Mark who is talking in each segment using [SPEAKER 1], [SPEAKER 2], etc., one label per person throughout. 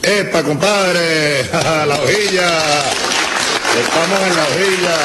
[SPEAKER 1] Epa, compadre, la hojilla. Estamos en la hojilla.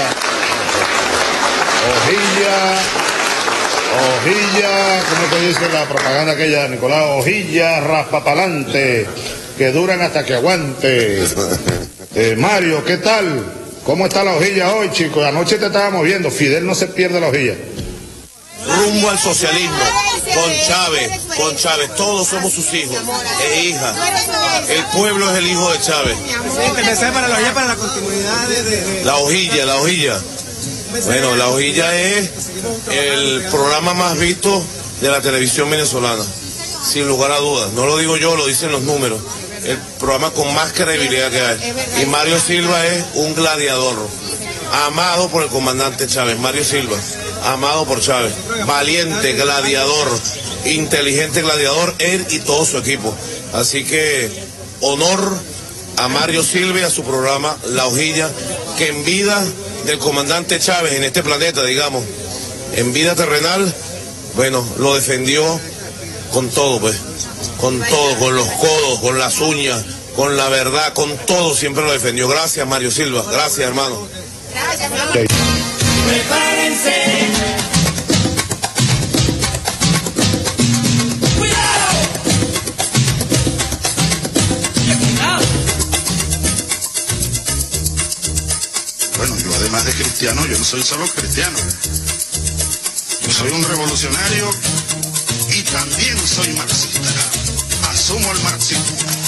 [SPEAKER 1] Hojilla, ¿cómo te dice la propaganda aquella, Nicolás? Hojilla raspapalante, que duran hasta que aguante. Mario, ¿qué tal? ¿Cómo está la hojilla hoy, chicos? Anoche te estábamos viendo, Fidel no se pierde la hojilla.
[SPEAKER 2] Rumbo al socialismo, con Chávez, todos somos sus hijos e hijas. El pueblo es el hijo de Chávez.
[SPEAKER 3] Para la hojilla, para la continuidad de...
[SPEAKER 2] La hojilla. Bueno, la hojilla es el programa más visto de la televisión venezolana, sin lugar a dudas. No lo digo yo, lo dicen los números. El programa con más credibilidad que hay. Y Mario Silva es un gladiador, amado por el comandante Chávez. Mario Silva, amado por Chávez, valiente, gladiador, inteligente gladiador, él y todo su equipo. Así que honor a Mario Silva y a su programa La Hojilla, que en vida del comandante Chávez en este planeta, digamos, en vida terrenal, bueno, lo defendió con todo, pues, con todo, con los codos, con las uñas, con la verdad, con todo, siempre lo defendió. Gracias, Mario Silva, gracias, hermano.
[SPEAKER 4] Gracias, hermano. Prepárense.
[SPEAKER 5] Bueno, yo además de cristiano, yo no soy solo cristiano. Yo soy un revolucionario y también soy marxista. Asumo el marxismo.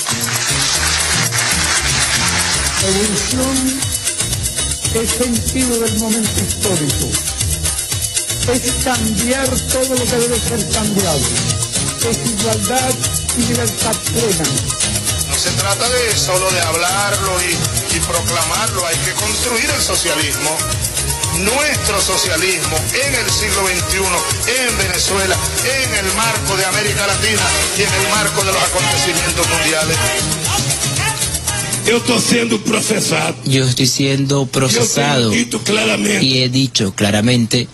[SPEAKER 6] Revolución es sentido del momento histórico. Es cambiar todo lo que debe ser cambiado. Es igualdad y libertad plena.
[SPEAKER 5] No se trata de solo de hablarlo y proclamarlo, hay que construir el socialismo, nuestro socialismo en el siglo XXI, en Venezuela, en el marco de América Latina y en el marco de los acontecimientos mundiales.
[SPEAKER 7] Yo estoy siendo procesado y he dicho claramente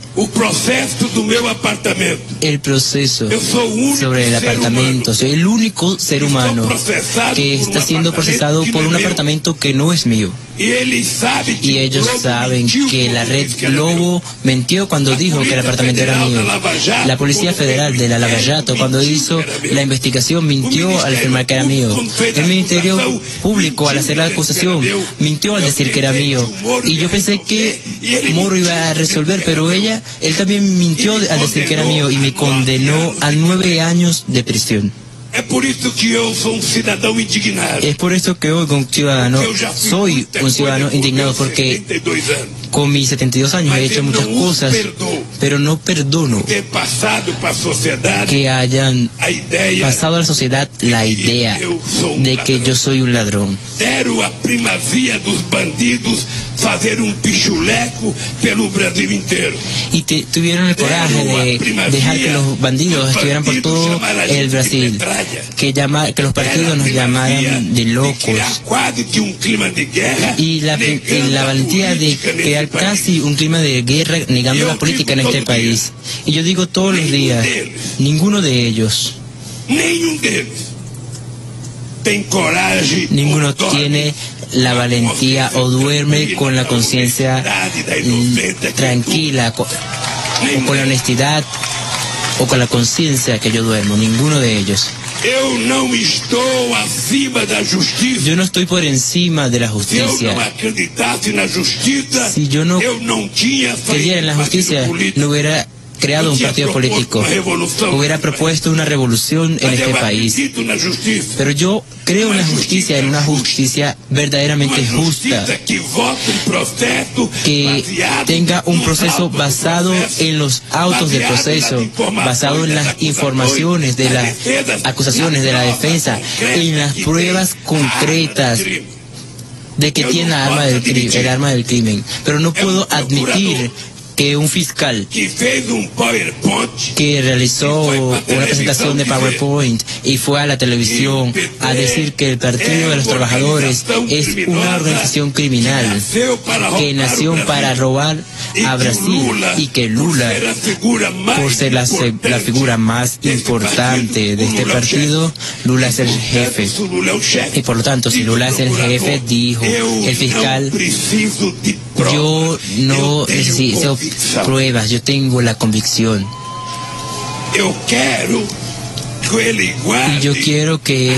[SPEAKER 7] el proceso sobre el apartamento. Soy el único ser humano que está siendo procesado por un apartamento que no es mío. Y ellos saben que la Red Globo mintió cuando dijo que el apartamento era mío. La Policía Federal de la Lava Jato, cuando hizo la investigación, mintió al afirmar que era mío. El Ministerio Público, al hacer la acusación, mintió al decir que era mío. Y yo pensé que Moro iba a resolver, pero él también mintió al decir que era mío y me condenó a 9 años de prisión. Es por eso que yo soy un ciudadano indignado.
[SPEAKER 6] Es por eso que hoy soy un ciudadano indignado, porque con mis 72 años he hecho muchas cosas, pero no perdono que hayan pasado a la sociedad la idea de que yo soy un ladrón.
[SPEAKER 7] Deram a primazia dos bandidos fazer pichuleco pelo Brasil inteiro.
[SPEAKER 6] Y tuvieron el coraje de dejar que los bandidos estuvieran por todo el Brasil, que los partidos nos llamaran de locos, y la valentía de crear casi un clima de guerra negando la política en este país. Y yo digo todos los días, ninguno de ellos ninguno tiene la valentía o duerme con la conciencia tranquila, o con la honestidad o con la conciencia que yo duermo. Ninguno de ellos. Yo no estoy por encima de la justicia. Si yo no creyera en la justicia, no hubiera creado un partido político, hubiera propuesto una revolución en este país. Pero yo creo en la justicia, en una justicia verdaderamente justa, que tenga un proceso basado en los autos de proceso, basado en las informaciones de las acusaciones de la defensa, en las pruebas concretas de que tiene el arma del crimen. Pero no puedo admitir
[SPEAKER 7] que un fiscal que realizó una presentación de PowerPoint y fue a la televisión a decir que el Partido de los Trabajadores es una organización criminal que nació para robar a Brasil y que Lula, por ser la figura más importante de este partido, Lula es el jefe. Y por lo tanto, si Lula es el jefe, dijo el fiscal, yo no necesito pruebas, yo tengo la convicción. Y yo quiero que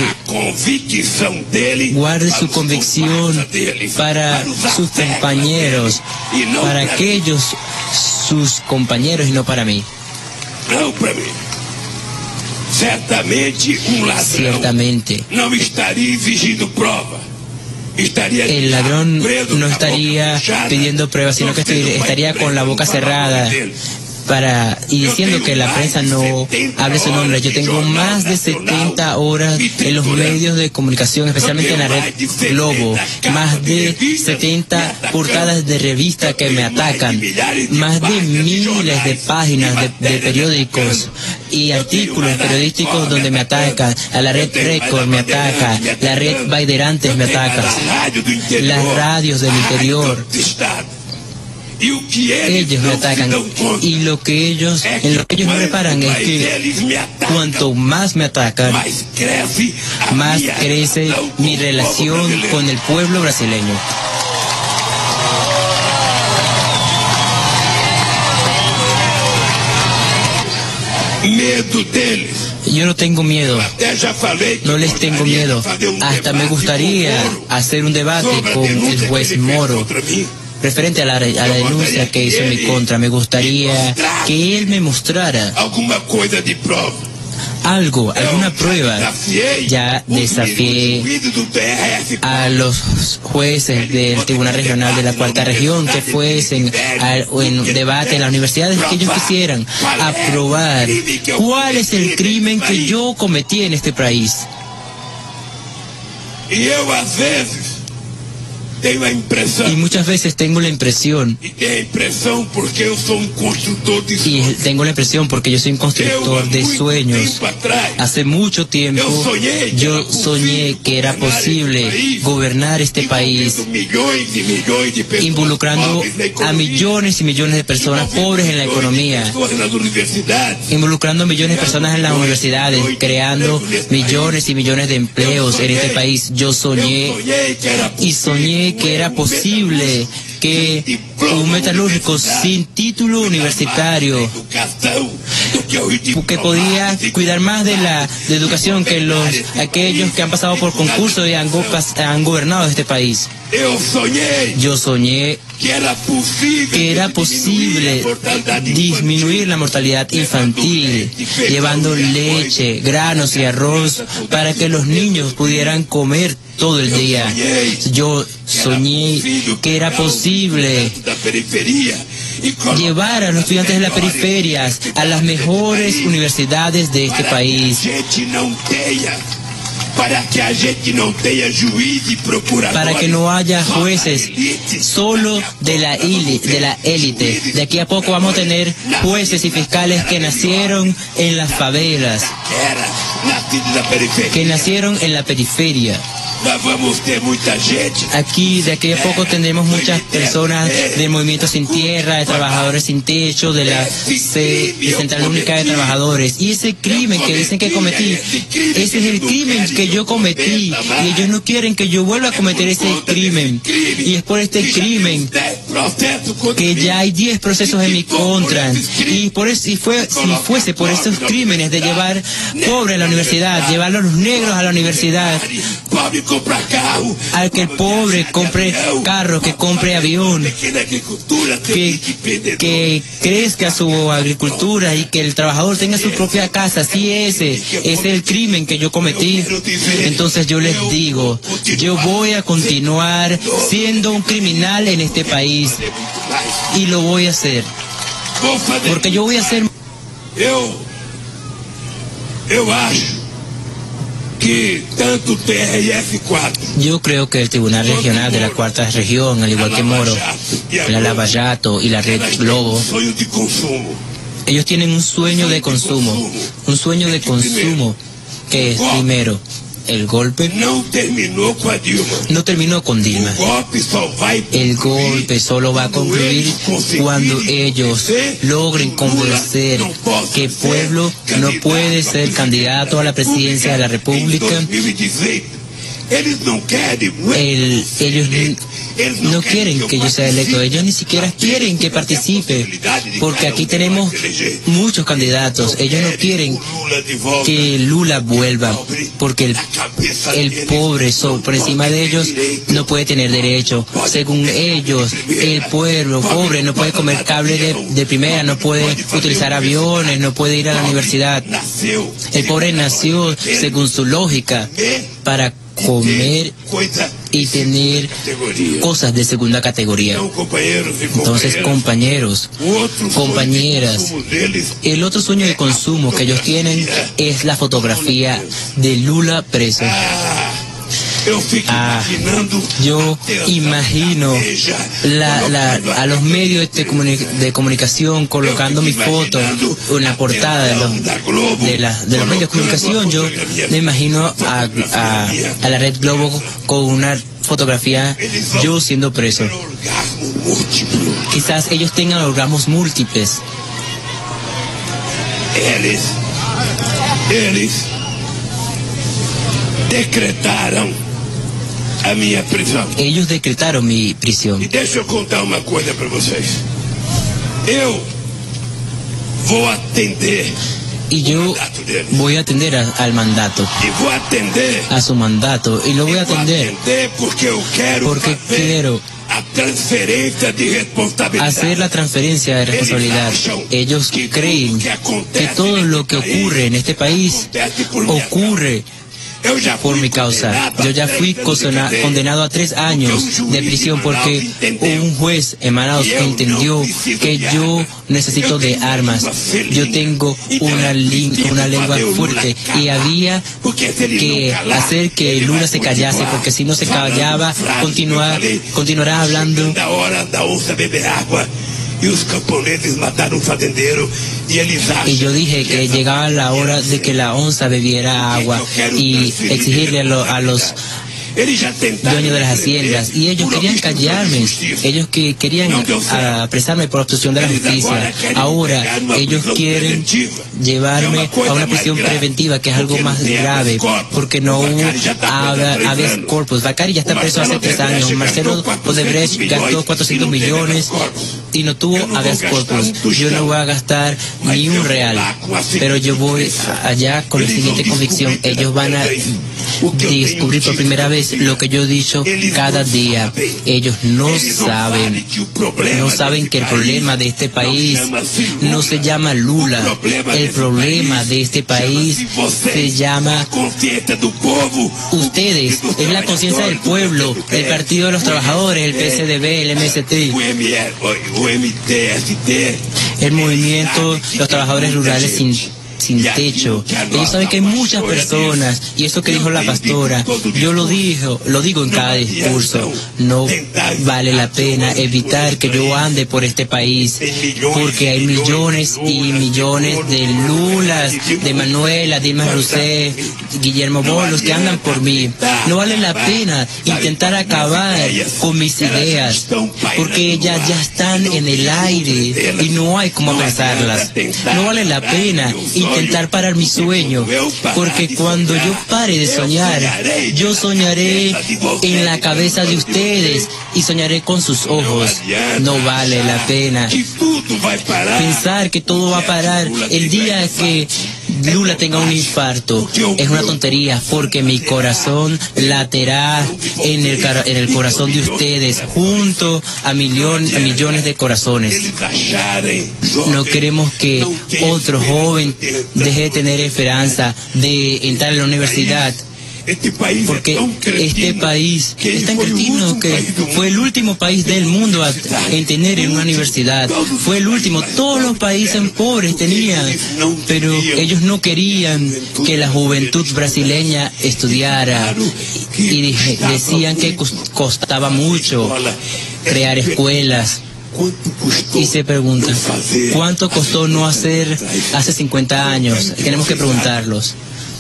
[SPEAKER 7] guarde su convicción para sus compañeros, para aquellos sus compañeros y no para mí. Ciertamente el ladrón no estaría pidiendo pruebas, sino que estaría con la boca cerrada y diciendo que la prensa no hable su nombre. Yo tengo más de 70 horas en los medios de comunicación, especialmente en la red Globo, más de 70 portadas de revistas que me atacan, más de miles de páginas de periódicos y artículos periodísticos donde me atacan. A la red Record me ataca, la red Baiderantes me ataca, las radios del interior. Ellos me atacan, y en lo que ellos no reparan es que cuanto más me atacan, más crece mi relación con el pueblo brasileño. Yo no tengo miedo, no les tengo miedo. Hasta me gustaría hacer un debate con el juez Moro referente a la denuncia que hizo en mi contra. Me gustaría que él me mostrara algo, alguna prueba. Ya desafié a los jueces del Tribunal Regional de la Cuarta Región que fuesen en debate en las universidades que ellos quisieran aprobar cuál es el crimen que yo cometí en este país. Y muchas veces tengo la impresión, y tengo la impresión porque yo soy un constructor de sueños. Hace mucho tiempo yo soñé que era posible gobernar este país involucrando a millones y millones de personas pobres en la economía, involucrando a millones de personas en las universidades, creando millones y millones de empleos en este país. Yo soñé y soñé que era posible que un metalúrgico sin título universitario, que podía cuidar más de la educación que aquellos que han pasado por concursos y han gobernado este país. Yo soñé que era posible disminuir la mortalidad infantil, llevando leche, granos y arroz para que los niños pudieran comer todo el día. Yo soñé que era posible llevar a los estudiantes de las periferias a las mejores universidades de este país, para que no haya jueces solo de la élite. De aquí a poco vamos a tener jueces y fiscales que nacieron en las favelas, que nacieron en la periferia. Aquí, de aquí a poco tendremos muchas personas del Movimiento Sin Tierra, de Trabajadores Sin Techo, de la Central Única de Trabajadores. Y ese crimen que dicen que cometí, ese es el crimen que yo cometí. Y ellos no quieren que yo vuelva a cometer ese crimen. Y es por este crimen que ya hay 10 procesos en mi contra. Y por eso, si fuese por esos crímenes de llevar pobres a la universidad, llevar a los negros a la universidad, al que el pobre compre carro, que compre avión, que crezca su agricultura y que el trabajador tenga su propia casa. Si ese es el crimen que yo cometí, entonces yo les digo, yo voy a continuar siendo un criminal en este país, y lo voy a hacer, porque yo voy a hacer. Yo creo que el Tribunal Regional de la Cuarta Región, al igual que Moro, la Lava Jato y la Red Globo, ellos tienen un sueño de consumo que es, primero, el golpe no terminó con Dilma. El golpe solo va a concluir cuando ellos logren convencer que el pueblo no puede ser candidato a la presidencia de la República. Ellos no quieren que yo sea electo, ellos ni siquiera quieren que participe, porque aquí tenemos muchos candidatos. Ellos no quieren que Lula vuelva, porque el pobre por encima de ellos no puede tener derecho. Según ellos, el pueblo pobre no puede comer cable de primera, no puede utilizar aviones, no puede ir a la universidad. El pobre nació, según su lógica, para comer y tener cosas de segunda categoría. Entonces, compañeros, compañeras, el otro sueño de consumo que ellos tienen es la fotografía de Lula preso. Yo imagino a los medios de comunicación colocando mi foto en la portada de los medios de comunicación. Yo me imagino a la Red Globo con una fotografía yo siendo preso. Quizás ellos tengan orgasmos múltiples.
[SPEAKER 8] Eles decretaram a minha prisão.
[SPEAKER 7] Ellos decretaron mi prisión.
[SPEAKER 8] E deixa eu contar uma coisa para vocês. Eu vou atender.
[SPEAKER 7] Y yo voy a atender al mandato, a su mandato, y lo voy a atender porque quiero hacer la transferencia de responsabilidad. Ellos creen que todo lo que ocurre en este país ocurre por mi causa. Yo ya fui condenado a 3 años de prisión porque un juez en Manaus entendió que yo necesito de armas. Yo tengo una lengua fuerte y había que hacer que Lula se callase, porque si no se callaba, continuará hablando. Y yo dije que llegaba la hora de que la onza bebiera agua y exigirle a los dueños de las haciendas, y ellos querían callarme, ellos que querían apresarme por obstrucción de la justicia. Ahora ellos quieren llevarme a una prisión preventiva, que es algo más grave, porque no hubo habeas corpus. Bacari ya está preso hace 3 años. Marcelo Odebrecht gastó 400 millones y no tuvo habeas corpus. Yo no voy a gastar ni un real, pero yo voy allá con la siguiente convicción: ellos van a descubrir por primera vez lo que yo he dicho cada día. Ellos no saben que el problema de este país no se llama Lula. El problema de este país se llama ustedes, es la conciencia del pueblo, el Partido de los Trabajadores, el PSDB, el MST, el Movimiento de los Trabajadores Rurales sin techo. Ellos saben que hay muchas personas, y eso que dijo la pastora, yo lo digo en cada discurso: no vale la pena evitar que yo ande por este país, porque hay millones y millones de Lulas, de Manuela, Dilma Rousseff, Guillermo Bolos que andan por mí. No vale la pena intentar acabar con mis ideas, porque ellas ya están en el aire y no hay cómo pensarlas. No vale la pena intentar parar mi sueño, porque cuando yo pare de soñar, yo soñaré en la cabeza de ustedes y soñaré con sus ojos. No vale la pena pensar que todo va a parar el día que Lula tenga un infarto. Es una tontería, porque mi corazón laterá en el corazón de ustedes, junto a millones de corazones. No queremos que otro joven deje de tener esperanza de entrar en la universidad. porque este país es tan cretino que fue el último país del mundo en tener en una universidad. Fue el último. Todos los países pobres tenían, pero ellos no querían que la juventud brasileña estudiara y decían que costaba mucho crear escuelas. Y se preguntan, ¿cuánto costó no hacer hace 50 años? Tenemos que preguntarlos.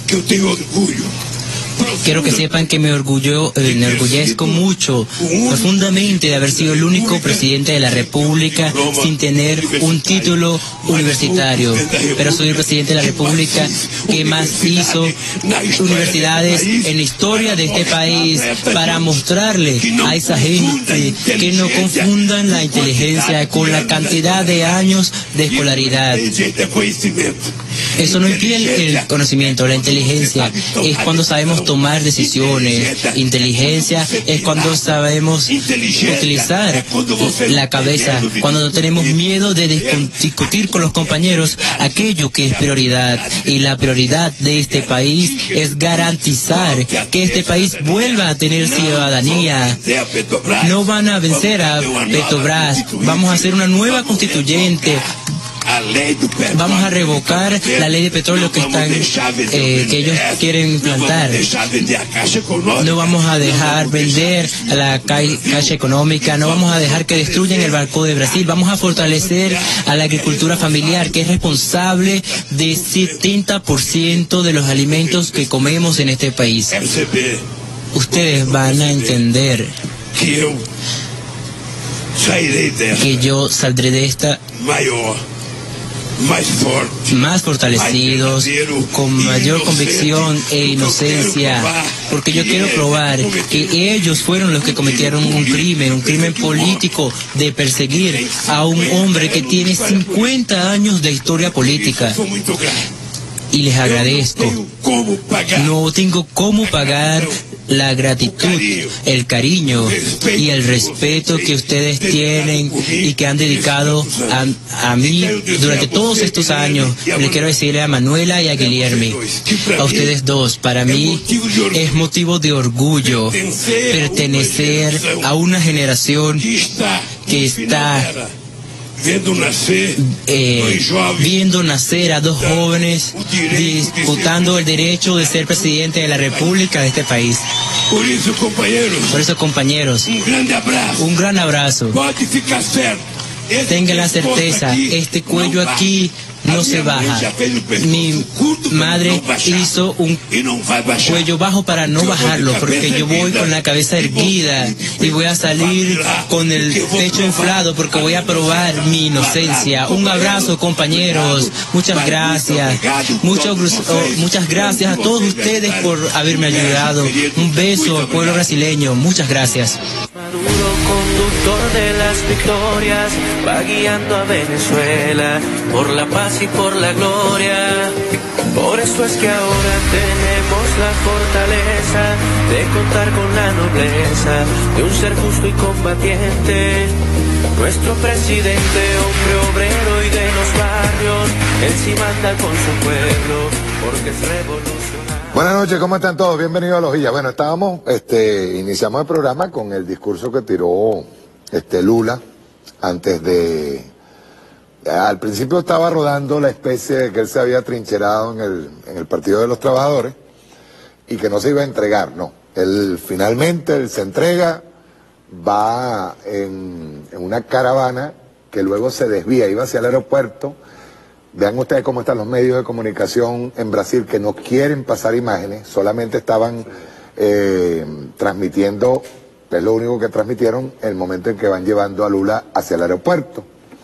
[SPEAKER 7] Quiero que sepan que me enorgullezco mucho, profundamente, de haber sido el único presidente de la República sin tener un título universitario. Pero soy el presidente de la República que más hizo universidades en la historia de este país, para mostrarle a esa gente que no confundan la inteligencia con la cantidad de años de escolaridad. Eso no impide el conocimiento. La inteligencia es cuando sabemos tomar decisiones. Inteligencia es cuando sabemos utilizar la cabeza, cuando no tenemos miedo de discutir con los compañeros aquello que es prioridad. Y la prioridad de este país es garantizar que este país vuelva a tener ciudadanía. No van a vencer a Petrobras. Vamos a hacer una nueva constituyente. Vamos a revocar la ley de petróleo que ellos quieren implantar. No vamos a dejar vender a la Caixa Económica, no vamos a dejar que destruyan el Banco de Brasil. Vamos a fortalecer a la agricultura familiar, que es responsable de 70% de los alimentos que comemos en este país. Ustedes van a entender que yo saldré de esta más fortalecidos, con mayor convicción e inocencia, porque yo quiero probar que ellos fueron los que cometieron un crimen político, de perseguir a un hombre que tiene 50 años de historia política. Y les agradezco. No tengo cómo pagar la gratitud, el cariño y el respeto que ustedes tienen y que han dedicado a mí durante todos estos años. Le quiero decirle a Manuela y a Guilherme, a ustedes dos, para mí es motivo de orgullo pertenecer a una generación que está viendo nacer a dos jóvenes disputando el derecho de ser presidente de la República de este país. Por eso, compañeros, un gran abrazo. Tengan la certeza, este cuello aquí no se baja. Mi madre hizo un cuello bajo para no bajarlo, porque yo voy con la cabeza erguida y voy a salir con el pecho inflado, porque voy a probar mi inocencia. Un abrazo, compañeros. Muchas gracias. Muchas gracias a todos ustedes por haberme ayudado. Un beso al pueblo brasileño. Muchas gracias.
[SPEAKER 9] Maduro, conductor de las victorias, va guiando a Venezuela por la paz y por la gloria. Por eso es que ahora tenemos la fortaleza de contar con la nobleza de un ser justo y combatiente. Nuestro presidente, hombre obrero y de los barrios, él sí manda con su pueblo porque es revolucionario.
[SPEAKER 10] Buenas noches, ¿cómo están todos? Bienvenidos a Lojilla. Bueno, iniciamos el programa con el discurso que tiró Lula antes de... Al principio estaba rodando la especie de que él se había trincherado en el Partido de los Trabajadores y que no se iba a entregar, no. Él finalmente se entrega, va en una caravana que luego se desvía, iba hacia el aeropuerto. Vean ustedes cómo están los medios de comunicación en Brasil, que no quieren pasar imágenes, solamente estaban transmitiendo, es lo único que transmitieron, el momento en que van llevando a Lula hacia el aeropuerto.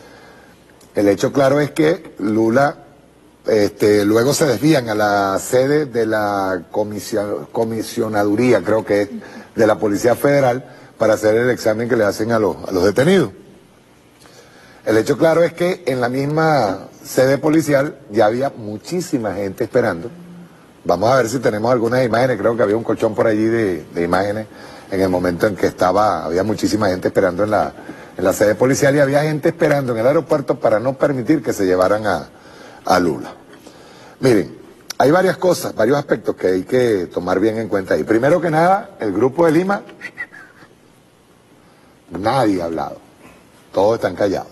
[SPEAKER 10] El hecho claro es que Lula, luego se desvían a la sede de la comisionaduría, creo que es, de la Policía Federal, para hacer el examen que le hacen a los detenidos. El hecho claro es que en la misma sede policial ya había muchísima gente esperando. Vamos a ver si tenemos algunas imágenes, creo que había un colchón por allí de imágenes en el momento en que había muchísima gente esperando en la sede policial y había gente esperando en el aeropuerto para no permitir que se llevaran a Lula. Miren, hay varias cosas, varios aspectos que hay que tomar bien en cuenta ahí. Primero que nada, el Grupo de Lima, nadie ha hablado, todos están callados.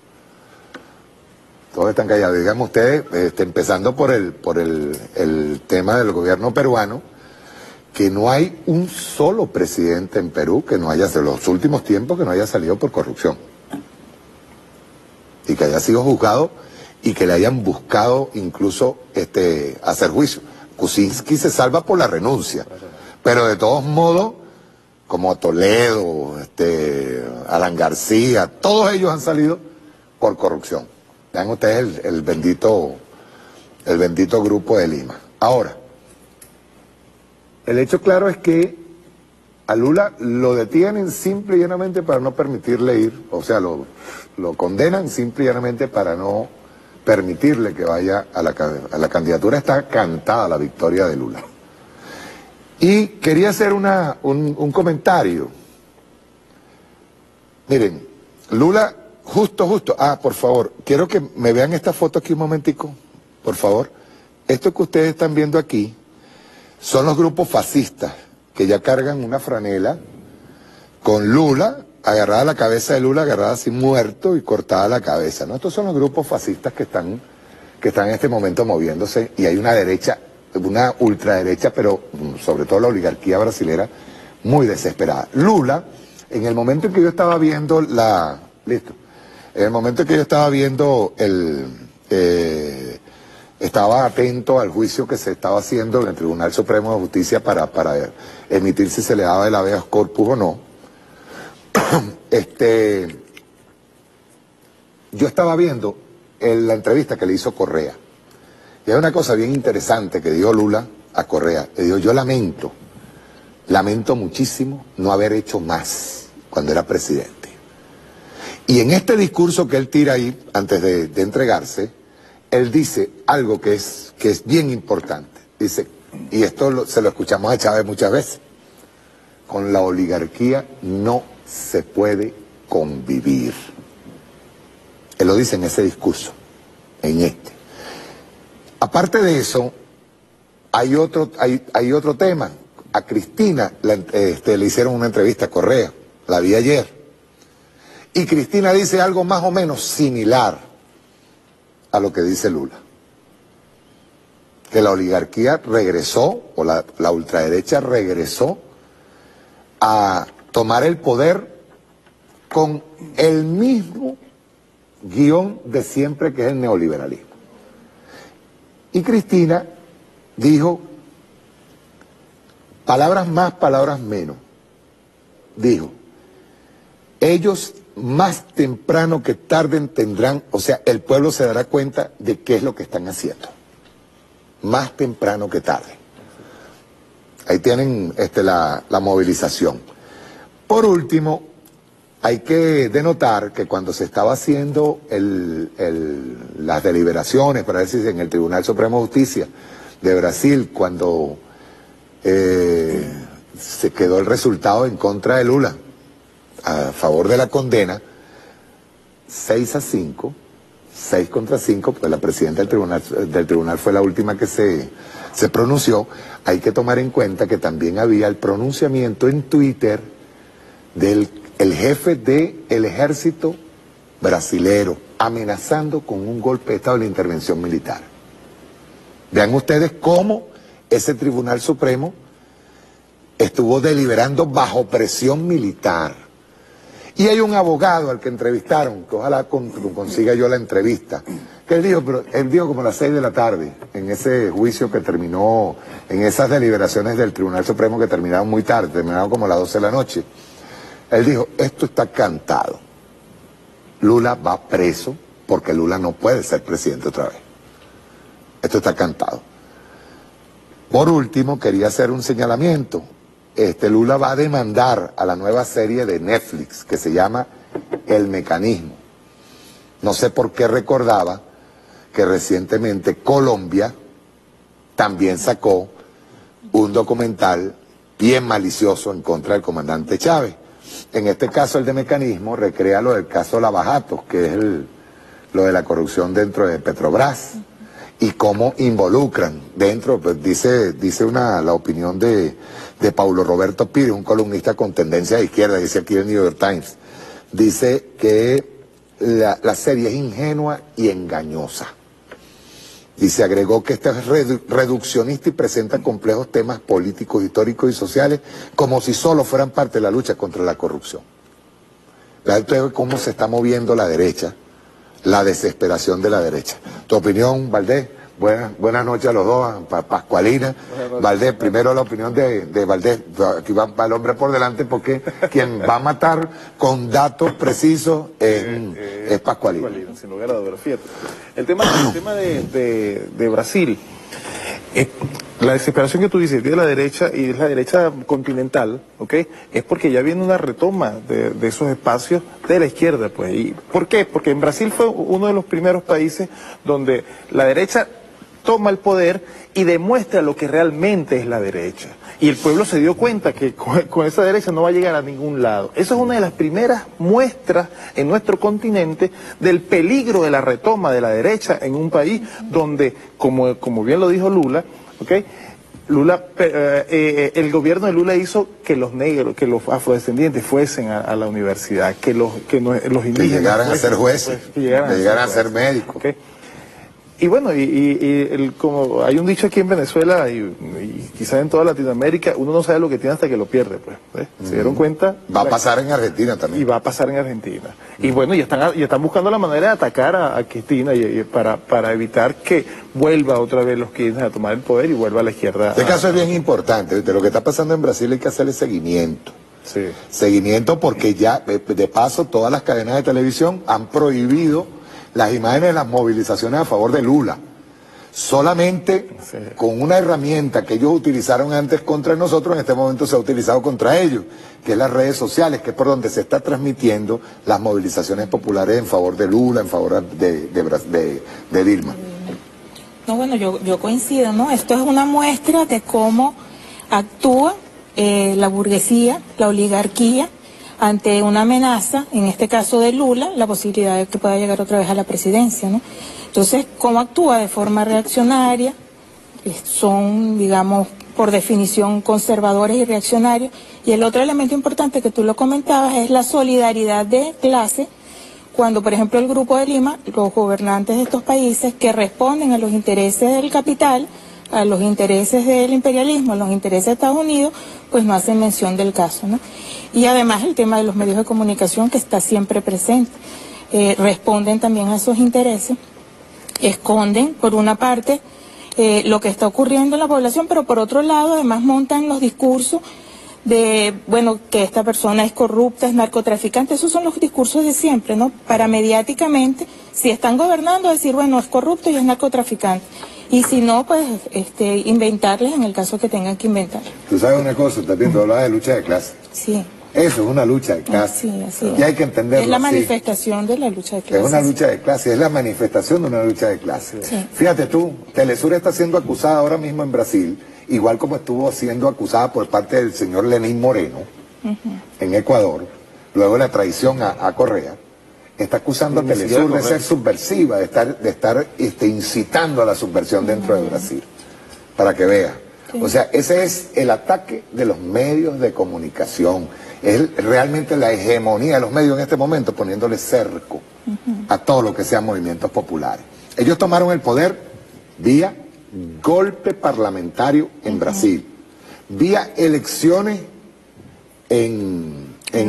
[SPEAKER 10] Todos están callados. Digamos ustedes, empezando por el tema del gobierno peruano, que no hay un solo presidente en Perú que no haya, de los últimos tiempos, que no haya salido por corrupción. Y que haya sido juzgado y que le hayan buscado incluso hacer juicio. Kuczynski se salva por la renuncia, pero de todos modos, como Toledo, Alan García, todos ellos han salido por corrupción. Vean ustedes el bendito Grupo de Lima. Ahora, el hecho claro es que a Lula lo detienen simple y llanamente para no permitirle ir, o sea, lo condenan simple y llanamente para no permitirle que vaya a la candidatura. Está cantada la victoria de Lula. Y quería hacer un comentario. Miren, Lula, justo, por favor, quiero que me vean esta foto aquí un momentico, por favor. Esto que ustedes están viendo aquí son los grupos fascistas que ya cargan una franela con Lula, agarrada a la cabeza de Lula, agarrada así muerto y cortada la cabeza, ¿no? Estos son los grupos fascistas que están en este momento moviéndose, y hay una derecha, una ultraderecha, pero sobre todo la oligarquía brasilera, muy desesperada. Lula, en el momento en que yo estaba viendo en el momento en que yo estaba viendo estaba atento al juicio que se estaba haciendo en el Tribunal Supremo de Justicia para emitir si se le daba el habeas corpus o no. Yo estaba viendo la entrevista que le hizo Correa. Y hay una cosa bien interesante que dijo Lula a Correa. Le dijo: yo lamento muchísimo no haber hecho más cuando era presidente. Y en este discurso que él tira ahí, antes de entregarse, él dice algo que es bien importante. Dice, y esto se lo escuchamos a Chávez muchas veces: con la oligarquía no se puede convivir. Él lo dice en ese discurso, en este. Aparte de eso, hay otro tema. A Cristina le hicieron una entrevista a Correa, la vi ayer. Y Cristina dice algo más o menos similar a lo que dice Lula. Que la oligarquía regresó, o la ultraderecha regresó a tomar el poder con el mismo guión de siempre, que es el neoliberalismo. Y Cristina dijo, palabras más, palabras menos, dijo: ellos más temprano que tarde tendrán, o sea, el pueblo se dará cuenta de qué es lo que están haciendo. Más temprano que tarde. Ahí tienen la movilización. Por último, hay que denotar que cuando se estaba haciendo las deliberaciones, para ver si en el Tribunal Supremo de Justicia de Brasil, cuando se quedó el resultado en contra de Lula, a favor de la condena, 6-5, 6 contra 5, pues la presidenta del tribunal fue la última que se pronunció. Hay que tomar en cuenta que también había el pronunciamiento en Twitter del jefe del ejército brasilero, amenazando con un golpe de Estado de la intervención militar. Vean ustedes cómo ese Tribunal Supremo estuvo deliberando bajo presión militar. Y hay un abogado al que entrevistaron, que ojalá consiga yo la entrevista, que él dijo como a las 6 de la tarde, en ese juicio que terminó, en esas deliberaciones del Tribunal Supremo que terminaron muy tarde, terminaron como a las 12 de la noche. Él dijo, esto está cantado. Lula va preso porque Lula no puede ser presidente otra vez. Esto está cantado. Por último, quería hacer un señalamiento. Lula va a demandar a la nueva serie de Netflix que se llama El Mecanismo. No sé por qué recordaba que recientemente Colombia también sacó un documental bien malicioso en contra del comandante Chávez. En este caso, el de Mecanismo recrea lo del caso Lavajato, que es lo de la corrupción dentro de Petrobras. y cómo involucran dentro, pues dice la opinión de Paulo Roberto Pires, un columnista con tendencia de izquierda, dice aquí el New York Times, dice que la serie es ingenua y engañosa. Dice, agregó que esta es reduccionista y presenta complejos temas políticos, históricos y sociales como si solo fueran parte de la lucha contra la corrupción. Vean cómo se está moviendo la derecha, la desesperación de la derecha. Tu opinión, Valdés. Buenas noches a los dos, Pascualina. Valdés, primero la opinión de Valdés. Aquí va el hombre por delante porque quien va a matar con datos precisos es Pascualina.
[SPEAKER 11] Sin lugar a dudas, fíjate. El tema de Brasil, la desesperación que tú dices de la derecha y es la derecha continental, ¿ok? Es porque ya viene una retoma de esos espacios de la izquierda, pues. ¿Y por qué? Porque en Brasil fue uno de los primeros países donde la derecha toma el poder y demuestra lo que realmente es la derecha. Y el pueblo se dio cuenta que con esa derecha no va a llegar a ningún lado. Esa es una de las primeras muestras en nuestro continente del peligro de la retoma de la derecha en un país donde, como bien lo dijo Lula, ¿ok? El gobierno de Lula hizo que los negros, que los afrodescendientes fuesen a la universidad, que los indígenas
[SPEAKER 10] que llegaran a ser jueces, que llegaran a ser médicos.
[SPEAKER 11] ¿Okay? Y bueno, como hay un dicho aquí en Venezuela y quizás en toda Latinoamérica, uno no sabe lo que tiene hasta que lo pierde, pues. ¿Se dieron cuenta?
[SPEAKER 10] Va a pasar en Argentina también.
[SPEAKER 11] Y va a pasar en Argentina. Y bueno, ya están buscando la manera de atacar a Cristina para evitar que vuelva otra vez los kirchner a tomar el poder y vuelva a la izquierda.
[SPEAKER 10] Este caso es bien importante. De lo que está pasando en Brasil hay que hacerle seguimiento.
[SPEAKER 11] Sí.
[SPEAKER 10] Seguimiento porque ya, de paso, todas las cadenas de televisión han prohibido las imágenes de las movilizaciones a favor de Lula. Solamente con una herramienta que ellos utilizaron antes contra nosotros, en este momento se ha utilizado contra ellos, que es las redes sociales, que es por donde se está transmitiendo las movilizaciones populares en favor de Lula, en favor de Dilma.
[SPEAKER 12] No, bueno, yo coincido, ¿no? Esto es una muestra de cómo actúa la burguesía, la oligarquía, ante una amenaza, en este caso de Lula, la posibilidad de que pueda llegar otra vez a la presidencia, ¿no? Entonces, ¿cómo actúa? De forma reaccionaria, son, digamos, por definición conservadores y reaccionarios. Y el otro elemento importante que tú lo comentabas es la solidaridad de clase, cuando, por ejemplo, el Grupo de Lima, los gobernantes de estos países que responden a los intereses del capital, a los intereses del imperialismo, a los intereses de Estados Unidos, pues no hacen mención del caso, ¿no? Y además el tema de los medios de comunicación, que está siempre presente, responden también a esos intereses, esconden por una parte lo que está ocurriendo en la población, pero por otro lado además montan los discursos de, bueno, que esta persona es corrupta, es narcotraficante. Esos son los discursos de siempre, ¿no? Para mediáticamente, si están gobernando, decir, bueno, es corrupto y es narcotraficante. Y si no, pues inventarles en el caso que tengan que inventar.
[SPEAKER 10] Tú sabes una cosa, también tú hablabas de lucha de clase.
[SPEAKER 12] Sí.
[SPEAKER 10] Eso es una lucha de clase.
[SPEAKER 12] Sí, así
[SPEAKER 10] y hay que entenderlo.
[SPEAKER 12] Es la manifestación de la lucha de clase.
[SPEAKER 10] Es una lucha de clase, es la manifestación de una lucha de clase.
[SPEAKER 12] Sí.
[SPEAKER 10] Fíjate tú, Telesur está siendo acusada ahora mismo en Brasil, igual como estuvo siendo acusada por parte del señor Lenín Moreno, en Ecuador, luego de la traición a Correa. Está acusando a Telesur de ser subversiva, de estar incitando a la subversión dentro de Brasil, para que vea. Sí. O sea, ese es el ataque de los medios de comunicación, es realmente la hegemonía de los medios en este momento, poniéndole cerco a todo lo que sean movimientos populares. Ellos tomaron el poder vía golpe parlamentario en Brasil, vía elecciones en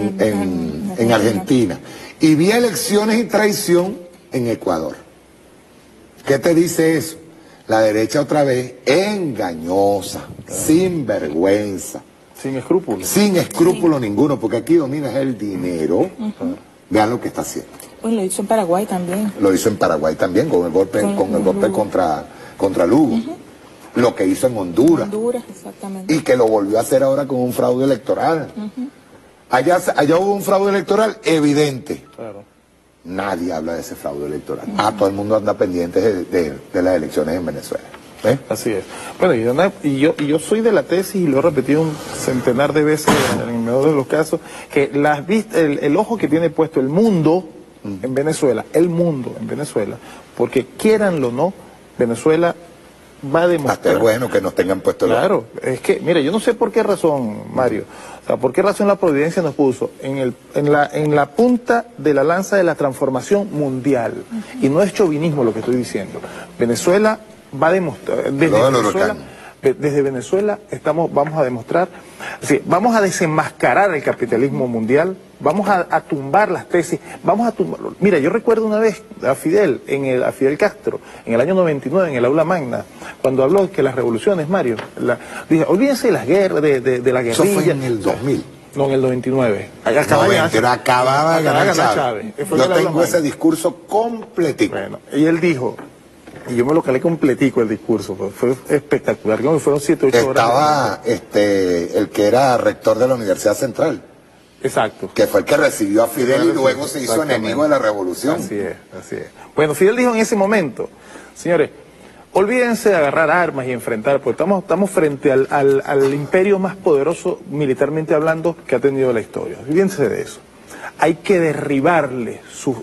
[SPEAKER 10] Argentina, y vía elecciones y traición en Ecuador. ¿Qué te dice eso? La derecha otra vez engañosa, sin vergüenza.
[SPEAKER 11] Sin escrúpulos. Sin
[SPEAKER 10] escrúpulos ninguno, porque aquí domina el dinero. Vean lo que está haciendo.
[SPEAKER 12] Pues lo hizo en Paraguay también.
[SPEAKER 10] Lo hizo en Paraguay también, con el golpe, contra Lugo. Lo que hizo en Honduras.
[SPEAKER 12] Honduras, exactamente.
[SPEAKER 10] Y que lo volvió a hacer ahora con un fraude electoral. Allá hubo un fraude electoral evidente. Claro. Nadie habla de ese fraude electoral. Todo el mundo anda pendiente de las elecciones en Venezuela.
[SPEAKER 11] Así es. Bueno, y yo soy de la tesis, y lo he repetido un centenar de veces en el mejor de los casos, que el ojo que tiene puesto el mundo en Venezuela, porque quieranlo o no, Venezuela va a demostrar...
[SPEAKER 10] Hasta es bueno que nos tengan puesto
[SPEAKER 11] Claro, es que, mira, yo no sé por qué razón, Mario, o sea, por qué razón la providencia nos puso en la punta de la lanza de la transformación mundial. Y no es chauvinismo lo que estoy diciendo. Venezuela va a demostrar... Desde Venezuela vamos a demostrar, vamos a desenmascarar el capitalismo mundial, vamos a tumbar las tesis, vamos a tumbar... Mira, yo recuerdo una vez a Fidel Castro, en el año 99, en el aula magna, cuando habló que las revoluciones, Mario, dije, olvídense de las guerras, de la guerrilla.
[SPEAKER 10] Eso fue en el 2000.
[SPEAKER 11] No, en el 99.
[SPEAKER 10] Acababa de ganar Chávez. Yo tengo ese discurso completico.
[SPEAKER 11] Bueno, y él dijo... Y yo me lo calé completico el discurso, pues, fue espectacular, como fueron 7 o 8 horas.
[SPEAKER 10] Estaba el que era rector de la Universidad Central.
[SPEAKER 11] Exacto.
[SPEAKER 10] Que fue el que recibió a Fidel y luego se hizo enemigo de la revolución.
[SPEAKER 11] Así es, así es. Bueno, Fidel dijo en ese momento, señores, olvídense de agarrar armas y enfrentar, porque estamos frente al imperio más poderoso militarmente hablando que ha tenido la historia. Olvídense de eso. Hay que derribarle su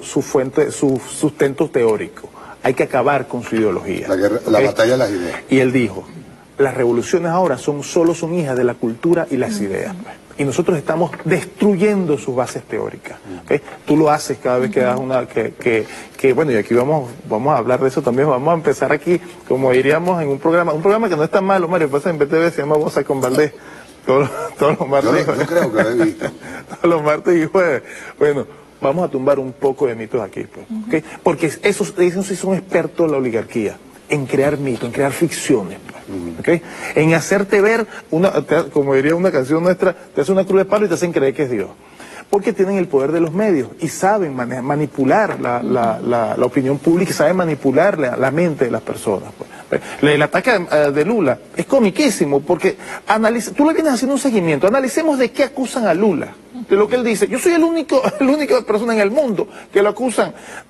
[SPEAKER 11] sustento teórico. Hay que acabar con su ideología.
[SPEAKER 10] La batalla de las ideas.
[SPEAKER 11] Y él dijo, las revoluciones ahora solo son hijas de la cultura y las ideas. Y nosotros estamos destruyendo sus bases teóricas. ¿Okay? Tú lo haces cada vez que das una... bueno, y aquí vamos a hablar de eso también. Vamos a empezar aquí, como diríamos, en un programa que no es tan malo, Mario, pasa en BTV, se llama Bosa con Valdés. Todos los martes.
[SPEAKER 10] Yo creo que lo he visto.
[SPEAKER 11] Todos los martes y jueves. Bueno, vamos a tumbar un poco de mitos aquí, pues, ¿okay? Porque esos sí son expertos en la oligarquía, en crear mitos, en crear ficciones, pues, ¿okay? En hacerte ver, como diría una canción nuestra, te hace una cruz de palo y te hacen creer que es Dios. Porque tienen el poder de los medios y saben manipular la opinión pública y saben manipular la mente de las personas, pues. El ataque de Lula es comiquísimo porque tú le vienes haciendo un seguimiento. Analicemos de qué acusan a Lula, de lo que él dice. Yo soy la única persona en el mundo que lo acusan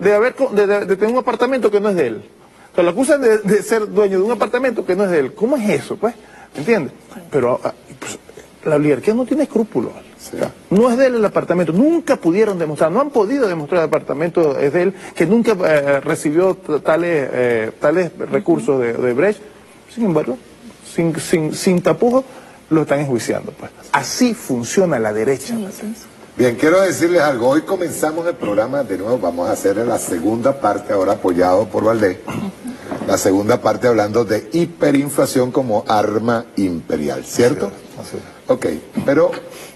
[SPEAKER 11] de tener un apartamento que no es de él. O sea, lo acusan de ser dueño de un apartamento que no es de él. ¿Cómo es eso, pues? ¿Entiendes? Pero pues, la oligarquía no tiene escrúpulos. O sea, no es de él el apartamento, nunca pudieron demostrar, no han podido demostrar el apartamento es de él, que nunca recibió tales recursos de Brecht. Sin embargo, sin tapujos, lo están enjuiciando. Pues. Así funciona la derecha.
[SPEAKER 10] Bien, quiero decirles algo, hoy comenzamos el programa de nuevo, vamos a hacer la segunda parte, ahora apoyado por Valdés, la segunda parte hablando de hiperinflación como arma imperial, ¿cierto?
[SPEAKER 11] Así es.
[SPEAKER 10] Ok, pero...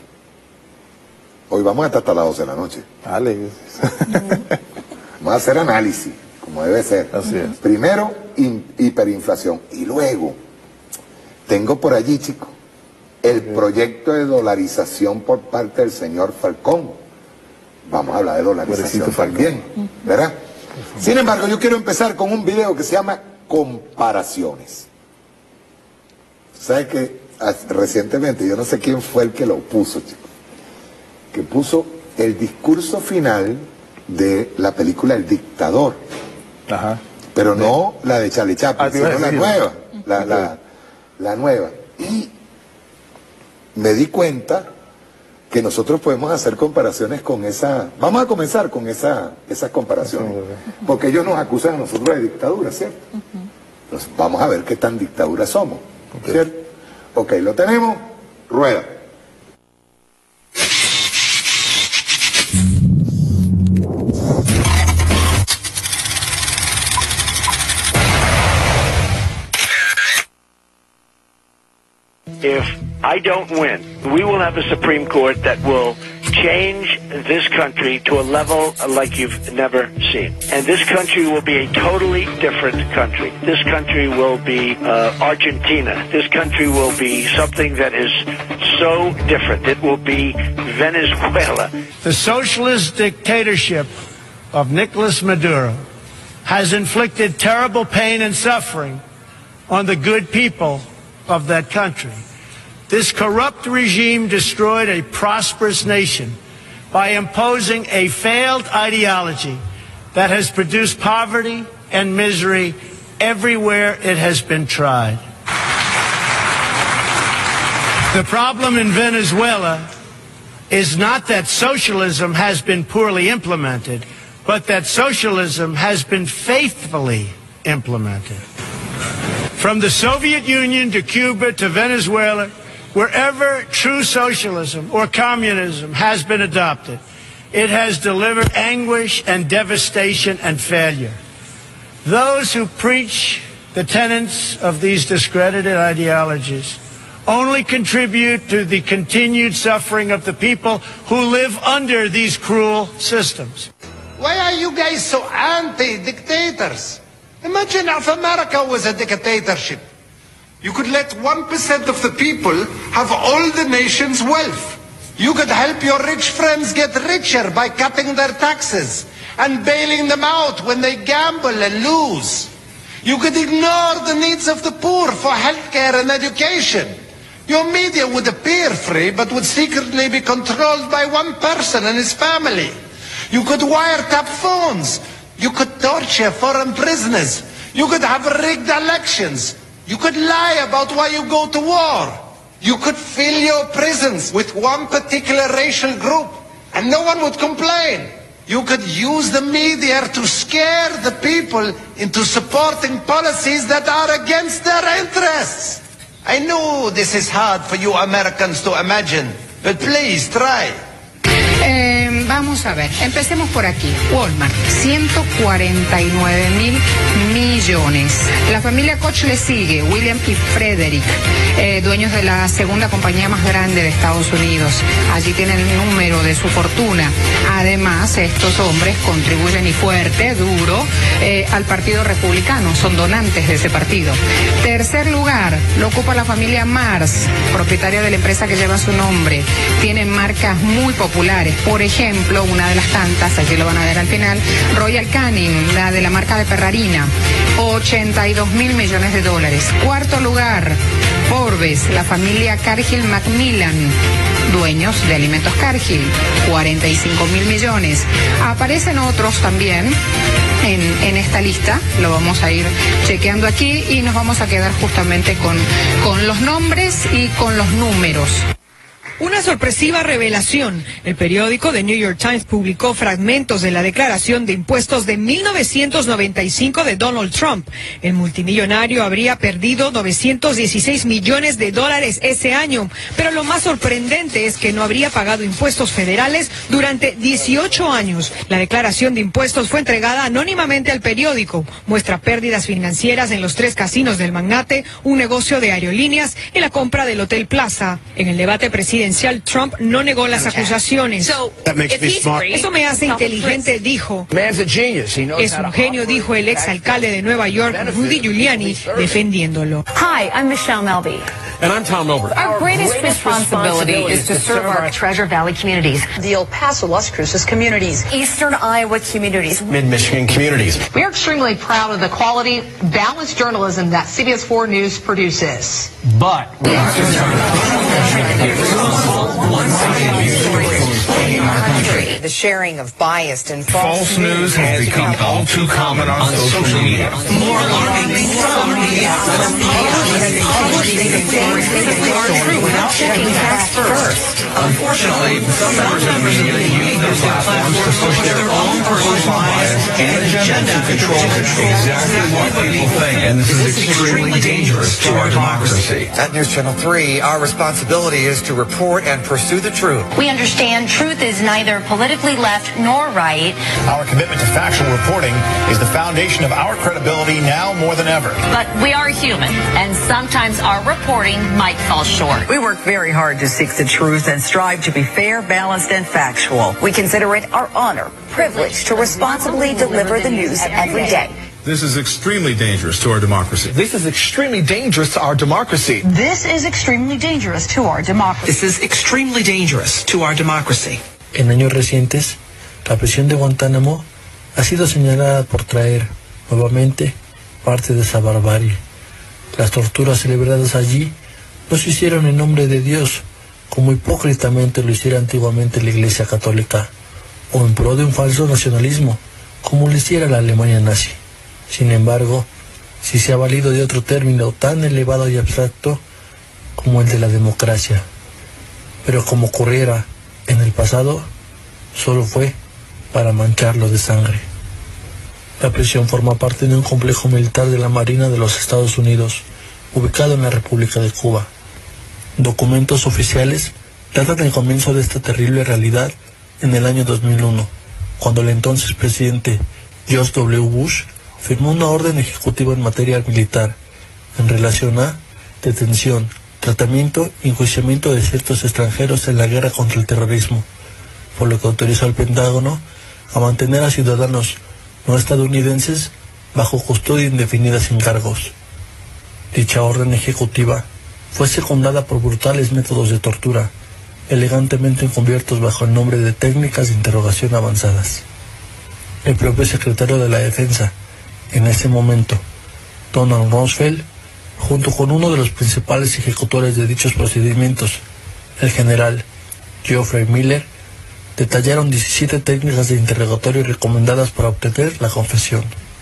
[SPEAKER 10] hoy vamos hasta las 12 de la noche.
[SPEAKER 11] Dale.
[SPEAKER 10] Vamos a hacer análisis, como debe ser.
[SPEAKER 11] Así es.
[SPEAKER 10] Primero, hiperinflación. Y luego, tengo por allí, chicos, el proyecto de dolarización por parte del señor Falcón. Vamos a hablar de dolarización también, ¿verdad? Sin embargo, yo quiero empezar con un video que se llama Comparaciones. ¿Sabes que recientemente, yo no sé quién fue el que lo puso, chicos, que puso el discurso final de la película El Dictador.
[SPEAKER 11] Ajá.
[SPEAKER 10] Pero no la de Charlie Chaplin, sino la nueva. La nueva. Y me di cuenta que nosotros podemos hacer comparaciones con esa... Vamos a comenzar con esas comparaciones. Porque ellos nos acusan a nosotros de dictadura, ¿cierto? Entonces vamos a ver qué tan dictadura somos, ¿cierto? Ok, lo tenemos. Rueda.
[SPEAKER 13] If I don't win, we will have a Supreme Court that will change this country to a level like you've never seen. And this country will be a totally different country. This country will be Argentina. This country will be something that is so different. It will be Venezuela.
[SPEAKER 14] The socialist dictatorship of Nicolas Maduro has inflicted terrible pain and suffering on the good people of that country. This corrupt regime destroyed a prosperous nation by imposing a failed ideology that has produced poverty and misery everywhere it has been tried. The problem in Venezuela is not that socialism has been poorly implemented, but that socialism has been faithfully implemented. From the Soviet Union to Cuba to Venezuela, wherever true socialism or communism has been adopted, it has delivered anguish and devastation and failure. Those who preach the tenets of these discredited ideologies only contribute to the continued suffering of the people who live under these cruel systems.
[SPEAKER 15] Why are you guys so anti-dictators? Imagine if America was a dictatorship. You could let 1% of the people have all the nation's wealth. You could help your rich friends get richer by cutting their taxes and bailing them out when they gamble and lose. You could ignore the needs of the poor for healthcare and education. Your media would appear free, but would secretly be controlled by one person and his family. You could wiretap phones. You could torture foreign prisoners. You could have rigged elections. You could lie about why you go to war. You could fill your prisons with one particular racial group, and no one would complain. You could use the media to scare the people into supporting policies that are against their interests. I know this is hard for you Americans to imagine, but please try.
[SPEAKER 16] Vamos a ver, empecemos por aquí. Walmart, 149.000 millones. La familia Koch le sigue, William y Frederick, dueños de la segunda compañía más grande de Estados Unidos. Allí tienen el número de su fortuna. Además, estos hombres contribuyen y fuerte, duro, al Partido Republicano. Son donantes de ese partido. Tercer lugar, lo ocupa la familia Mars, propietaria de la empresa que lleva su nombre. Tienen marcas muy populares. Por ejemplo, una de las tantas, aquí lo van a ver al final, Royal Canin, la de la marca de Ferrarina, 82.000 millones de dólares. Cuarto lugar, Forbes, la familia Cargill Macmillan, dueños de Alimentos Cargill, 45.000 millones. Aparecen otros también en esta lista, lo vamos a ir chequeando aquí y nos vamos a quedar justamente con los nombres y con los números.
[SPEAKER 17] Una sorpresiva revelación. El periódico The New York Times publicó fragmentos de la declaración de impuestos de 1995 de Donald Trump. El multimillonario habría perdido 916 millones de dólares ese año, pero lo más sorprendente es que no habría pagado impuestos federales durante 18 años. La declaración de impuestos fue entregada anónimamente al periódico. Muestra pérdidas financieras en los 3 casinos del magnate, un negocio de aerolíneas y la compra del Hotel Plaza. En el debate presidencial, Trump no negó las acusaciones. Eso me hace inteligente, dijo. Es un genio, dijo el exalcalde de Nueva York, Rudy Giuliani, defendiéndolo.
[SPEAKER 18] Hi, I'm Michelle Melby.
[SPEAKER 19] And I'm Tom Ober.
[SPEAKER 18] Our greatest responsibility is to serve our Treasure Valley communities, the El Paso, Las Cruces communities, Eastern Iowa communities,
[SPEAKER 19] Mid-Michigan communities.
[SPEAKER 18] We are extremely proud of the quality, balanced journalism that CBS 4 News produces.
[SPEAKER 19] But we are
[SPEAKER 18] the sharing of biased and
[SPEAKER 19] false news has become all too common on social media.
[SPEAKER 18] More alarming without checking facts first.
[SPEAKER 19] Unfortunately, some members of the media use their platforms to push their own personal bias and agenda to control exactly what people think, and this is extremely dangerous to our democracy.
[SPEAKER 20] At News Channel 3, our responsibility is to report and pursue the truth.
[SPEAKER 21] We understand truth is neither politically left nor right.
[SPEAKER 22] Our commitment to factual reporting is the foundation of our credibility now more than ever.
[SPEAKER 21] But we are human, and sometimes our reporting might fall short.
[SPEAKER 23] We work very hard to seek the truth and strive to be fair, balanced, and factual.
[SPEAKER 18] We consider it our honor, privilege to responsibly deliver the news every day.
[SPEAKER 24] This is extremely dangerous to our democracy.
[SPEAKER 19] This is extremely dangerous to our democracy.
[SPEAKER 18] This is extremely dangerous to our democracy.
[SPEAKER 25] This is extremely dangerous to our democracy.
[SPEAKER 26] En años recientes, la prisión de Guantánamo ha sido señalada por traer nuevamente parte de esa barbarie. Las torturas celebradas allí no se hicieron en nombre de Dios, como hipócritamente lo hiciera antiguamente la Iglesia Católica, o en pro de un falso nacionalismo, como lo hiciera la Alemania nazi. Sin embargo, si se ha valido de otro término tan elevado y abstracto como el de la democracia. Pero como ocurriera en el pasado, solo fue para mancharlo de sangre. La prisión forma parte de un complejo militar de la Marina de los Estados Unidos, ubicado en la República de Cuba. Documentos oficiales datan el comienzo de esta terrible realidad en el año 2001, cuando el entonces presidente George W. Bush firmó una orden ejecutiva en materia militar en relación a detención, tratamiento y enjuiciamiento de ciertos extranjeros en la guerra contra el terrorismo, por lo que autorizó al Pentágono a mantener a ciudadanos no estadounidenses bajo custodia indefinida sin cargos. Dicha orden ejecutiva fue secundada por brutales métodos de tortura, elegantemente encubiertos bajo el nombre de técnicas de interrogación avanzadas. El propio secretario de la Defensa, en ese momento, Donald Rumsfeld, junto con uno de los principales ejecutores de dichos procedimientos, el general Geoffrey Miller, detallaron 17 técnicas de interrogatorio recomendadas para obtener la confesión.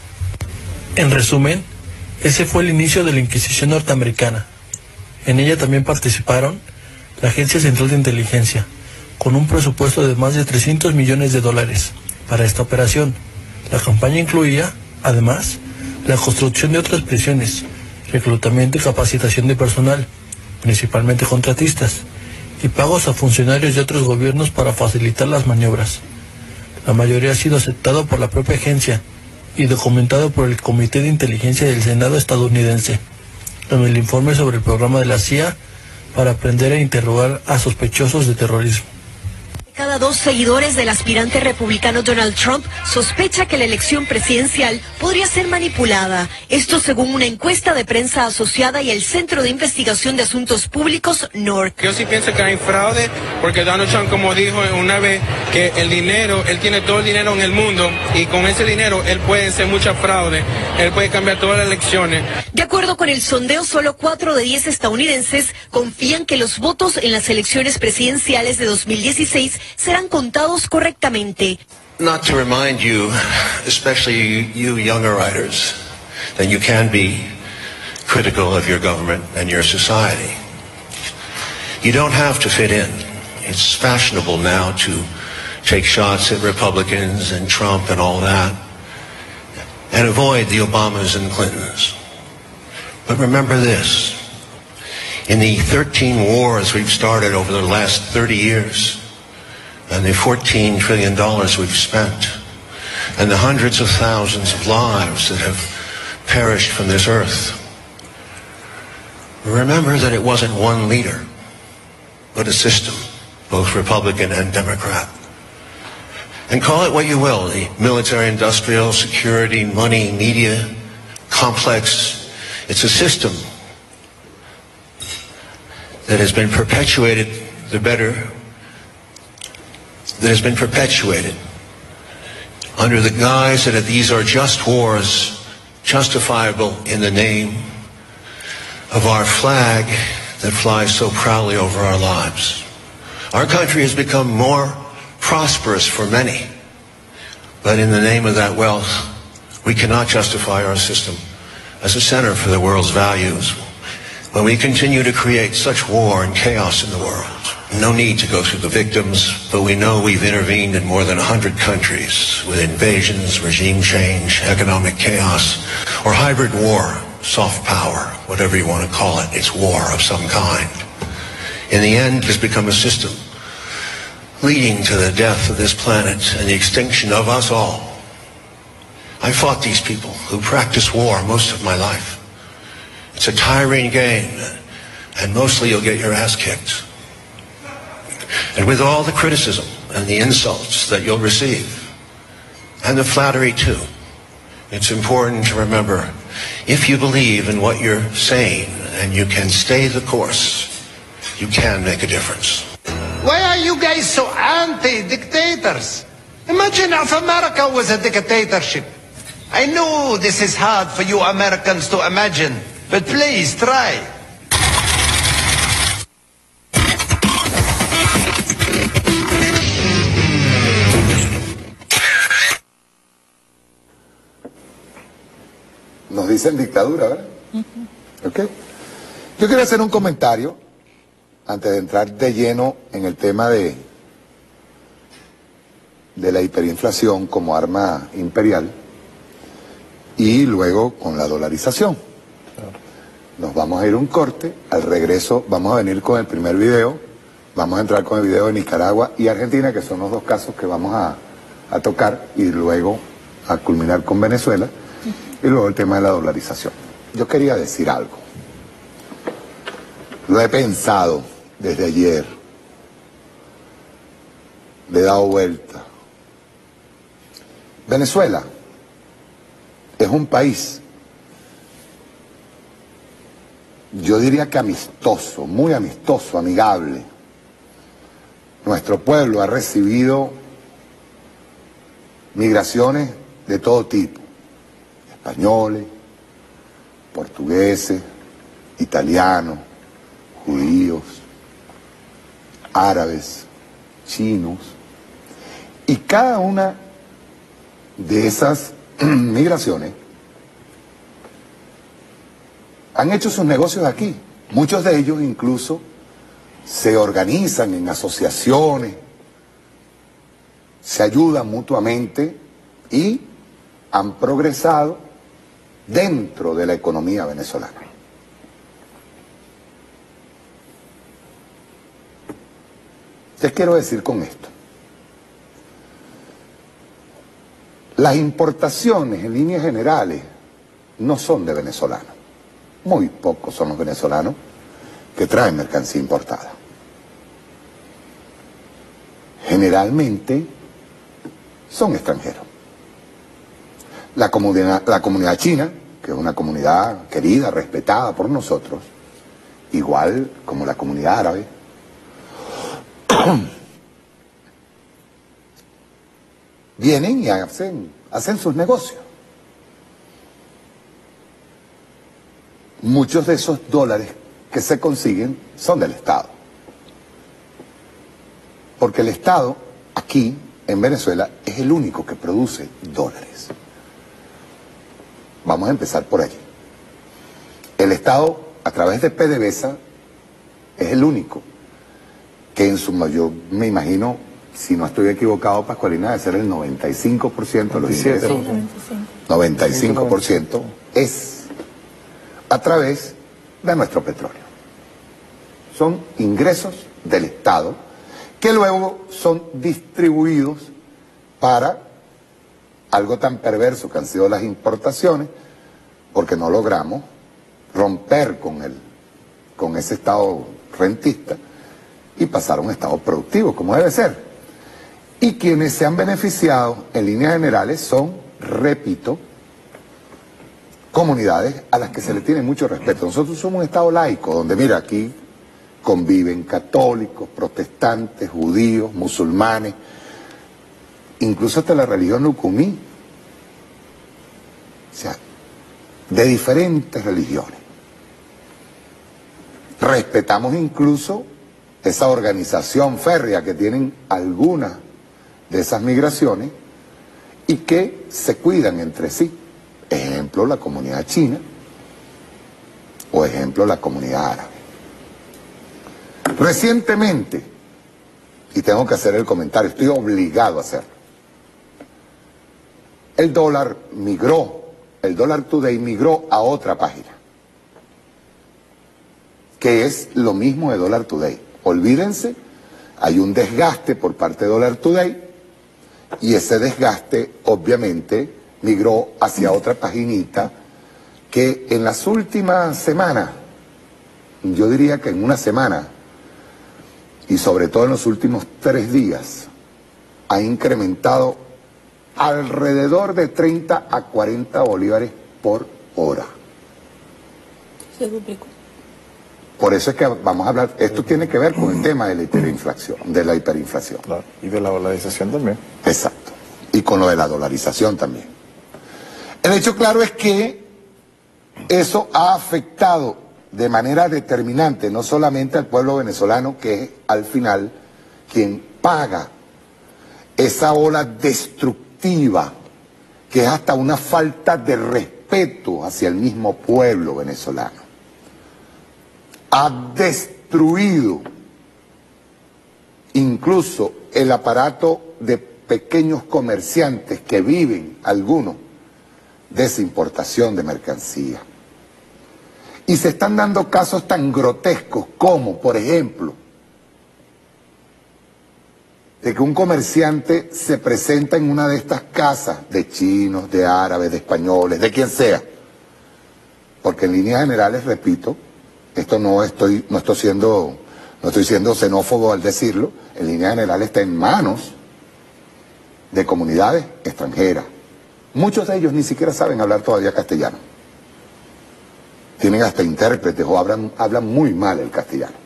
[SPEAKER 26] En resumen, ese fue el inicio de la Inquisición norteamericana. En ella también participaron la Agencia Central de Inteligencia, con un presupuesto de más de $300 millones para esta operación. La campaña incluía, además, la construcción de otras prisiones, reclutamiento y capacitación de personal, principalmente contratistas, y pagos a funcionarios de otros gobiernos para facilitar las maniobras. La mayoría ha sido aceptado por la propia agencia y documentado por el Comité de Inteligencia del Senado estadounidense, en el informe sobre el programa de la CIA para aprender e interrogar a sospechosos de terrorismo.
[SPEAKER 1] Cada 2 seguidores del aspirante republicano Donald Trump sospecha que la elección presidencial podría ser manipulada. Esto según una encuesta de prensa asociada y el Centro de Investigación de Asuntos Públicos, NORC.
[SPEAKER 2] Yo sí pienso que hay fraude, porque Donald Trump, como dijo una vez, que el dinero, él tiene todo el dinero en el mundo, y con ese dinero él puede hacer mucha fraude, él puede cambiar todas las elecciones.
[SPEAKER 1] De acuerdo con el sondeo, solo 4 de 10 estadounidenses confían que los votos en las elecciones presidenciales de 2016 serán contados correctamente.
[SPEAKER 3] Not to remind you, especially you younger writers, that you can be critical of your government and your society. You don't have to fit in. It's fashionable now to take shots at Republicans and Trump and all that, and avoid the Obamas and Clintons. But remember this, in the 13 wars we've started over the last 30 years, and the $14 trillion we've spent, and the hundreds of thousands of lives that have perished from this earth, remember that it wasn't one leader, but a system, both Republican and Democrat. And call it what you will, the military, industrial, security, money, media, complex. It's a system that has been perpetuated, that has been perpetuated under the guise that these are just wars, justifiable in the name of our flag that flies so proudly over our lives. Our country has become more prosperous for many, but in the name of that wealth, we cannot justify our system as a center for the world's values when we continue to create such war and chaos in the world. No need to go through the victims, but we know we've intervened in more than 100 countries with invasions, regime change, economic chaos, or hybrid war, soft power, whatever you want to call it. It's war of some kind. In the end, it has become a system leading to the death of this planet and the extinction of us all. I fought these people who practice war most of my life. It's a tiring game, and mostly you'll get your ass kicked. And with all the criticism and the insults that you'll receive, and the flattery too, it's important to remember, if you believe in what you're saying and you can stay the course, you can make a difference.
[SPEAKER 15] Why are you guys so anti-dictators? Imagine if America was a dictatorship. I know this is hard for you Americans to imagine, but please try.
[SPEAKER 10] Nos dicen dictadura, ¿verdad? Okay. Yo quiero hacer un comentario antes de entrar de lleno en el tema de la hiperinflación como arma imperial. y luego con la dolarización. Nos vamos a ir a un corte, al regreso vamos a venir con el primer video, vamos a entrar con el video de Nicaragua y Argentina, que son los dos casos que vamos a tocar, y luego a culminar con Venezuela, y luego el tema de la dolarización. Yo quería decir algo. Lo he pensado desde ayer, le he dado vuelta. Venezuela es un país, yo diría que amistoso, muy amistoso, amigable. Nuestro pueblo ha recibido migraciones de todo tipo, españoles, portugueses, italianos, judíos, árabes, chinos, y cada una de esas migraciones han hecho sus negocios aquí. Muchos de ellos incluso se organizan en asociaciones, se ayudan mutuamente y han progresado dentro de la economía venezolana. ¿Qué quiero decir con esto? Las importaciones en líneas generales no son de venezolanos. Muy pocos son los venezolanos que traen mercancía importada. Generalmente son extranjeros. La comunidad china, que es una comunidad querida, respetada por nosotros, igual como la comunidad árabe, vienen y hacen sus negocios. Muchos de esos dólares que se consiguen son del Estado. Porque el Estado, aquí, en Venezuela, es el único que produce dólares. Vamos a empezar por allí. El Estado, a través de PDVSA, es el único que en su mayor, me imagino, si no estoy equivocado, Pascualina, debe ser el 95% de los ingresos. Sí, 95% es a través de nuestro petróleo. Son ingresos del Estado que luego son distribuidos para algo tan perverso que han sido las importaciones, porque no logramos romper con ese Estado rentista y pasar a un Estado productivo, como debe ser. Y quienes se han beneficiado en líneas generales son, repito, comunidades a las que se le tiene mucho respeto. Nosotros somos un Estado laico, donde mira, aquí conviven católicos, protestantes, judíos, musulmanes, incluso hasta la religión lucumí. O sea, de diferentes religiones. Respetamos incluso esa organización férrea que tienen algunas de esas migraciones y que se cuidan entre sí. Ejemplo, la comunidad china o ejemplo, la comunidad árabe. Recientemente, y tengo que hacer el comentario, estoy obligado a hacerlo, el dólar Today migró a otra página, que es lo mismo de Dollar Today. Olvídense, hay un desgaste por parte de Dollar Today y ese desgaste obviamente migró hacia otra paginita que en las últimas semanas, yo diría que en una semana y sobre todo en los últimos 3 días, ha incrementado alrededor de 30 a 40 bolívares por hora.
[SPEAKER 12] Se duplicó.
[SPEAKER 10] Por eso es que vamos a hablar, esto tiene que ver con el tema de la hiperinflación.
[SPEAKER 11] Claro, y de la dolarización también.
[SPEAKER 10] Exacto. Y con lo de la dolarización también. El hecho claro es que eso ha afectado de manera determinante no solamente al pueblo venezolano, que es al final quien paga esa ola destructiva, que es hasta una falta de respeto hacia el mismo pueblo venezolano. Ha destruido incluso el aparato de pequeños comerciantes que viven, algunos, desimportación de mercancía. Y se están dando casos tan grotescos como, por ejemplo, de que un comerciante se presenta en una de estas casas de chinos, de árabes, de españoles, de quien sea. Porque en líneas generales, repito, esto no estoy siendo xenófobo al decirlo, en líneas generales está en manos de comunidades extranjeras. Muchos de ellos ni siquiera saben hablar todavía castellano. Tienen hasta intérpretes o hablan muy mal el castellano.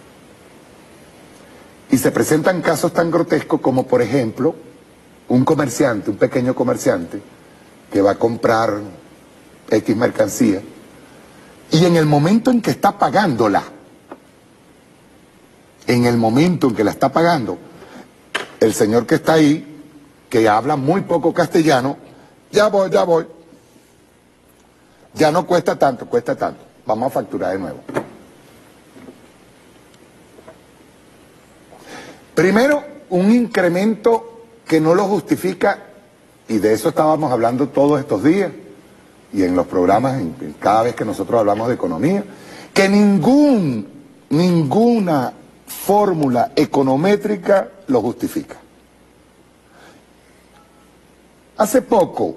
[SPEAKER 10] Y se presentan casos tan grotescos como, por ejemplo, un comerciante, un pequeño comerciante, que va a comprar X mercancía, y en el momento en que está pagándola, el señor que está ahí, que habla muy poco castellano, ya voy, ya no cuesta tanto, vamos a facturar de nuevo. Primero, un incremento que no lo justifica, y de eso estábamos hablando todos estos días, y en los programas, cada vez que nosotros hablamos de economía, que ninguna fórmula econométrica lo justifica. Hace poco,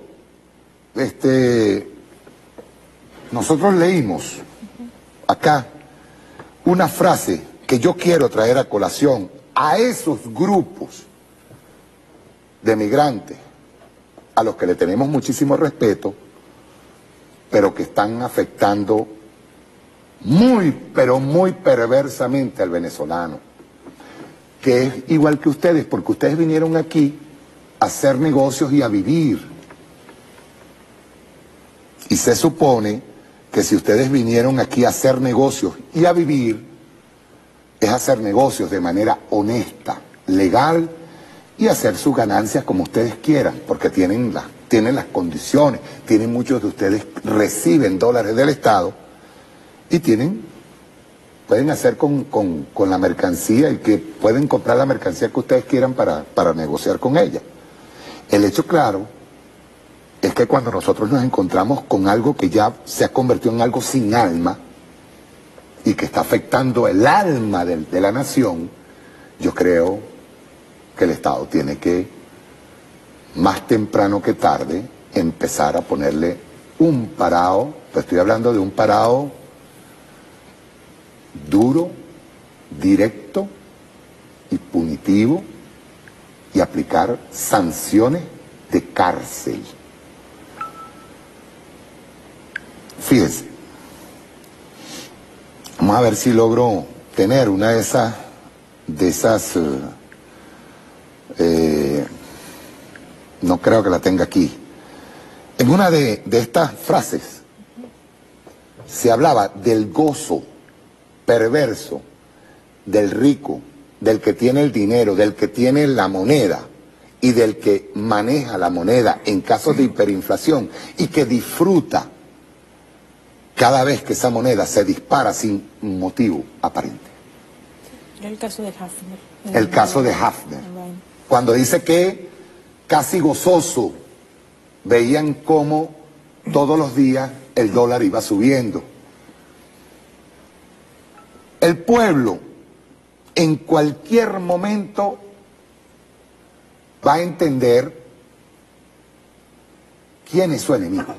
[SPEAKER 10] nosotros leímos acá una frase que yo quiero traer a colación a esos grupos de migrantes a los que le tenemos muchísimo respeto, pero que están afectando pero muy perversamente al venezolano, que es igual que ustedes, porque ustedes vinieron aquí a hacer negocios y a vivir. Y se supone que si ustedes vinieron aquí a hacer negocios y a vivir, es hacer negocios de manera honesta, legal, y hacer sus ganancias como ustedes quieran, porque tienen las condiciones, muchos de ustedes reciben dólares del Estado y pueden hacer con la mercancía y que pueden comprar la mercancía que ustedes quieran para negociar con ella. El hecho claro es que cuando nosotros nos encontramos con algo que ya se ha convertido en algo sin alma y que está afectando el alma de la nación, yo creo que el Estado tiene que, más temprano que tarde, empezar a ponerle un parado, pues estoy hablando de un parado duro, directo y punitivo, y aplicar sanciones de cárcel. Fíjense, vamos a ver si logro tener una de esas no creo que la tenga aquí. En una de estas frases se hablaba del gozo perverso del rico, del que tiene el dinero, del que tiene la moneda y del que maneja la moneda en casos de hiperinflación y que disfruta cada vez que esa moneda se dispara sin motivo aparente.
[SPEAKER 12] El caso de Hafner.
[SPEAKER 10] El caso de Hafner. Cuando dice que casi gozoso veían cómo todos los días el dólar iba subiendo. El pueblo en cualquier momento va a entender quién es su enemigo.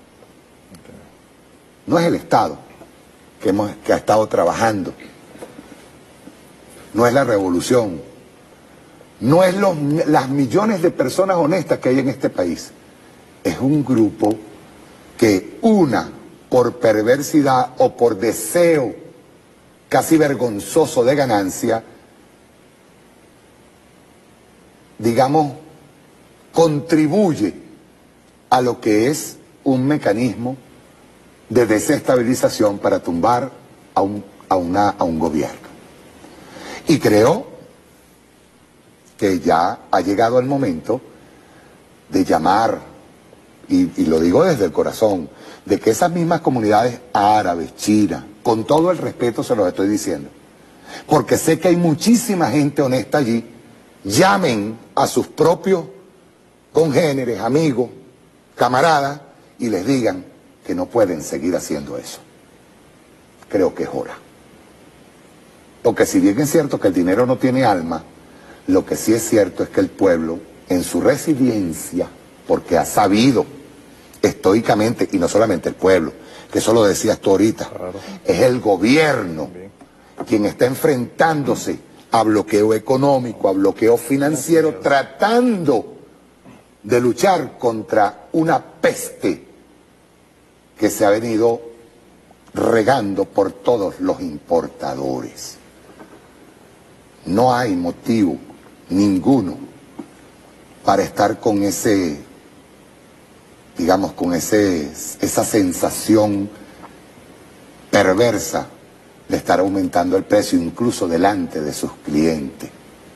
[SPEAKER 10] No es el Estado que ha estado trabajando, no es la revolución, no es las millones de personas honestas que hay en este país. Es un grupo que por perversidad o por deseo casi vergonzoso de ganancia, digamos, contribuye a lo que es un mecanismo de desestabilización para tumbar a un gobierno. Y creo que ya ha llegado el momento de llamar, y lo digo desde el corazón, de que esas mismas comunidades árabes, chinas, con todo el respeto se los estoy diciendo, porque sé que hay muchísima gente honesta allí, llamen a sus propios congéneres, amigos, camaradas, y les digan que no pueden seguir haciendo eso. Creo que es hora. Porque si bien es cierto que el dinero no tiene alma, lo que sí es cierto es que el pueblo, en su resiliencia, porque ha sabido estoicamente, y no solamente el pueblo, que eso lo decías tú ahorita, claro, es el gobierno quien está enfrentándose a bloqueo económico, a bloqueo financiero, tratando de luchar contra una peste que se ha venido regando por todos los importadores. No hay motivo ninguno para estar con ese, digamos, con esa sensación perversa de estar aumentando el precio incluso delante de sus clientes.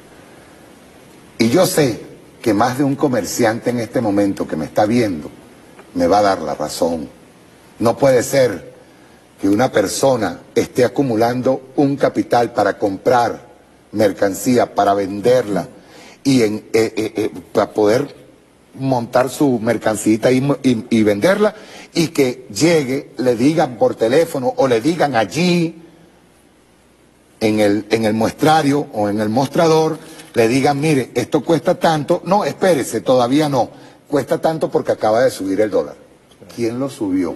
[SPEAKER 10] Y yo sé que más de un comerciante en este momento que me está viendo me va a dar la razón. No puede ser que una persona esté acumulando un capital para comprar mercancía, para venderla y para poder montar su mercancita y venderla, y que llegue, le digan por teléfono o le digan allí en el muestrario o en el mostrador, le digan, mire, esto cuesta tanto. No, espérese, todavía no, cuesta tanto porque acaba de subir el dólar. ¿Quién lo subió?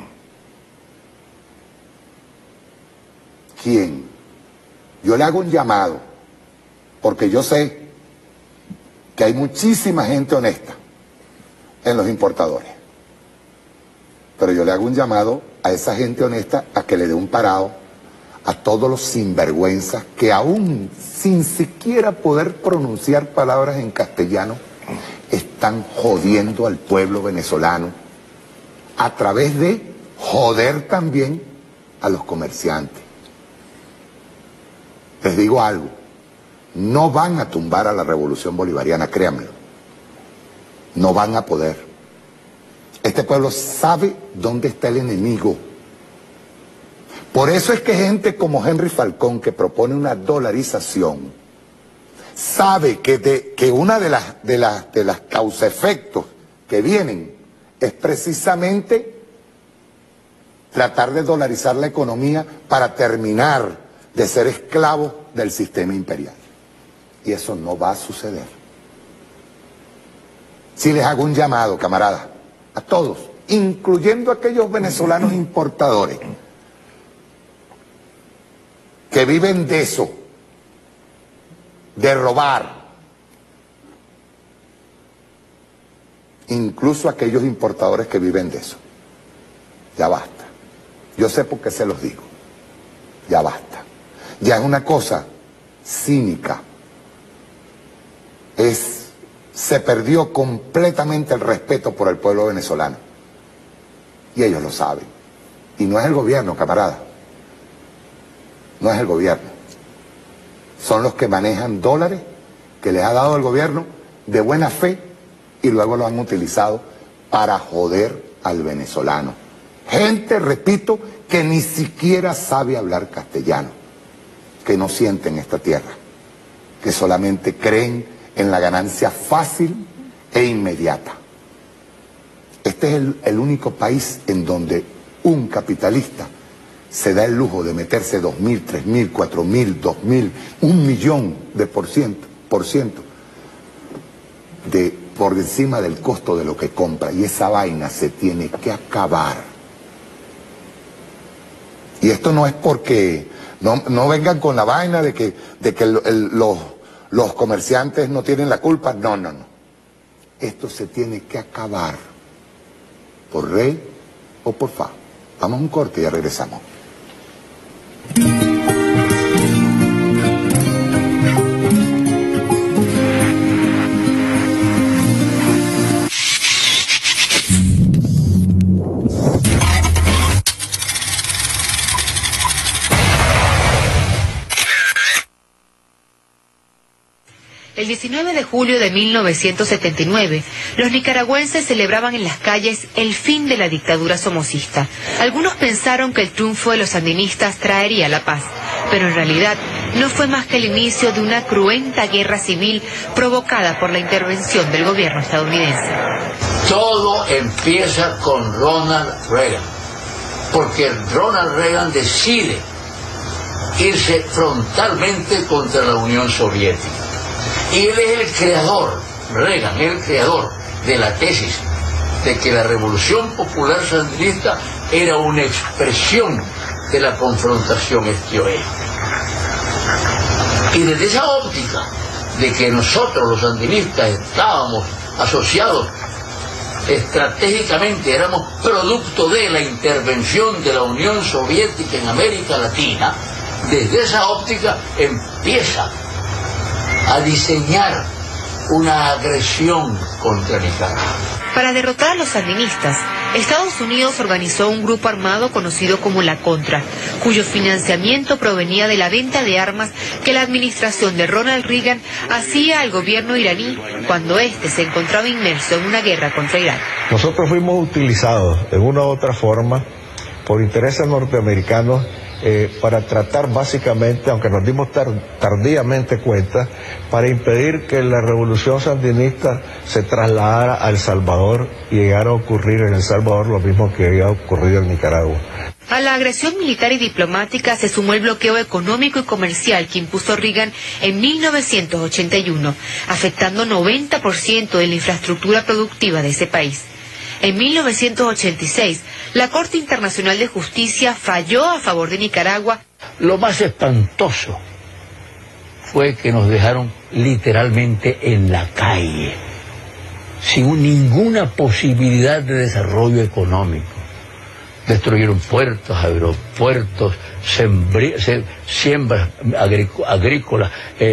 [SPEAKER 10] ¿Quién? Yo le hago un llamado, porque yo sé que hay muchísima gente honesta en los importadores, pero yo le hago un llamado a esa gente honesta a que le dé un parado a todos los sinvergüenzas que aún sin siquiera poder pronunciar palabras en castellano están jodiendo al pueblo venezolano a través de joder también a los comerciantes. Les digo algo, no van a tumbar a la revolución bolivariana, créanmelo. No van a poder. Este pueblo sabe dónde está el enemigo. Por eso es que gente como Henry Falcón, que propone una dolarización, sabe que una de las causa-efectos que vienen es precisamente tratar de dolarizar la economía para terminar de ser esclavos del sistema imperial. Y eso no va a suceder. Si les hago un llamado, camaradas, a todos, incluyendo a aquellos venezolanos importadores que viven de eso, de robar, incluso aquellos importadores que viven de eso. Ya basta. Yo sé por qué se los digo. Ya basta. Ya es una cosa cínica. Se perdió completamente el respeto por el pueblo venezolano. Y ellos lo saben. Y no es el gobierno, camarada. No es el gobierno. Son los que manejan dólares que les ha dado el gobierno de buena fe y luego lo han utilizado para joder al venezolano. Gente, repito, que ni siquiera sabe hablar castellano, que no sienten esta tierra, que solamente creen en la ganancia fácil e inmediata. Este es el único país en donde un capitalista se da el lujo de meterse 2.000, 3.000, 4.000, 2.000, 1.000.000% por encima del costo de lo que compra, y esa vaina se tiene que acabar. Y esto no es porque no vengan con la vaina de que los comerciantes no tienen la culpa. No. Esto se tiene que acabar, por rey o por fa. Vamos a un corte y ya regresamos.
[SPEAKER 4] El 19 de julio de 1979, los nicaragüenses celebraban en las calles el fin de la dictadura somocista. Algunos pensaron que el triunfo de los sandinistas traería la paz, pero en realidad no fue más que el inicio de una cruenta guerra civil provocada por la intervención del gobierno estadounidense.
[SPEAKER 5] Todo empieza con Ronald Reagan, porque Ronald Reagan decide irse frontalmente contra la Unión Soviética. Y él es el creador, Reagan es el creador de la tesis de que la Revolución Popular Sandinista era una expresión de la confrontación este-oeste. Y desde esa óptica de que nosotros los sandinistas estábamos asociados estratégicamente, éramos producto de la intervención de la Unión Soviética en América Latina, desde esa óptica empieza a diseñar una agresión contra Nicaragua.
[SPEAKER 4] Para derrotar a los sandinistas, Estados Unidos organizó un grupo armado conocido como la Contra, cuyo financiamiento provenía de la venta de armas que la administración de Ronald Reagan hacía al gobierno iraní cuando éste se encontraba inmerso en una guerra contra Irak.
[SPEAKER 6] Nosotros fuimos utilizados de una u otra forma por intereses norteamericanos para tratar básicamente, aunque nos dimos tardíamente cuenta, para impedir que la revolución sandinista se trasladara a El Salvador y llegara a ocurrir en El Salvador lo mismo que había ocurrido en Nicaragua.
[SPEAKER 4] A la agresión militar y diplomática se sumó el bloqueo económico y comercial que impuso Reagan en 1981, afectando 90% de la infraestructura productiva de ese país. En 1986, la Corte Internacional de Justicia falló a favor de Nicaragua.
[SPEAKER 5] Lo más espantoso fue que nos dejaron literalmente en la calle, sin ninguna posibilidad de desarrollo económico. Destruyeron puertos, aeropuertos, siembras agrícolas,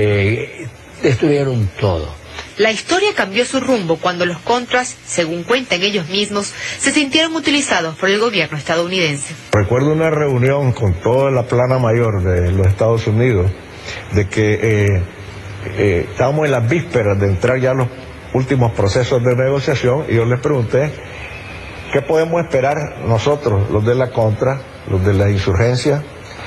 [SPEAKER 5] destruyeron todo.
[SPEAKER 4] La historia cambió su rumbo cuando los contras, según cuentan ellos mismos, se sintieron utilizados por el gobierno estadounidense.
[SPEAKER 6] Recuerdo una reunión con toda la plana mayor de los Estados Unidos, de que estábamos en las vísperas de entrar ya a los últimos procesos de negociación, y yo les pregunté, ¿qué podemos esperar nosotros, los de la Contra, los de la insurgencia,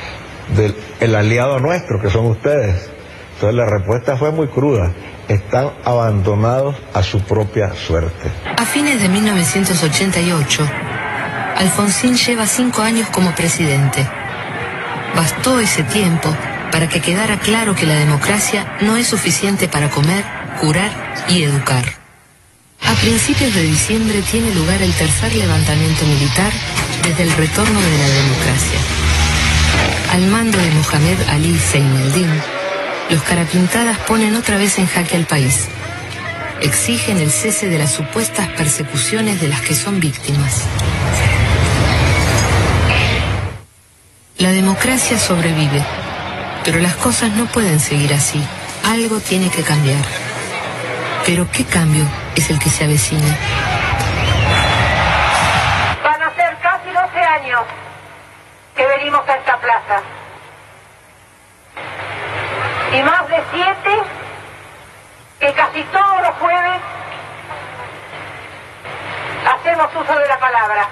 [SPEAKER 6] del aliado nuestro, que son ustedes? Entonces la respuesta fue muy cruda: están abandonados a su propia suerte.
[SPEAKER 7] A fines de 1988, Alfonsín lleva 5 años como presidente. Bastó ese tiempo para que quedara claro que la democracia no es suficiente para comer, curar y educar. A principios de diciembre tiene lugar el tercer levantamiento militar desde el retorno de la democracia. Al mando de Mohamed Ali Zainuddin, los carapintadas ponen otra vez en jaque al país. Exigen el cese de las supuestas persecuciones de las que son víctimas. La democracia sobrevive, pero las cosas no pueden seguir así. Algo tiene que cambiar. Pero ¿qué cambio es el que se avecina?
[SPEAKER 8] Van a ser casi 12 años que venimos a esta plaza. Y más de 7 que casi todos los jueves hacemos uso de la palabra.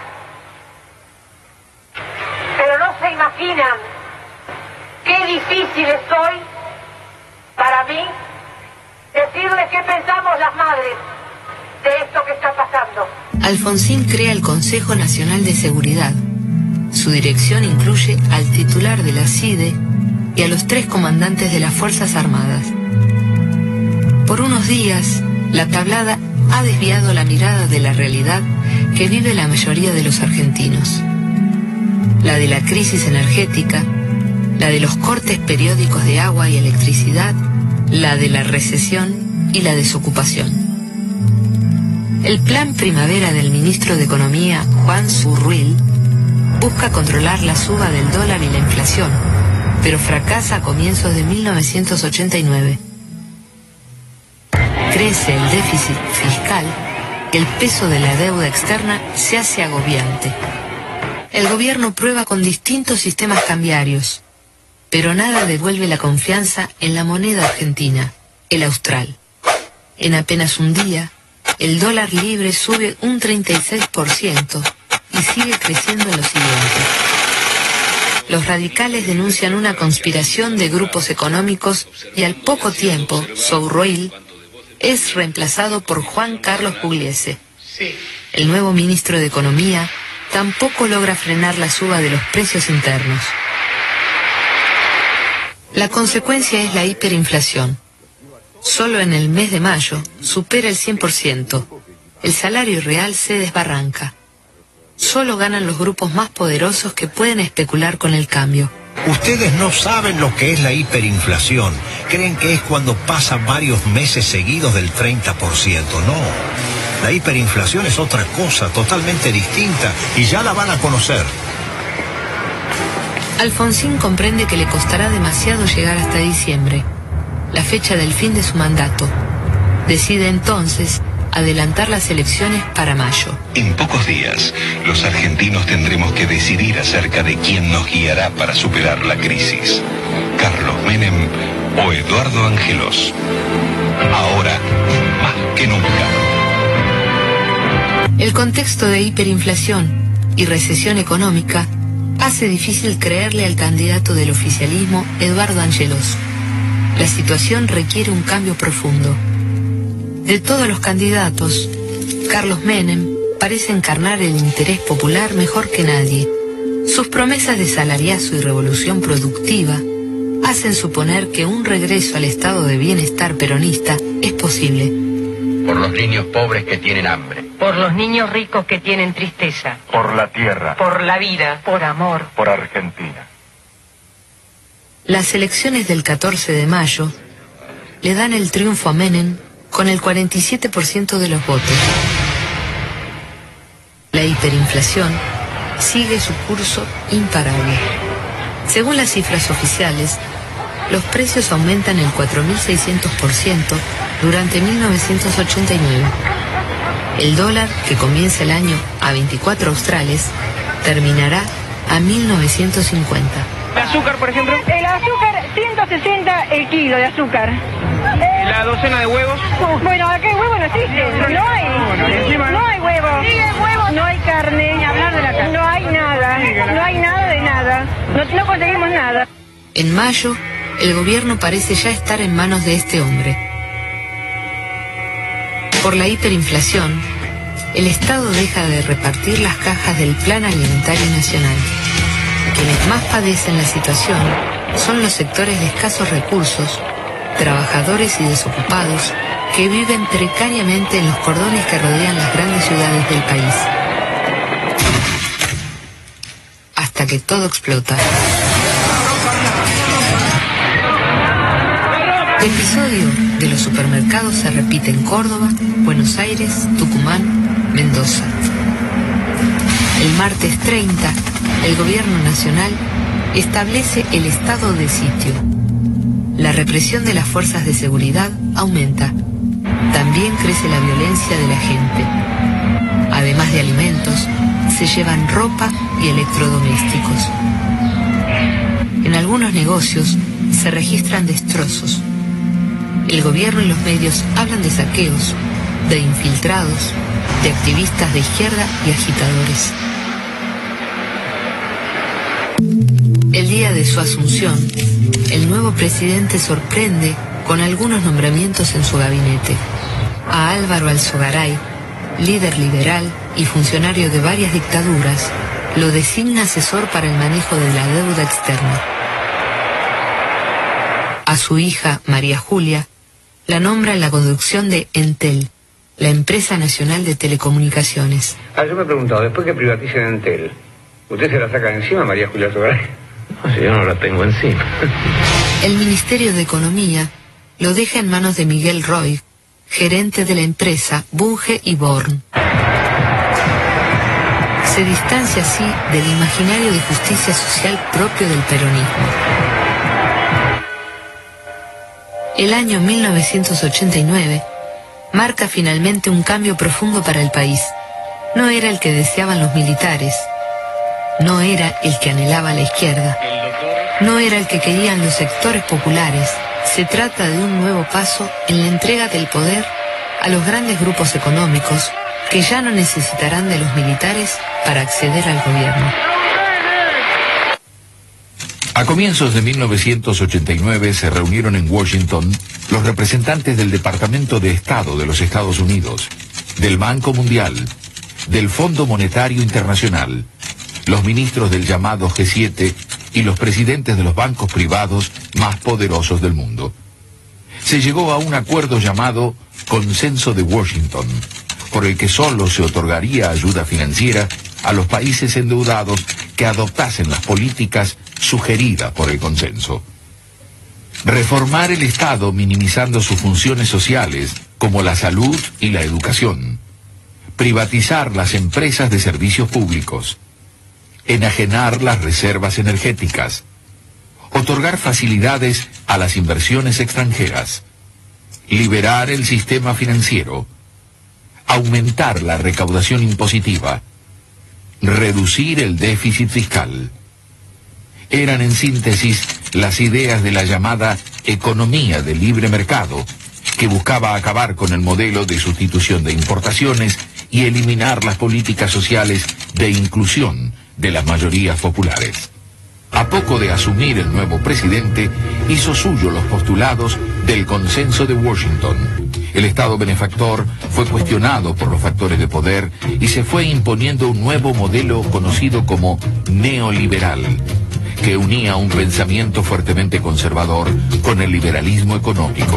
[SPEAKER 8] Pero no se imaginan qué difícil es hoy para mí decirles qué pensamos las madres de esto que está pasando.
[SPEAKER 7] Alfonsín crea el Consejo Nacional de Seguridad. Su dirección incluye al titular de la CIDE y a los 3 comandantes de las Fuerzas Armadas. Por unos días, la tablada ha desviado la mirada de la realidad que vive la mayoría de los argentinos. La de la crisis energética, la de los cortes periódicos de agua y electricidad, la de la recesión y la desocupación. El plan primavera del ministro de Economía, Juan Zurruil, busca controlar la suba del dólar y la inflación, pero fracasa a comienzos de 1989. Crece el déficit fiscal, el peso de la deuda externa se hace agobiante. El gobierno prueba con distintos sistemas cambiarios, pero nada devuelve la confianza en la moneda argentina, el austral. En apenas un día, el dólar libre sube un 36% y sigue creciendo en lo siguiente. Los radicales denuncian una conspiración de grupos económicos y al poco tiempo, Zurruil es reemplazado por Juan Carlos Pugliese. El nuevo ministro de Economía tampoco logra frenar la suba de los precios internos. La consecuencia es la hiperinflación. Solo en el mes de mayo supera el 100%. El salario real se desbarranca. Solo ganan los grupos más poderosos que pueden especular con el cambio.
[SPEAKER 9] Ustedes no saben lo que es la hiperinflación. Creen que es cuando pasan varios meses seguidos del 30%. No. La hiperinflación es otra cosa, totalmente distinta, y ya la van a conocer.
[SPEAKER 7] Alfonsín comprende que le costará demasiado llegar hasta diciembre, la fecha del fin de su mandato. Decide entonces adelantar las elecciones para mayo.
[SPEAKER 13] En pocos días, los argentinos tendremos que decidir acerca de quién nos guiará para superar la crisis. Carlos Menem o Eduardo Angelos. Ahora, más que nunca.
[SPEAKER 7] El contexto de hiperinflación y recesión económica hace difícil creerle al candidato del oficialismo, Eduardo Angelos. La situación requiere un cambio profundo. De todos los candidatos, Carlos Menem parece encarnar el interés popular mejor que nadie. Sus promesas de salariazo y revolución productiva hacen suponer que un regreso al estado de bienestar peronista es posible.
[SPEAKER 14] Por los niños pobres que tienen hambre.
[SPEAKER 16] Por los niños ricos que tienen tristeza.
[SPEAKER 14] Por la tierra.
[SPEAKER 16] Por la vida. Por amor.
[SPEAKER 14] Por Argentina.
[SPEAKER 7] Las elecciones del 14 de mayo le dan el triunfo a Menem con el 47% de los votos. La hiperinflación sigue su curso imparable. Según las cifras oficiales, los precios aumentan el 4.600% durante 1989. El dólar, que comienza el año a 24 australes, terminará a 1950.
[SPEAKER 16] ¿El azúcar, por ejemplo? El azúcar, 160 el kilo de azúcar.
[SPEAKER 2] ¿Y la docena de huevos?
[SPEAKER 16] Bueno, acá hay huevos no existen. No hay. No hay huevos. No hay carne. Ni hablar de la carne. No hay nada. No hay nada de nada. No conseguimos nada.
[SPEAKER 7] En mayo, el gobierno parece ya estar en manos de este hombre. Por la hiperinflación, el Estado deja de repartir las cajas del Plan Alimentario Nacional. Quienes más padecen la situación son los sectores de escasos recursos, trabajadores y desocupados que viven precariamente en los cordones que rodean las grandes ciudades del país. Hasta que todo explota. El episodio de los supermercados se repite en Córdoba, Buenos Aires, Tucumán, Mendoza. El martes 30, el gobierno nacional establece el estado de sitio. La represión de las fuerzas de seguridad aumenta. También crece la violencia de la gente. Además de alimentos, se llevan ropa y electrodomésticos. En algunos negocios se registran destrozos. El gobierno y los medios hablan de saqueos, de infiltrados, de activistas de izquierda y agitadores. El día de su asunción, el nuevo presidente sorprende con algunos nombramientos en su gabinete. A Álvaro Alzogaray, líder liberal y funcionario de varias dictaduras, lo designa asesor para el manejo de la deuda externa. A su hija, María Julia, la nombra en la conducción de Entel, la empresa nacional de telecomunicaciones.
[SPEAKER 14] Yo me he preguntado, después que privaticen Entel, ¿usted se la saca de encima, María Julia Alzogaray? No, si yo no la tengo encima.
[SPEAKER 7] El Ministerio de Economía lo deja en manos de Miguel Roig, gerente de la empresa Bunge y Born. Se distancia así del imaginario de justicia social propio del peronismo. El año 1989 marca finalmente un cambio profundo para el país. No era el que deseaban los militares, no era el que anhelaba la izquierda, no era el que querían los sectores populares. Se trata de un nuevo paso en la entrega del poder a los grandes grupos económicos que ya no necesitarán de los militares para acceder al gobierno.
[SPEAKER 17] A comienzos de 1989 se reunieron en Washington los representantes del Departamento de Estado de los Estados Unidos del Banco Mundial, del Fondo Monetario Internacional, los ministros del llamado G7 y los presidentes de los bancos privados más poderosos del mundo. Se llegó a un acuerdo llamado Consenso de Washington, por el que solo se otorgaría ayuda financiera a los países endeudados que adoptasen las políticas sugeridas por el consenso. Reformar el Estado minimizando sus funciones sociales, como la salud y la educación. Privatizar las empresas de servicios públicos. Enajenar las reservas energéticas. Otorgar facilidades a las inversiones extranjeras. Liberar el sistema financiero. Aumentar la recaudación impositiva. Reducir el déficit fiscal. Eran en síntesis las ideas de la llamada economía de libre mercado, que buscaba acabar con el modelo de sustitución de importaciones y eliminar las políticas sociales de inclusión de las mayorías populares. A poco de asumir el nuevo presidente, hizo suyo los postulados del Consenso de Washington. El Estado benefactor fue cuestionado por los factores de poder y se fue imponiendo un nuevo modelo conocido como neoliberal, que unía un pensamiento fuertemente conservador con el liberalismo económico.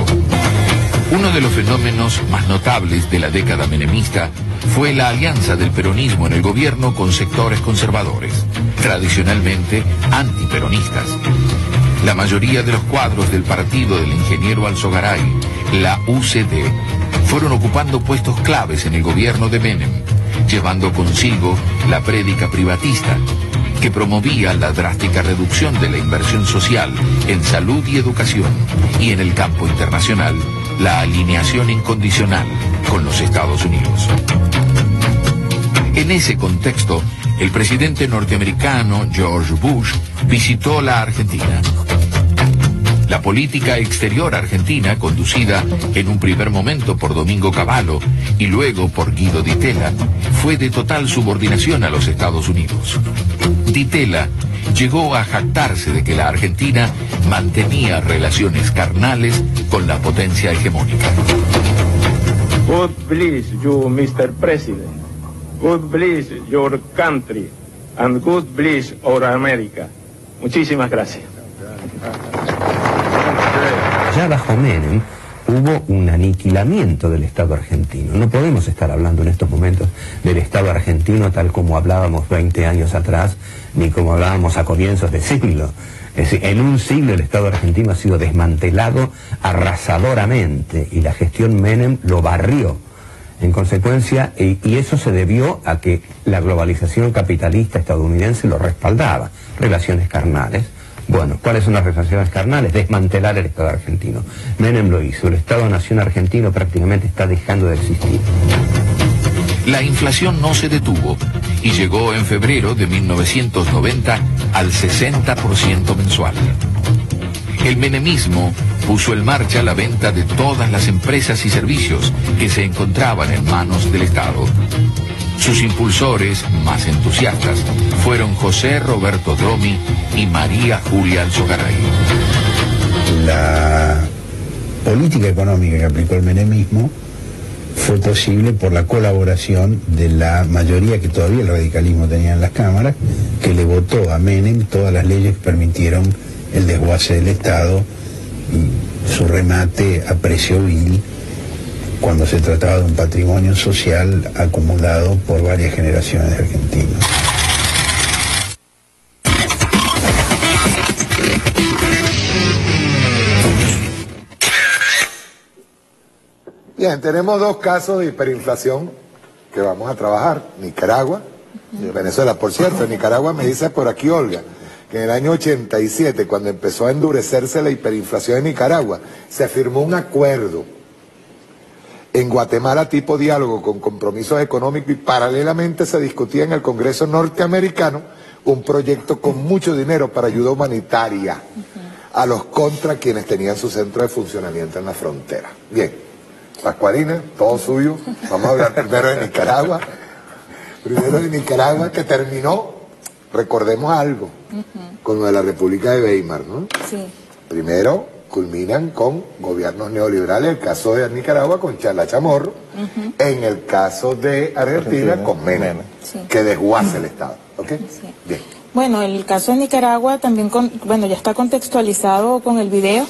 [SPEAKER 17] Uno de los fenómenos más notables de la década menemista fue la alianza del peronismo en el gobierno con sectores conservadores, tradicionalmente antiperonistas. La mayoría de los cuadros del partido del ingeniero Alzogaray, la UCD, fueron ocupando puestos claves en el gobierno de Menem, llevando consigo la prédica privatista, que promovía la drástica reducción de la inversión social en salud y educación, y en el campo internacional, la alineación incondicional con los Estados Unidos. En ese contexto, el presidente norteamericano George Bush visitó la Argentina. La política exterior argentina, conducida en un primer momento por Domingo Cavallo y luego por Guido Di Tella, fue de total subordinación a los Estados Unidos. Di Tella llegó a jactarse de que la Argentina mantenía relaciones carnales con la potencia hegemónica.
[SPEAKER 19] God bless you, Mr. President. God bless your country. And God bless our America. Muchísimas gracias.
[SPEAKER 20] Ya bajo Menem hubo un aniquilamiento del Estado argentino. No podemos estar hablando en estos momentos del Estado argentino tal como hablábamos 20 años atrás, ni como hablábamos a comienzos de siglo. Es decir, en un siglo el Estado argentino ha sido desmantelado arrasadoramente y la gestión Menem lo barrió. En consecuencia, y eso se debió a que la globalización capitalista estadounidense lo respaldaba. Relaciones carnales. Bueno, ¿cuáles son las relaciones carnales? Desmantelar el Estado argentino. Menem lo hizo. El Estado-nación argentino prácticamente está dejando de existir.
[SPEAKER 17] La inflación no se detuvo y llegó en febrero de 1990 al 60% mensual. El menemismo puso en marcha la venta de todas las empresas y servicios que se encontraban en manos del Estado. Sus impulsores más entusiastas fueron José Roberto Dromi y María Julia Alzogaray.
[SPEAKER 21] La política económica que aplicó el menemismo fue posible por la colaboración de la mayoría que todavía el radicalismo tenía en las cámaras, que le votó a Menem todas las leyes que permitieron el desguace del Estado, su remate a precio vil, cuando se trataba de un patrimonio social acumulado por varias generaciones de argentinos.
[SPEAKER 10] Bien, tenemos dos casos de hiperinflación que vamos a trabajar. Nicaragua y Venezuela. Por cierto, en Nicaragua me dice por aquí Olga que en el año 87, cuando empezó a endurecerse la hiperinflación en Nicaragua, se firmó un acuerdo en Guatemala tipo diálogo con compromisos económicos, y paralelamente se discutía en el Congreso norteamericano un proyecto con mucho dinero para ayuda humanitaria a los contra quienes tenían su centro de funcionamiento en la frontera. Bien, Pascualina, todo suyo. Vamos a hablar primero de Nicaragua. Primero de Nicaragua, que terminó, recordemos algo, con lo de la República de Weimar, ¿no?
[SPEAKER 12] Sí.
[SPEAKER 10] Primero culminan con gobiernos neoliberales, el caso de Nicaragua con Charla Chamorro, En el caso de Argentina, con Menem, que desguace el Estado. ¿Ok? Bien.
[SPEAKER 12] Bueno, el caso de Nicaragua también, ya está contextualizado con el video.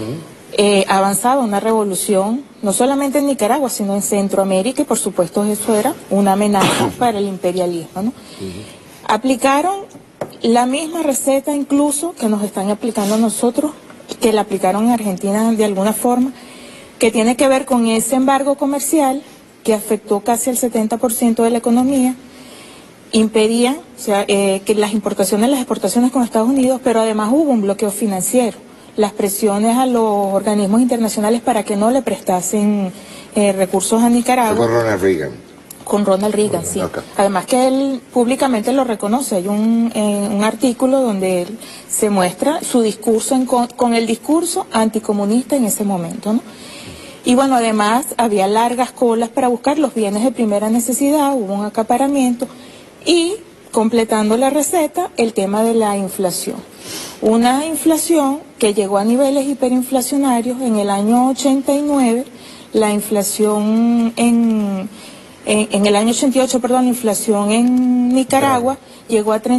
[SPEAKER 12] Ha avanzado una revolución, no solamente en Nicaragua, sino en Centroamérica, y por supuesto eso era una amenaza para el imperialismo, ¿no? Aplicaron la misma receta incluso que nos están aplicando a nosotros, que la aplicaron en Argentina de alguna forma, que tiene que ver con ese embargo comercial que afectó casi el 70% de la economía, impedía que las importaciones y las exportaciones con Estados Unidos, pero además hubo un bloqueo financiero, las presiones a los organismos internacionales para que no le prestasen recursos a Nicaragua.
[SPEAKER 10] Con Ronald Reagan.
[SPEAKER 12] Con Ronald Reagan, sí. Okay. Además que él públicamente lo reconoce. Hay un artículo donde él se muestra su discurso con el discurso anticomunista en ese momento, ¿no? Y bueno, además había largas colas para buscar los bienes de primera necesidad, hubo un acaparamiento y, completando la receta, el tema de la inflación. Una inflación que llegó a niveles hiperinflacionarios en el año 89, la inflación en el año 88, la inflación en Nicaragua llegó a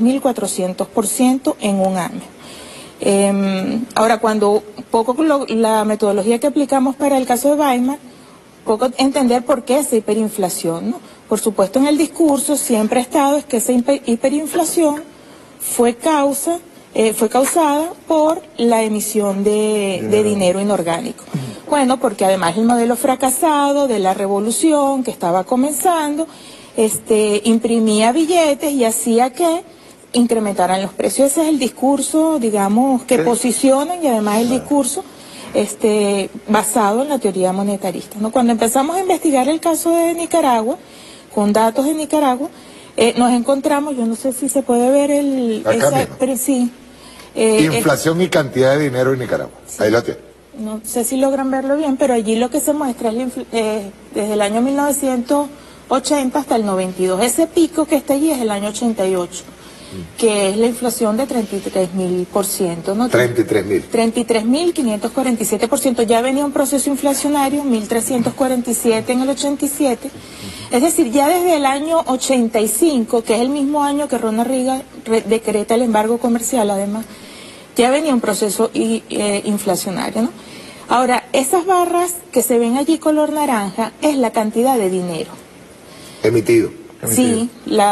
[SPEAKER 12] 33.400% en un año. Ahora, la metodología que aplicamos para el caso de Weimar, entender por qué esa hiperinflación, ¿no? Por supuesto, en el discurso siempre ha estado que esa hiperinflación fue causada por la emisión de dinero inorgánico. Bueno, porque además el modelo fracasado de la revolución que estaba comenzando, imprimía billetes y hacía que incrementaran los precios. Ese es el discurso, digamos, que posicionan, y además el discurso basado en la teoría monetarista, ¿no? Cuando empezamos a investigar el caso de Nicaragua, con datos de Nicaragua, nos encontramos, yo no sé si se puede ver
[SPEAKER 10] inflación y cantidad de dinero en Nicaragua. Sí. Ahí lo tiene.
[SPEAKER 12] No sé si logran verlo bien, pero allí lo que se muestra es desde el año 1980 hasta el 92. Ese pico que está allí es el año 88, que es la inflación de 33.000%, ¿no?
[SPEAKER 10] 33.000.
[SPEAKER 12] 33.547%. Ya venía un proceso inflacionario, 1.347 en el 87. Es decir, ya desde el año 85, que es el mismo año que Ronald Reagan decreta el embargo comercial, además, ya venía un proceso inflacionario, ¿no? Ahora, esas barras que se ven allí color naranja es la cantidad de dinero
[SPEAKER 10] emitido.
[SPEAKER 12] Sí,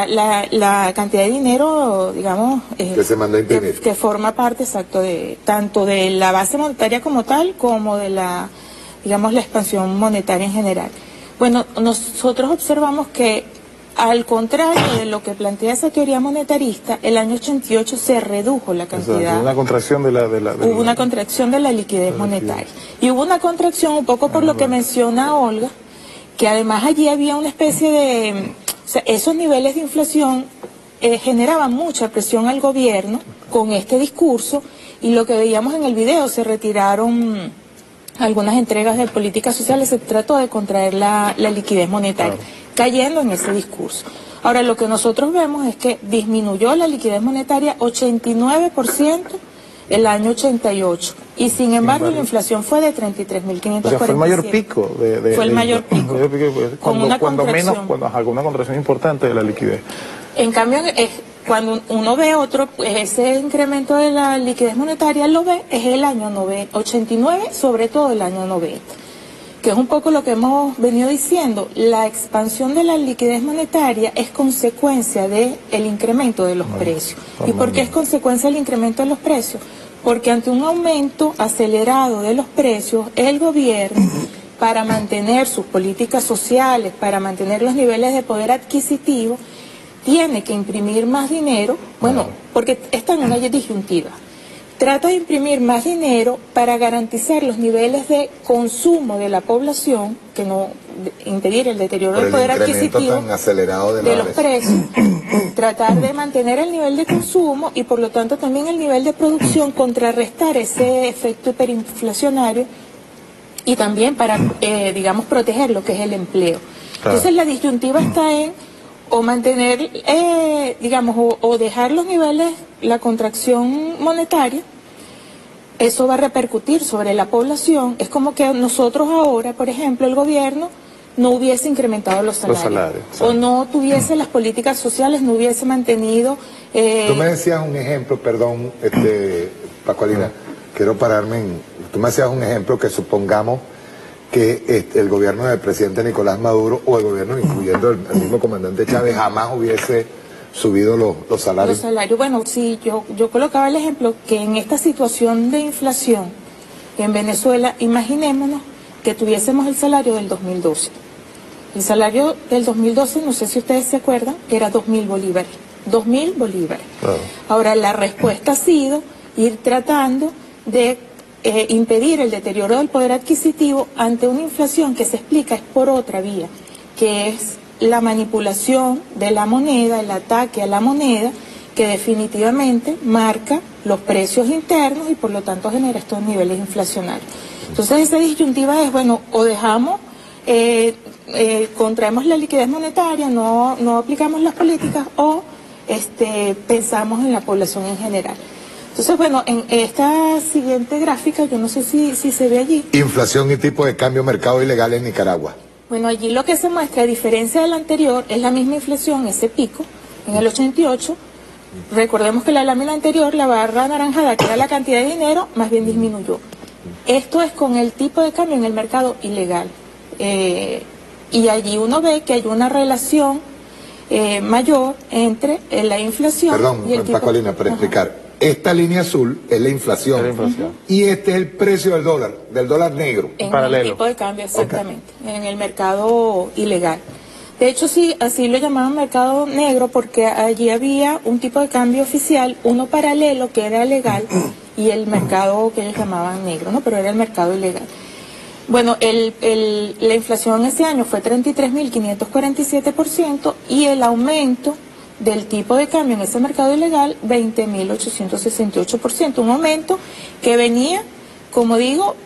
[SPEAKER 12] la cantidad de dinero, digamos,
[SPEAKER 10] que se manda a imprimir,
[SPEAKER 12] que forma parte, exacto, tanto de la base monetaria como tal, como de la expansión monetaria en general. Bueno, nosotros observamos que, al contrario de lo que plantea esa teoría monetarista, el año 88 se redujo la cantidad.
[SPEAKER 11] Hubo una contracción
[SPEAKER 12] hubo una contracción de la liquidez monetaria. Y hubo una contracción un poco por lo que menciona Olga, que además allí había una especie de... O sea, esos niveles de inflación generaban mucha presión al gobierno con este discurso, y lo que veíamos en el video, se retiraron algunas entregas de políticas sociales, se trató de contraer la liquidez monetaria, cayendo en ese discurso. Ahora, lo que nosotros vemos es que disminuyó la liquidez monetaria 89% el año 88, y sin embargo la inflación fue de 33.547.
[SPEAKER 11] O sea, fue el mayor pico
[SPEAKER 12] fue el mayor pico.
[SPEAKER 11] Cuando menos, alguna contracción importante de la liquidez.
[SPEAKER 12] En cambio, cuando uno ve ese incremento de la liquidez monetaria, lo ve, es el año 89, sobre todo el año 90, que es un poco lo que hemos venido diciendo. La expansión de la liquidez monetaria es consecuencia del incremento de los precios. ¿Y por qué es consecuencia del incremento de los precios? Porque ante un aumento acelerado de los precios, el gobierno, para mantener sus políticas sociales, para mantener los niveles de poder adquisitivo, tiene que imprimir más dinero, porque está en una disyuntiva. Trata de imprimir más dinero para garantizar los niveles de consumo de la población, que no impedir el deterioro del poder adquisitivo
[SPEAKER 10] tan acelerado
[SPEAKER 12] de los precios, tratar de mantener el nivel de consumo y por lo tanto también el nivel de producción, contrarrestar ese efecto hiperinflacionario, y también para, proteger lo que es el empleo. Entonces la disyuntiva está en o mantener, o dejar los niveles, la contracción monetaria. Eso va a repercutir sobre la población. Es como que nosotros ahora, por ejemplo, el gobierno no hubiese incrementado los salarios. O no tuviese las políticas sociales, no hubiese mantenido...
[SPEAKER 10] Tú me decías un ejemplo, perdón, Pascualina, quiero pararme en... Tú me decías un ejemplo que supongamos que el gobierno del presidente Nicolás Maduro, o el gobierno, incluyendo el mismo comandante Chávez, jamás hubiese subido los salarios.
[SPEAKER 12] Los salarios, bueno, sí, yo colocaba el ejemplo que en esta situación de inflación en Venezuela, imaginémonos que tuviésemos el salario del 2012. El salario del 2012, no sé si ustedes se acuerdan, era 2.000 bolívares. 2.000 bolívares. Claro. Ahora, la respuesta ha sido ir tratando de impedir el deterioro del poder adquisitivo ante una inflación que se explica es por otra vía, que es la manipulación de la moneda, el ataque a la moneda, que definitivamente marca los precios internos y por lo tanto genera estos niveles inflacionarios. Entonces esa disyuntiva es, bueno, o dejamos, contraemos la liquidez monetaria, no aplicamos las políticas, o pensamos en la población en general. Entonces, bueno, en esta siguiente gráfica, yo no sé si se ve allí.
[SPEAKER 10] Inflación y tipo de cambio mercado ilegal en Nicaragua.
[SPEAKER 12] Bueno, allí lo que se muestra, a diferencia del anterior, es la misma inflación, ese pico, en el 88. Recordemos que la lámina anterior, la barra anaranjada, que era la cantidad de dinero, más bien disminuyó. Esto es con el tipo de cambio en el mercado ilegal. Y allí uno ve que hay una relación mayor entre la inflación y el tipo...
[SPEAKER 10] Pascualina, para explicar. Esta línea azul es la inflación. Y este es el precio del dólar negro.
[SPEAKER 12] En el tipo de cambio, exactamente, en el mercado ilegal. De hecho, sí, así lo llamaban mercado negro porque allí había un tipo de cambio oficial, uno paralelo que era legal y el mercado que ellos llamaban negro, ¿no? Pero era el mercado ilegal. Bueno, la inflación ese año fue 33.547% y el aumento del tipo de cambio en ese mercado ilegal, 20.868%, un aumento que venía, como digo,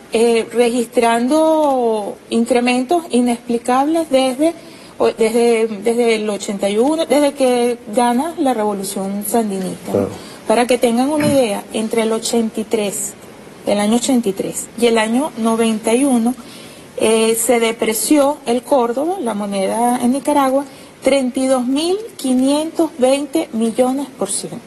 [SPEAKER 12] registrando incrementos inexplicables desde el 81, desde que gana la revolución sandinista. Claro. Para que tengan una idea, entre el 83, el año 83 y el año 91, se depreció el Córdoba, la moneda en Nicaragua, 32.520 millones %.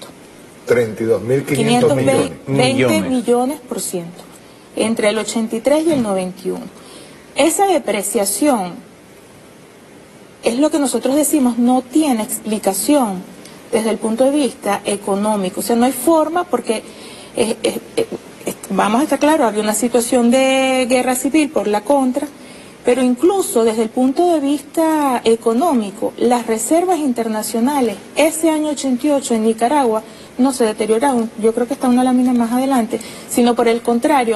[SPEAKER 10] 32.520
[SPEAKER 12] millones %, entre el 83 y el 91. Esa depreciación es lo que nosotros decimos, no tiene explicación desde el punto de vista económico. O sea, no hay forma porque, vamos a estar claros, había una situación de guerra civil por la contra, pero incluso desde el punto de vista económico, las reservas internacionales ese año 88 en Nicaragua no se deterioraron, yo creo que está una lámina más adelante, sino por el contrario,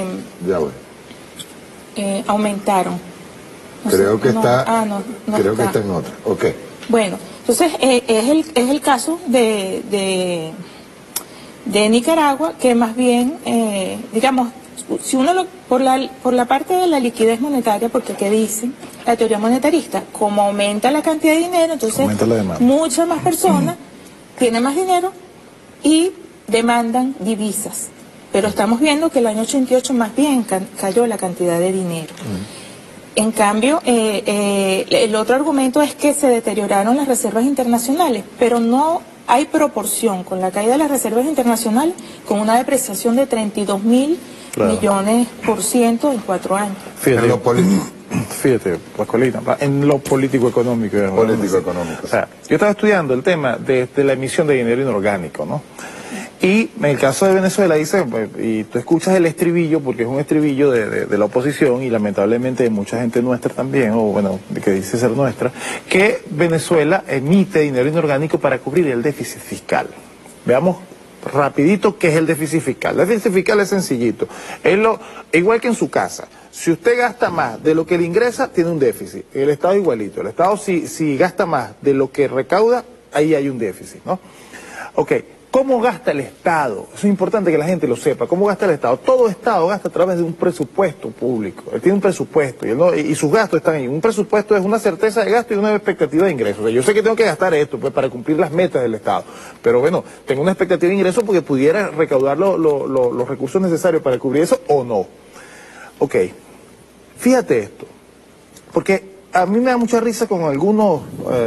[SPEAKER 12] aumentaron.
[SPEAKER 10] Creo que está en otra. Okay.
[SPEAKER 12] Bueno, entonces es el caso de Nicaragua, que más bien, digamos, si uno por la parte de la liquidez monetaria, porque ¿qué dicen? La teoría monetarista, como aumenta la cantidad de dinero, entonces muchas más personas tienen más dinero y demandan divisas. Pero estamos viendo que el año 88 más bien cayó la cantidad de dinero. En cambio, el otro argumento es que se deterioraron las reservas internacionales, pero no hay proporción con la caída de las reservas internacionales con una depreciación de 32.000 millones % en 4 años.
[SPEAKER 11] Fíjate, Pascualina, en lo político-económico. O sea, yo estaba estudiando el tema de la emisión de dinero inorgánico, ¿no? Y en el caso de Venezuela dice, y tú escuchas el estribillo, porque es un estribillo de la oposición y lamentablemente de mucha gente nuestra también, o bueno, que dice ser nuestra, que Venezuela emite dinero inorgánico para cubrir el déficit fiscal. Veamos rapidito qué es el déficit fiscal. El déficit fiscal es sencillito. Igual que en su casa. Si usted gasta más de lo que le ingresa, tiene un déficit. El Estado igualito. El Estado si gasta más de lo que recauda, ahí hay un déficit, ¿no? Ok. ¿Cómo gasta el Estado? Eso es importante que la gente lo sepa. ¿Cómo gasta el Estado? Todo Estado gasta a través de un presupuesto público. Él tiene un presupuesto y sus gastos están ahí. Un presupuesto es una certeza de gasto y una expectativa de ingresos. O sea, yo sé que tengo que gastar esto pues, para cumplir las metas del Estado. Pero bueno, tengo una expectativa de ingresos porque pudiera recaudar los recursos necesarios para cubrir eso o no. Ok. Fíjate esto. Porque a mí me da mucha risa con algunos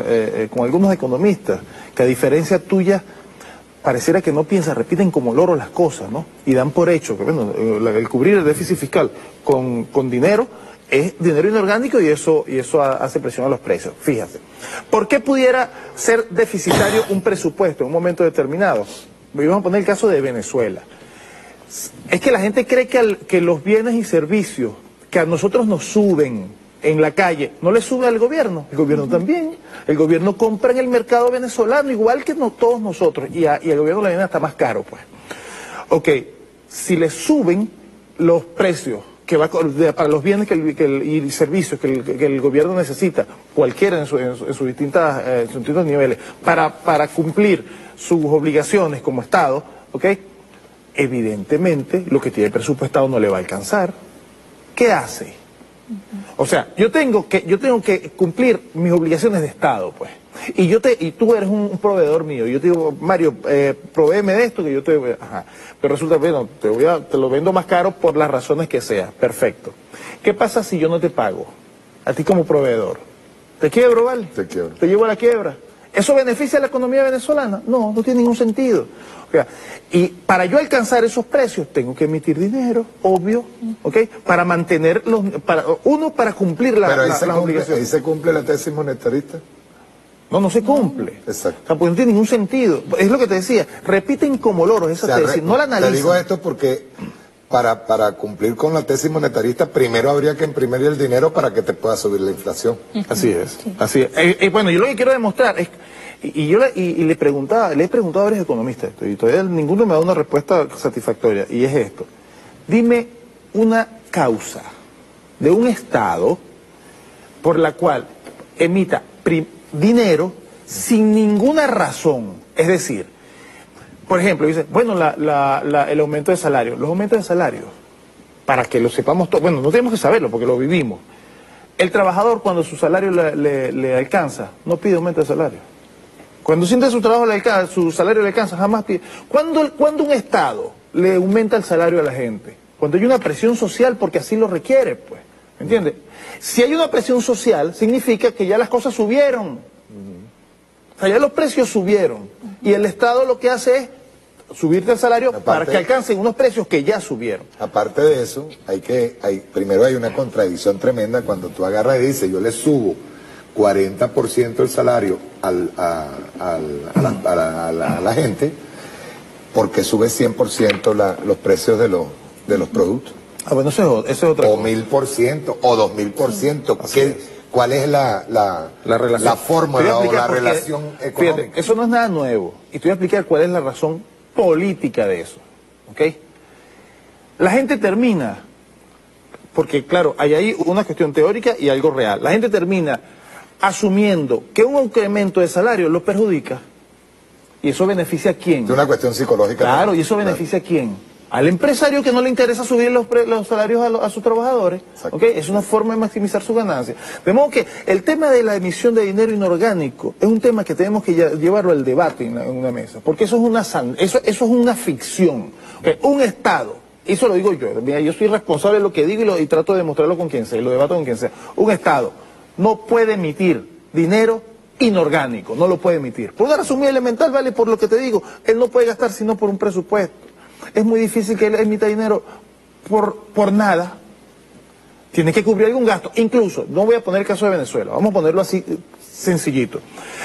[SPEAKER 11] economistas, que a diferencia tuya, pareciera que no piensan, repiten como loro las cosas, ¿no? Y dan por hecho que, bueno, el cubrir el déficit fiscal con dinero es dinero inorgánico y eso hace presión a los precios. Fíjate, ¿por qué pudiera ser deficitario un presupuesto en un momento determinado? Vamos a poner el caso de Venezuela. Es que la gente cree que los bienes y servicios que a nosotros nos suben en la calle, no le sube al gobierno, el gobierno también. El gobierno compra en el mercado venezolano, igual que todos nosotros, y el gobierno le viene hasta más caro, pues. Ok, si le suben los precios que para los bienes y servicios que el gobierno necesita, cualquiera en sus distintos niveles, para cumplir sus obligaciones como Estado, ok, evidentemente lo que tiene presupuestado no le va a alcanzar. ¿Qué hace? O sea, yo tengo que cumplir mis obligaciones de Estado, pues. Y tú eres un proveedor mío. Yo te digo, Mario, provéeme de esto que yo te voy a... Ajá. Pero resulta, bueno, te lo vendo más caro por las razones que sea. Perfecto. ¿Qué pasa si yo no te pago? A ti como proveedor. ¿Te quiebro, vale?
[SPEAKER 10] Te quiebro.
[SPEAKER 11] ¿Te llevo a la quiebra? ¿Eso beneficia a la economía venezolana? No, no tiene ningún sentido. O sea, y para yo alcanzar esos precios tengo que emitir dinero, obvio, ¿ok? Para mantener para cumplir las obligaciones.
[SPEAKER 10] ¿Ahí se cumple la tesis monetarista?
[SPEAKER 11] No se cumple.
[SPEAKER 10] Exacto.
[SPEAKER 11] O sea, pues no tiene ningún sentido. Es lo que te decía, repiten como loros esa tesis, no la analizan.
[SPEAKER 10] Te digo esto porque para cumplir con la tesis monetarista, primero habría que imprimir el dinero para que te pueda subir la inflación.
[SPEAKER 11] Así es, así es. Bueno, yo lo que quiero demostrar es, le he preguntado a varios economistas esto, y todavía ninguno me da una respuesta satisfactoria, y es esto. Dime una causa de un Estado por la cual emita dinero sin ninguna razón. Es decir, por ejemplo, dice, bueno, el aumento de salario. Los aumentos de salario, para que lo sepamos todos, bueno, no tenemos que saberlo porque lo vivimos. El trabajador, cuando su salario le alcanza, no pide aumento de salario. Cuando siente su trabajo su salario le alcanza, jamás pide. ¿Cuándo un Estado le aumenta el salario a la gente? Cuando hay una presión social porque así lo requiere, pues. ¿Me entiendes? Si hay una presión social, significa que ya las cosas subieron. O sea, ya los precios subieron. Y el Estado lo que hace es subirte el salario para que alcancen unos precios que ya subieron.
[SPEAKER 10] Aparte de eso, primero hay una contradicción tremenda cuando tú agarras y dices, yo le subo 40% el salario a la gente, porque sube 100% los precios de los productos.
[SPEAKER 11] Ah, bueno, eso es otra cosa.
[SPEAKER 10] O 1000%, o 2000%. ¿Cuál es la fórmula o la relación económica?
[SPEAKER 11] Fíjate, eso no es nada nuevo. Y te voy a explicar cuál es la razón política de eso. ¿Ok? La gente termina, porque claro, hay ahí una cuestión teórica y algo real. La gente termina asumiendo que un incremento de salario lo perjudica. ¿Y eso beneficia a quién?
[SPEAKER 10] Es una cuestión psicológica.
[SPEAKER 11] Claro, ¿y eso beneficia a quién? Al empresario que no le interesa subir los salarios a sus trabajadores. ¿Okay? Es una forma de maximizar su ganancia. De modo que el tema de la emisión de dinero inorgánico es un tema que tenemos que llevarlo al debate en una mesa. Porque eso es una ficción. ¿Okay? Un Estado, eso lo digo yo, mira, yo soy responsable de lo que digo y trato de demostrarlo con quien sea, y lo debato con quien sea. Un Estado no puede emitir dinero inorgánico, no lo puede emitir. Por una razón muy elemental, vale, por lo que te digo, él no puede gastar sino por un presupuesto. Es muy difícil que él emita dinero por nada. Tiene que cubrir algún gasto. Incluso, no voy a poner el caso de Venezuela, vamos a ponerlo así sencillito.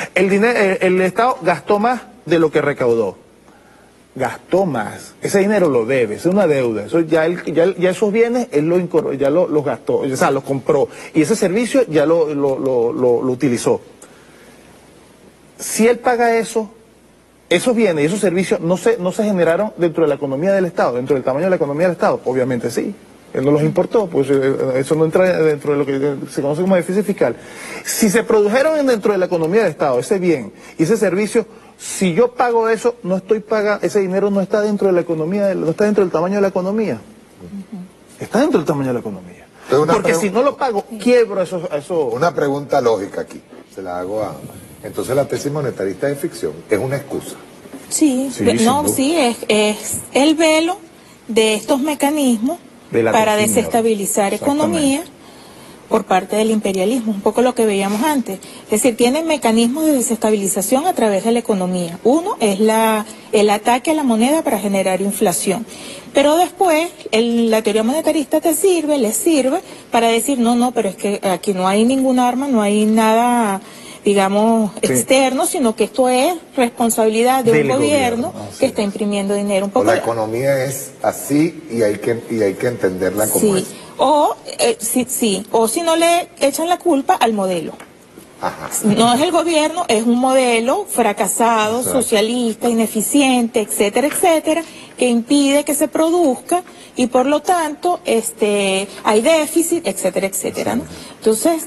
[SPEAKER 11] El Estado gastó más de lo que recaudó. Gastó más. Ese dinero lo debe, es una deuda. Eso ya esos bienes él los gastó, o sea, los compró. Y ese servicio ya lo utilizó. Si él paga eso, esos bienes y esos servicios no se generaron dentro de la economía del Estado, dentro del tamaño de la economía del Estado. Obviamente sí. Él no los importó, pues eso no entra dentro de lo que se conoce como déficit fiscal. Si se produjeron dentro de la economía del Estado ese bien y ese servicio, si yo pago eso, no estoy pagando, ese dinero no está dentro de la economía, no está dentro del tamaño de la economía. Está dentro del tamaño de la economía. Porque si no lo pago, quiebro eso.
[SPEAKER 10] Una pregunta lógica aquí, se la hago a... Entonces la tesis monetarista es ficción, es una excusa.
[SPEAKER 12] Sí, es el velo de estos mecanismos para desestabilizar economía, por parte del imperialismo, un poco lo que veíamos antes. Es decir, tienen mecanismos de desestabilización a través de la economía. Uno es el ataque a la moneda para generar inflación. Pero después, la teoría monetarista les sirve para decir, no, pero es que aquí no hay ningún arma, no hay nada, digamos, externo, sino que esto es responsabilidad de un gobierno que está imprimiendo dinero. Un poco
[SPEAKER 10] la economía es así y hay que entenderla como es.
[SPEAKER 12] O si no le echan la culpa al modelo.
[SPEAKER 10] Ajá.
[SPEAKER 12] No es el gobierno, es un modelo fracasado, socialista, ineficiente, etcétera, etcétera, que impide que se produzca y por lo tanto hay déficit, etcétera, etcétera, ¿no? Entonces,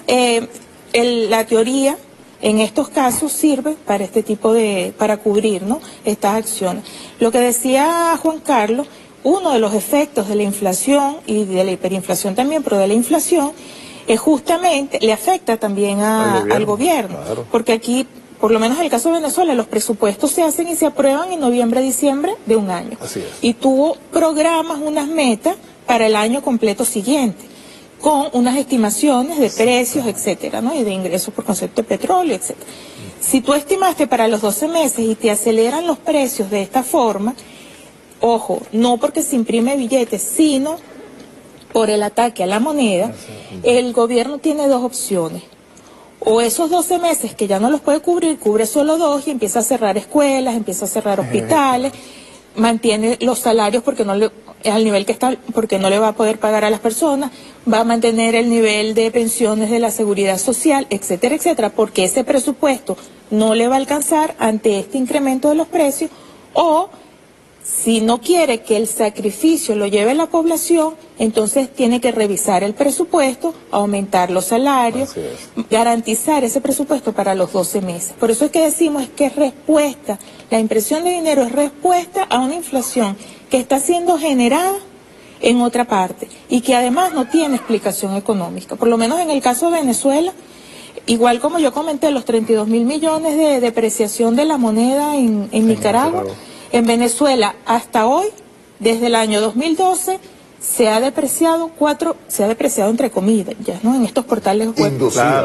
[SPEAKER 12] la teoría en estos casos sirve para este tipo para cubrir, ¿no?, estas acciones. Lo que decía Juan Carlos, uno de los efectos de la inflación y de la hiperinflación también, pero de la inflación, es justamente, le afecta también al gobierno, claro. Porque aquí, por lo menos en el caso de Venezuela, los presupuestos se hacen y se aprueban en noviembre, diciembre de un año.
[SPEAKER 10] Así es.
[SPEAKER 12] Y tuvo programas, unas metas para el año completo siguiente, con unas estimaciones de precios, etcétera, ¿no?, y de ingresos por concepto de petróleo, etcétera. Si tú estimaste para los 12 meses y te aceleran los precios de esta forma, ojo, no porque se imprime billetes, sino por el ataque a la moneda, el gobierno tiene dos opciones. O esos 12 meses que ya no los puede cubrir, cubre solo 2 y empieza a cerrar escuelas, empieza a cerrar hospitales, mantiene los salarios porque al nivel que está, porque no le va a poder pagar a las personas, va a mantener el nivel de pensiones de la seguridad social, etcétera, etcétera, porque ese presupuesto no le va a alcanzar ante este incremento de los precios, o si no quiere que el sacrificio lo lleve la población, entonces tiene que revisar el presupuesto, aumentar los salarios, garantizar ese presupuesto para los 12 meses. Por eso es que decimos que es respuesta, la impresión de dinero es respuesta a una inflación que está siendo generada en otra parte y que además no tiene explicación económica. Por lo menos en el caso de Venezuela, igual como yo comenté, los 32.000 millones de depreciación de la moneda en Nicaragua. En Venezuela, hasta hoy, desde el año 2012, se ha depreciado entre comillas, ¿no?, en estos portales web.
[SPEAKER 11] Inducida.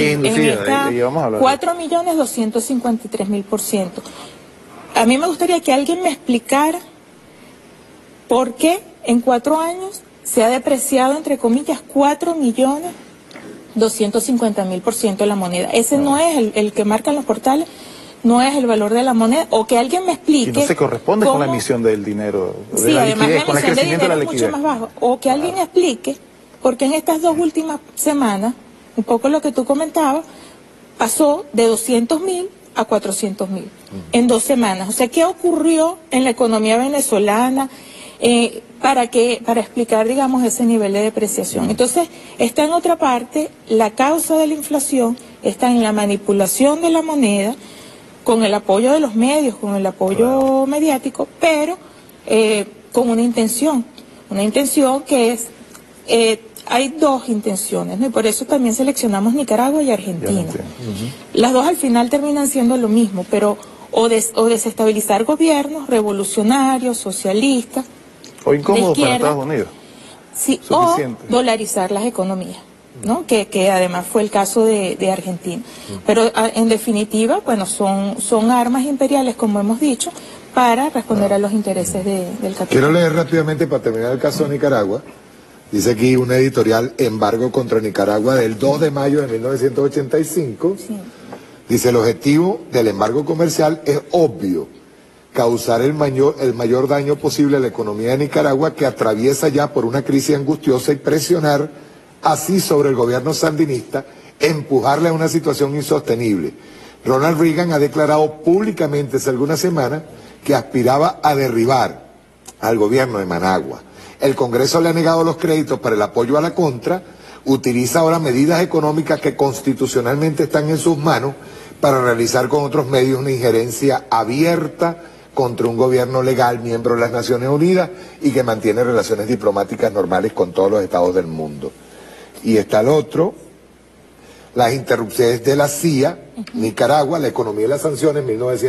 [SPEAKER 12] 4.253.000%. A mí me gustaría que alguien me explicara por qué en 4 años se ha depreciado, entre comillas, 4.250.000% la moneda. Ese no es el que marcan los portales. No es el valor de la moneda, o que alguien me explique.
[SPEAKER 11] Y no se corresponde con la emisión del dinero,
[SPEAKER 12] sí, la liquidez, con el crecimiento de la liquidez. Es mucho más bajo. O que alguien me explique, porque en estas 2 últimas semanas, un poco lo que tú comentabas, pasó de 200.000 a 400.000 en 2 semanas. O sea, ¿qué ocurrió en la economía venezolana para explicar, digamos, ese nivel de depreciación? Entonces, está en otra parte, la causa de la inflación está en la manipulación de la moneda, con el apoyo de los medios, con el apoyo mediático, pero con una intención que es, hay 2 intenciones, ¿no? Y por eso también seleccionamos Nicaragua y Argentina. Las 2 al final terminan siendo lo mismo, pero o desestabilizar gobiernos revolucionarios, socialistas,
[SPEAKER 11] o incómodos para Estados Unidos.
[SPEAKER 12] Sí, o dolarizar las economías, ¿no? Que además fue el caso de Argentina. Pero en definitiva, bueno, son armas imperiales, como hemos dicho, para responder a los intereses del capital.
[SPEAKER 10] Quiero leer rápidamente, para terminar el caso de Nicaragua. Dice aquí una editorial, Embargo contra Nicaragua, del 2 de mayo de 1985. Sí. Dice, el objetivo del embargo comercial es obvio: causar el mayor daño posible a la economía de Nicaragua, que atraviesa ya por una crisis angustiosa, y presionar así sobre el gobierno sandinista, empujarle a una situación insostenible. Ronald Reagan ha declarado públicamente hace algunas semanas que aspiraba a derribar al gobierno de Managua. El Congreso le ha negado los créditos para el apoyo a la contra, utiliza ahora medidas económicas que constitucionalmente están en sus manos para realizar con otros medios una injerencia abierta contra un gobierno legal, miembro de las Naciones Unidas, y que mantiene relaciones diplomáticas normales con todos los estados del mundo. Y está el otro, las interrupciones de la CIA, Nicaragua, la economía y las sanciones,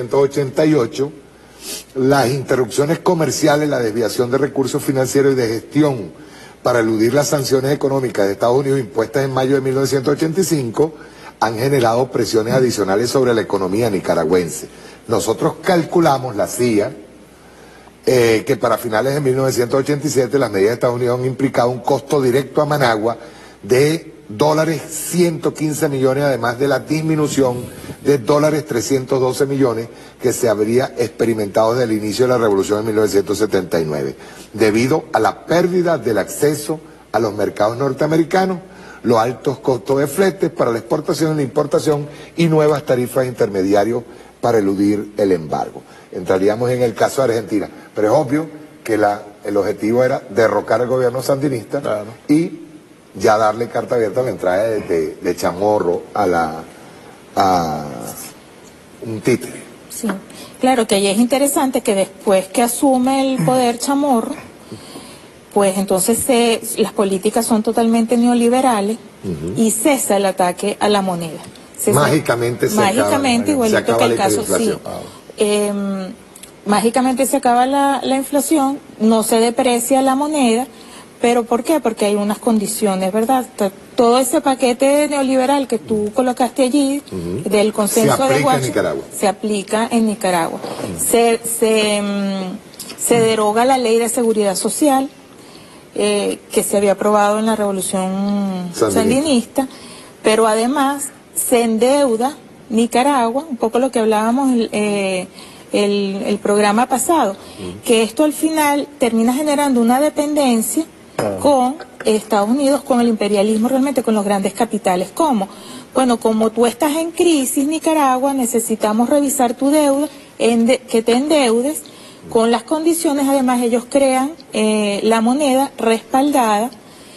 [SPEAKER 10] 1988, las interrupciones comerciales, la desviación de recursos financieros y de gestión para eludir las sanciones económicas de Estados Unidos impuestas en mayo de 1985 han generado presiones adicionales sobre la economía nicaragüense. Nosotros calculamos, la CIA, que para finales de 1987 las medidas de Estados Unidos han implicado un costo directo a Managua de $115 millones, además de la disminución de $312 millones que se habría experimentado desde el inicio de la revolución en 1979, debido a la pérdida del acceso a los mercados norteamericanos, los altos costos de fletes para la exportación y la importación y nuevas tarifas intermediarios para eludir el embargo. Entraríamos en el caso de Argentina, pero es obvio que el objetivo era derrocar al gobierno sandinista, claro, y ya darle carta abierta a la entrada de Chamorro a un títere.
[SPEAKER 12] Sí, claro que ahí es interesante que después que asume el poder Chamorro, pues entonces las políticas son totalmente neoliberales y cesa el ataque a la moneda. Mágicamente igualito que el caso, sí. Mágicamente se acaba la inflación, no se deprecia la moneda. ¿Pero por qué? Porque hay unas condiciones, ¿verdad? Todo ese paquete neoliberal que tú colocaste allí, del consenso de Washington, se aplica en Nicaragua. Se deroga la ley de seguridad social que se había aprobado en la revolución sandinista, pero además se endeuda Nicaragua, un poco lo que hablábamos el programa pasado, que esto al final termina generando una dependencia con Estados Unidos, con el imperialismo, realmente con los grandes capitales. ¿Cómo? Bueno, como tú estás en crisis, Nicaragua, necesitamos revisar tu deuda, que te endeudes, con las condiciones, además ellos crean la moneda respaldada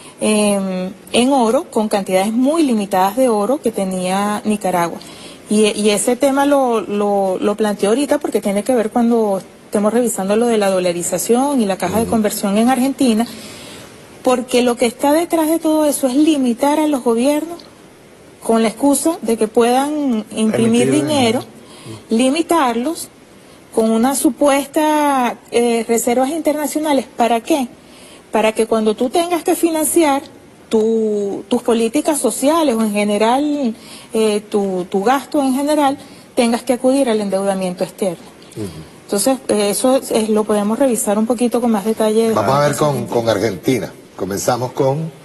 [SPEAKER 12] en oro, con cantidades muy limitadas de oro que tenía Nicaragua. Y ese tema lo planteo ahorita porque tiene que ver cuando estemos revisando lo de la dolarización y la caja de conversión en Argentina, porque lo que está detrás de todo eso es limitar a los gobiernos con la excusa de que puedan imprimir dinero, limitarlos con una supuesta reservas internacionales. ¿Para qué? Para que cuando tú tengas que financiar tus políticas sociales o en general tu gasto en general, tengas que acudir al endeudamiento externo. Entonces eso lo podemos revisar un poquito con más detalle.
[SPEAKER 10] Vamos a ver con Argentina. Comenzamos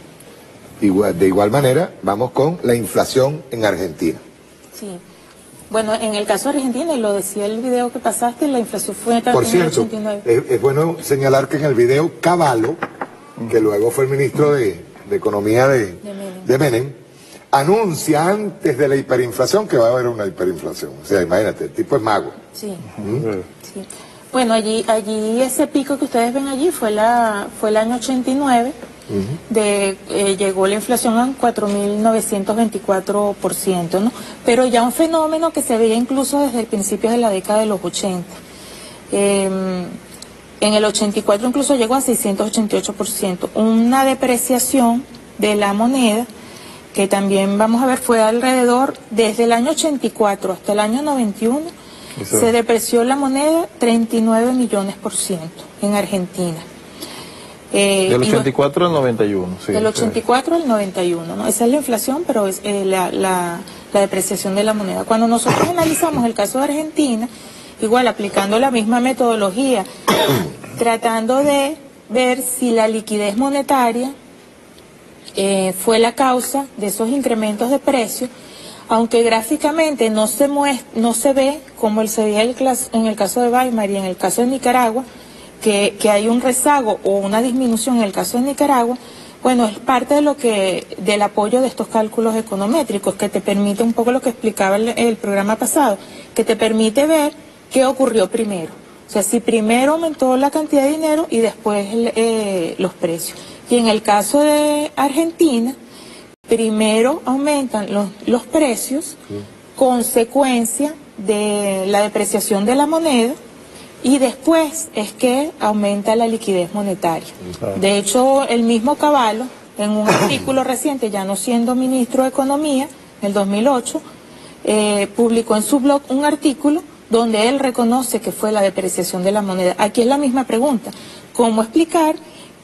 [SPEAKER 10] de igual manera, vamos con la inflación en Argentina.
[SPEAKER 12] Sí. Bueno, en el caso de Argentina, y lo decía el video que pasaste, la inflación fue también.
[SPEAKER 10] Por cierto,
[SPEAKER 12] 89.
[SPEAKER 10] Es bueno señalar que en el video Cavallo, que luego fue el ministro de Economía de Menem, anuncia antes de la hiperinflación que va a haber una hiperinflación. O sea, imagínate, el tipo es mago.
[SPEAKER 12] Sí. Sí. Bueno, allí ese pico que ustedes ven allí fue el año 89, llegó la inflación a 4.924%, ¿no? Pero ya un fenómeno que se veía incluso desde el principio de la década de los 80. En el 84 incluso llegó a 688%, una depreciación de la moneda que también vamos a ver fue alrededor, desde el año 84 hasta el año 91, se depreció la moneda 39 millones% en Argentina.
[SPEAKER 11] Del 84 al 91, sí.
[SPEAKER 12] Del 84 al 91, ¿no? Esa es la inflación, pero es la depreciación de la moneda. Cuando nosotros analizamos el caso de Argentina, igual aplicando la misma metodología, tratando de ver si la liquidez monetaria fue la causa de esos incrementos de precios, aunque gráficamente no se ve como se veía en el caso de Weimar y en el caso de Nicaragua, que hay un rezago o una disminución en el caso de Nicaragua. Bueno, es parte del apoyo de estos cálculos econométricos que te permite un poco lo que explicaba el programa pasado, que te permite ver qué ocurrió primero. O sea, si primero aumentó la cantidad de dinero y después los precios. Y en el caso de Argentina, primero aumentan los precios, consecuencia de la depreciación de la moneda, y después es que aumenta la liquidez monetaria. De hecho, el mismo Cavallo, en un artículo reciente, ya no siendo ministro de Economía, en el 2008, publicó en su blog un artículo donde él reconoce que fue la depreciación de la moneda. Aquí es la misma pregunta: ¿cómo explicar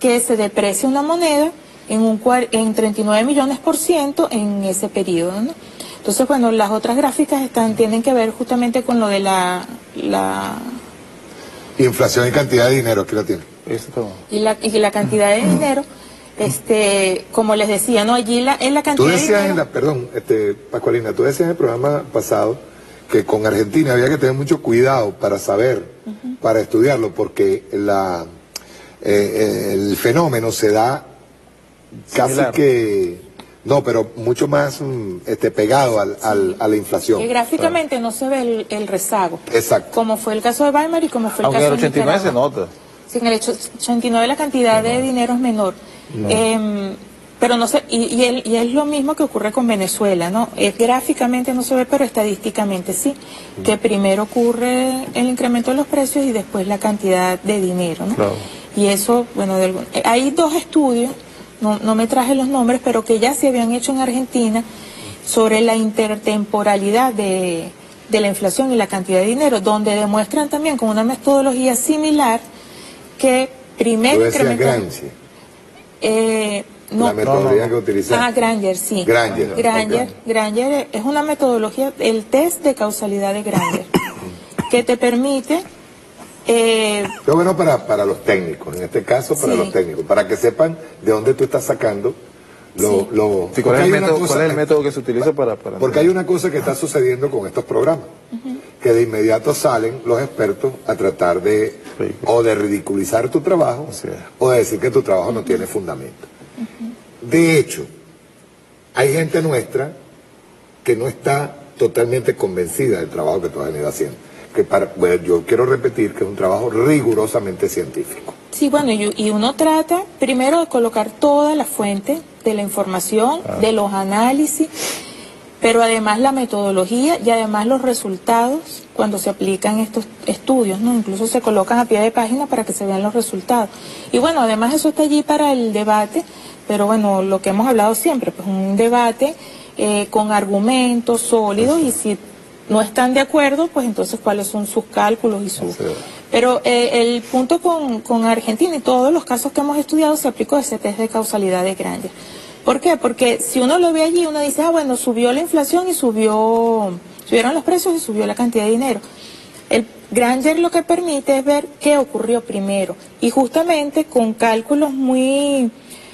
[SPEAKER 12] que se deprecia una moneda en 39 millones% en ese periodo, ¿no? Entonces, bueno, las otras gráficas tienen que ver justamente con lo de la
[SPEAKER 10] inflación y cantidad de dinero, aquí lo tiene.
[SPEAKER 12] Y la cantidad de dinero, como les decía, ¿no? Allí en la cantidad
[SPEAKER 10] tú decías
[SPEAKER 12] de dinero...
[SPEAKER 10] perdón, Pascualina, tú decías en el programa pasado que con Argentina había que tener mucho cuidado para saber, para estudiarlo, porque el fenómeno se da casi que... No, pero mucho más pegado a la inflación.
[SPEAKER 12] Que gráficamente no se ve el rezago.
[SPEAKER 10] Exacto.
[SPEAKER 12] Como fue el caso de Weimar y como fue el
[SPEAKER 11] Aunque
[SPEAKER 12] caso
[SPEAKER 11] en el 89 se nota.
[SPEAKER 12] Sí, en el 89 la cantidad de dinero es menor. Pero no sé, y es lo mismo que ocurre con Venezuela, ¿no? Gráficamente no se ve, pero estadísticamente sí. Que primero ocurre el incremento de los precios y después la cantidad de dinero, ¿no? Claro. Y eso, bueno, hay dos estudios. No me traje los nombres, pero que ya se habían hecho en Argentina sobre la intertemporalidad de la inflación y la cantidad de dinero, donde demuestran también con una metodología similar que primero incrementó...
[SPEAKER 10] La metodología que utilizan.
[SPEAKER 12] Granger, sí. Granger es una metodología, el test de causalidad de Granger, que te permite...
[SPEAKER 10] Pero bueno, para los técnicos, en este caso para los técnicos, para que sepan de dónde tú estás sacando
[SPEAKER 11] ¿cuál es el método que se utiliza para
[SPEAKER 10] porque hay una cosa que está sucediendo con estos programas, que de inmediato salen los expertos a tratar de o de ridiculizar tu trabajo o de decir que tu trabajo no tiene fundamento. De hecho, hay gente nuestra que no está totalmente convencida del trabajo que tú has venido haciendo. Yo quiero repetir que es un trabajo rigurosamente científico.
[SPEAKER 12] Sí, bueno, y uno trata primero de colocar toda la fuente de la información, de los análisis, pero además la metodología y además los resultados cuando se aplican estos estudios, ¿no? Incluso se colocan a pie de página para que se vean los resultados. Y bueno, además eso está allí para el debate, pero bueno, lo que hemos hablado siempre, pues un debate con argumentos sólidos y si no están de acuerdo, pues entonces cuáles son sus cálculos y sus... Pero el punto con Argentina y todos los casos que hemos estudiado se aplicó ese test de causalidad de Granger. ¿Por qué? Porque si uno lo ve allí, uno dice, bueno, subió la inflación y subieron los precios y subió la cantidad de dinero. El Granger lo que permite es ver qué ocurrió primero. Y justamente con cálculos muy...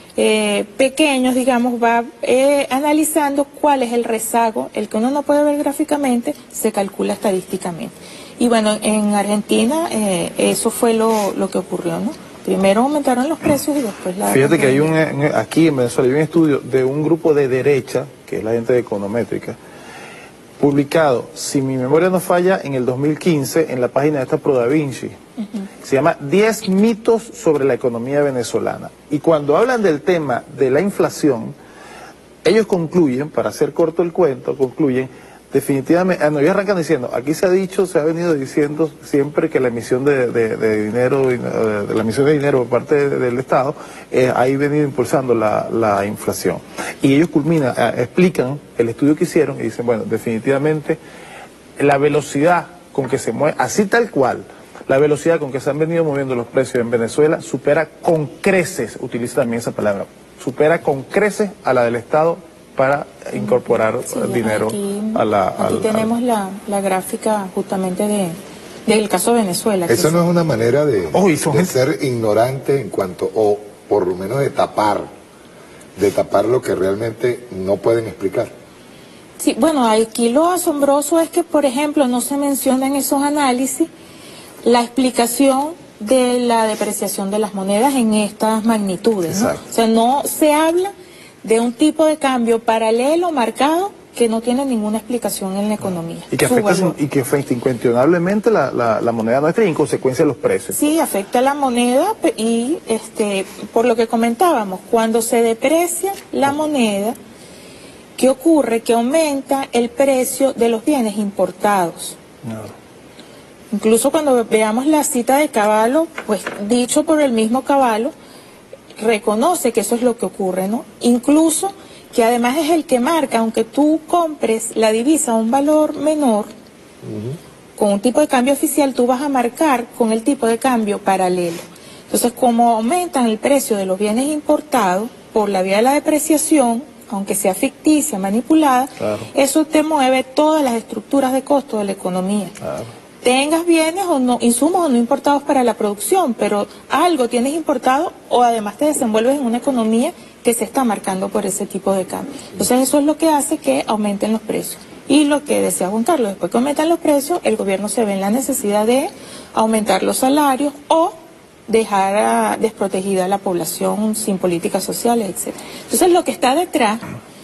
[SPEAKER 12] pequeños, digamos, va analizando cuál es el rezago, el que uno no puede ver gráficamente, se calcula estadísticamente. Y bueno, en Argentina eso fue lo que ocurrió, ¿no? Primero aumentaron los precios y después la...
[SPEAKER 11] Fíjate que aquí en Venezuela hay un estudio de un grupo de derecha, que es la gente de Econométrica, publicado, si mi memoria no falla, en el 2015 en la página de esta ProDaVinci. Se llama 10 mitos sobre la economía venezolana. Y cuando hablan del tema de la inflación, ellos concluyen, para hacer corto el cuento, definitivamente, ellos arrancan diciendo, aquí se ha venido diciendo siempre que la emisión de dinero por parte del Estado ha venido impulsando la inflación. Y ellos explican el estudio que hicieron y dicen, bueno, definitivamente la velocidad con que se mueve, así tal cual, la velocidad con que se han venido moviendo los precios en Venezuela supera con creces, utiliza también esa palabra, supera con creces a la del Estado para incorporar dinero
[SPEAKER 12] aquí tenemos la gráfica justamente del caso de Venezuela.
[SPEAKER 10] Eso no es una manera de ser ignorante en cuanto, o por lo menos de tapar lo que realmente no pueden explicar.
[SPEAKER 12] Sí, bueno, aquí lo asombroso es que, por ejemplo, no se menciona en esos análisis la explicación de la depreciación de las monedas en estas magnitudes, ¿no? O sea, no se habla de un tipo de cambio paralelo marcado que no tiene ninguna explicación en la economía.
[SPEAKER 11] Y que afecta incuestionablemente la moneda nuestra y en consecuencia los precios.
[SPEAKER 12] Sí, afecta la moneda y por lo que comentábamos, cuando se deprecia la moneda, ¿qué ocurre? Que aumenta el precio de los bienes importados. Incluso cuando veamos la cita de Cavallo, pues dicho por el mismo Cavallo, reconoce que eso es lo que ocurre, ¿no? Incluso que además es el que marca, aunque tú compres la divisa a un valor menor, con un tipo de cambio oficial, tú vas a marcar con el tipo de cambio paralelo. Entonces, como aumentan el precio de los bienes importados por la vía de la depreciación, aunque sea ficticia, manipulada, eso te mueve todas las estructuras de costo de la economía. Tengas bienes o no, insumos o no importados para la producción, pero algo tienes importado o además te desenvuelves en una economía que se está marcando por ese tipo de cambio. Entonces eso es lo que hace que aumenten los precios. Y lo que decía Juan Carlos, después que aumentan los precios, el gobierno se ve en la necesidad de aumentar los salarios o dejar desprotegida a la población sin políticas sociales, etc. Entonces lo que está detrás,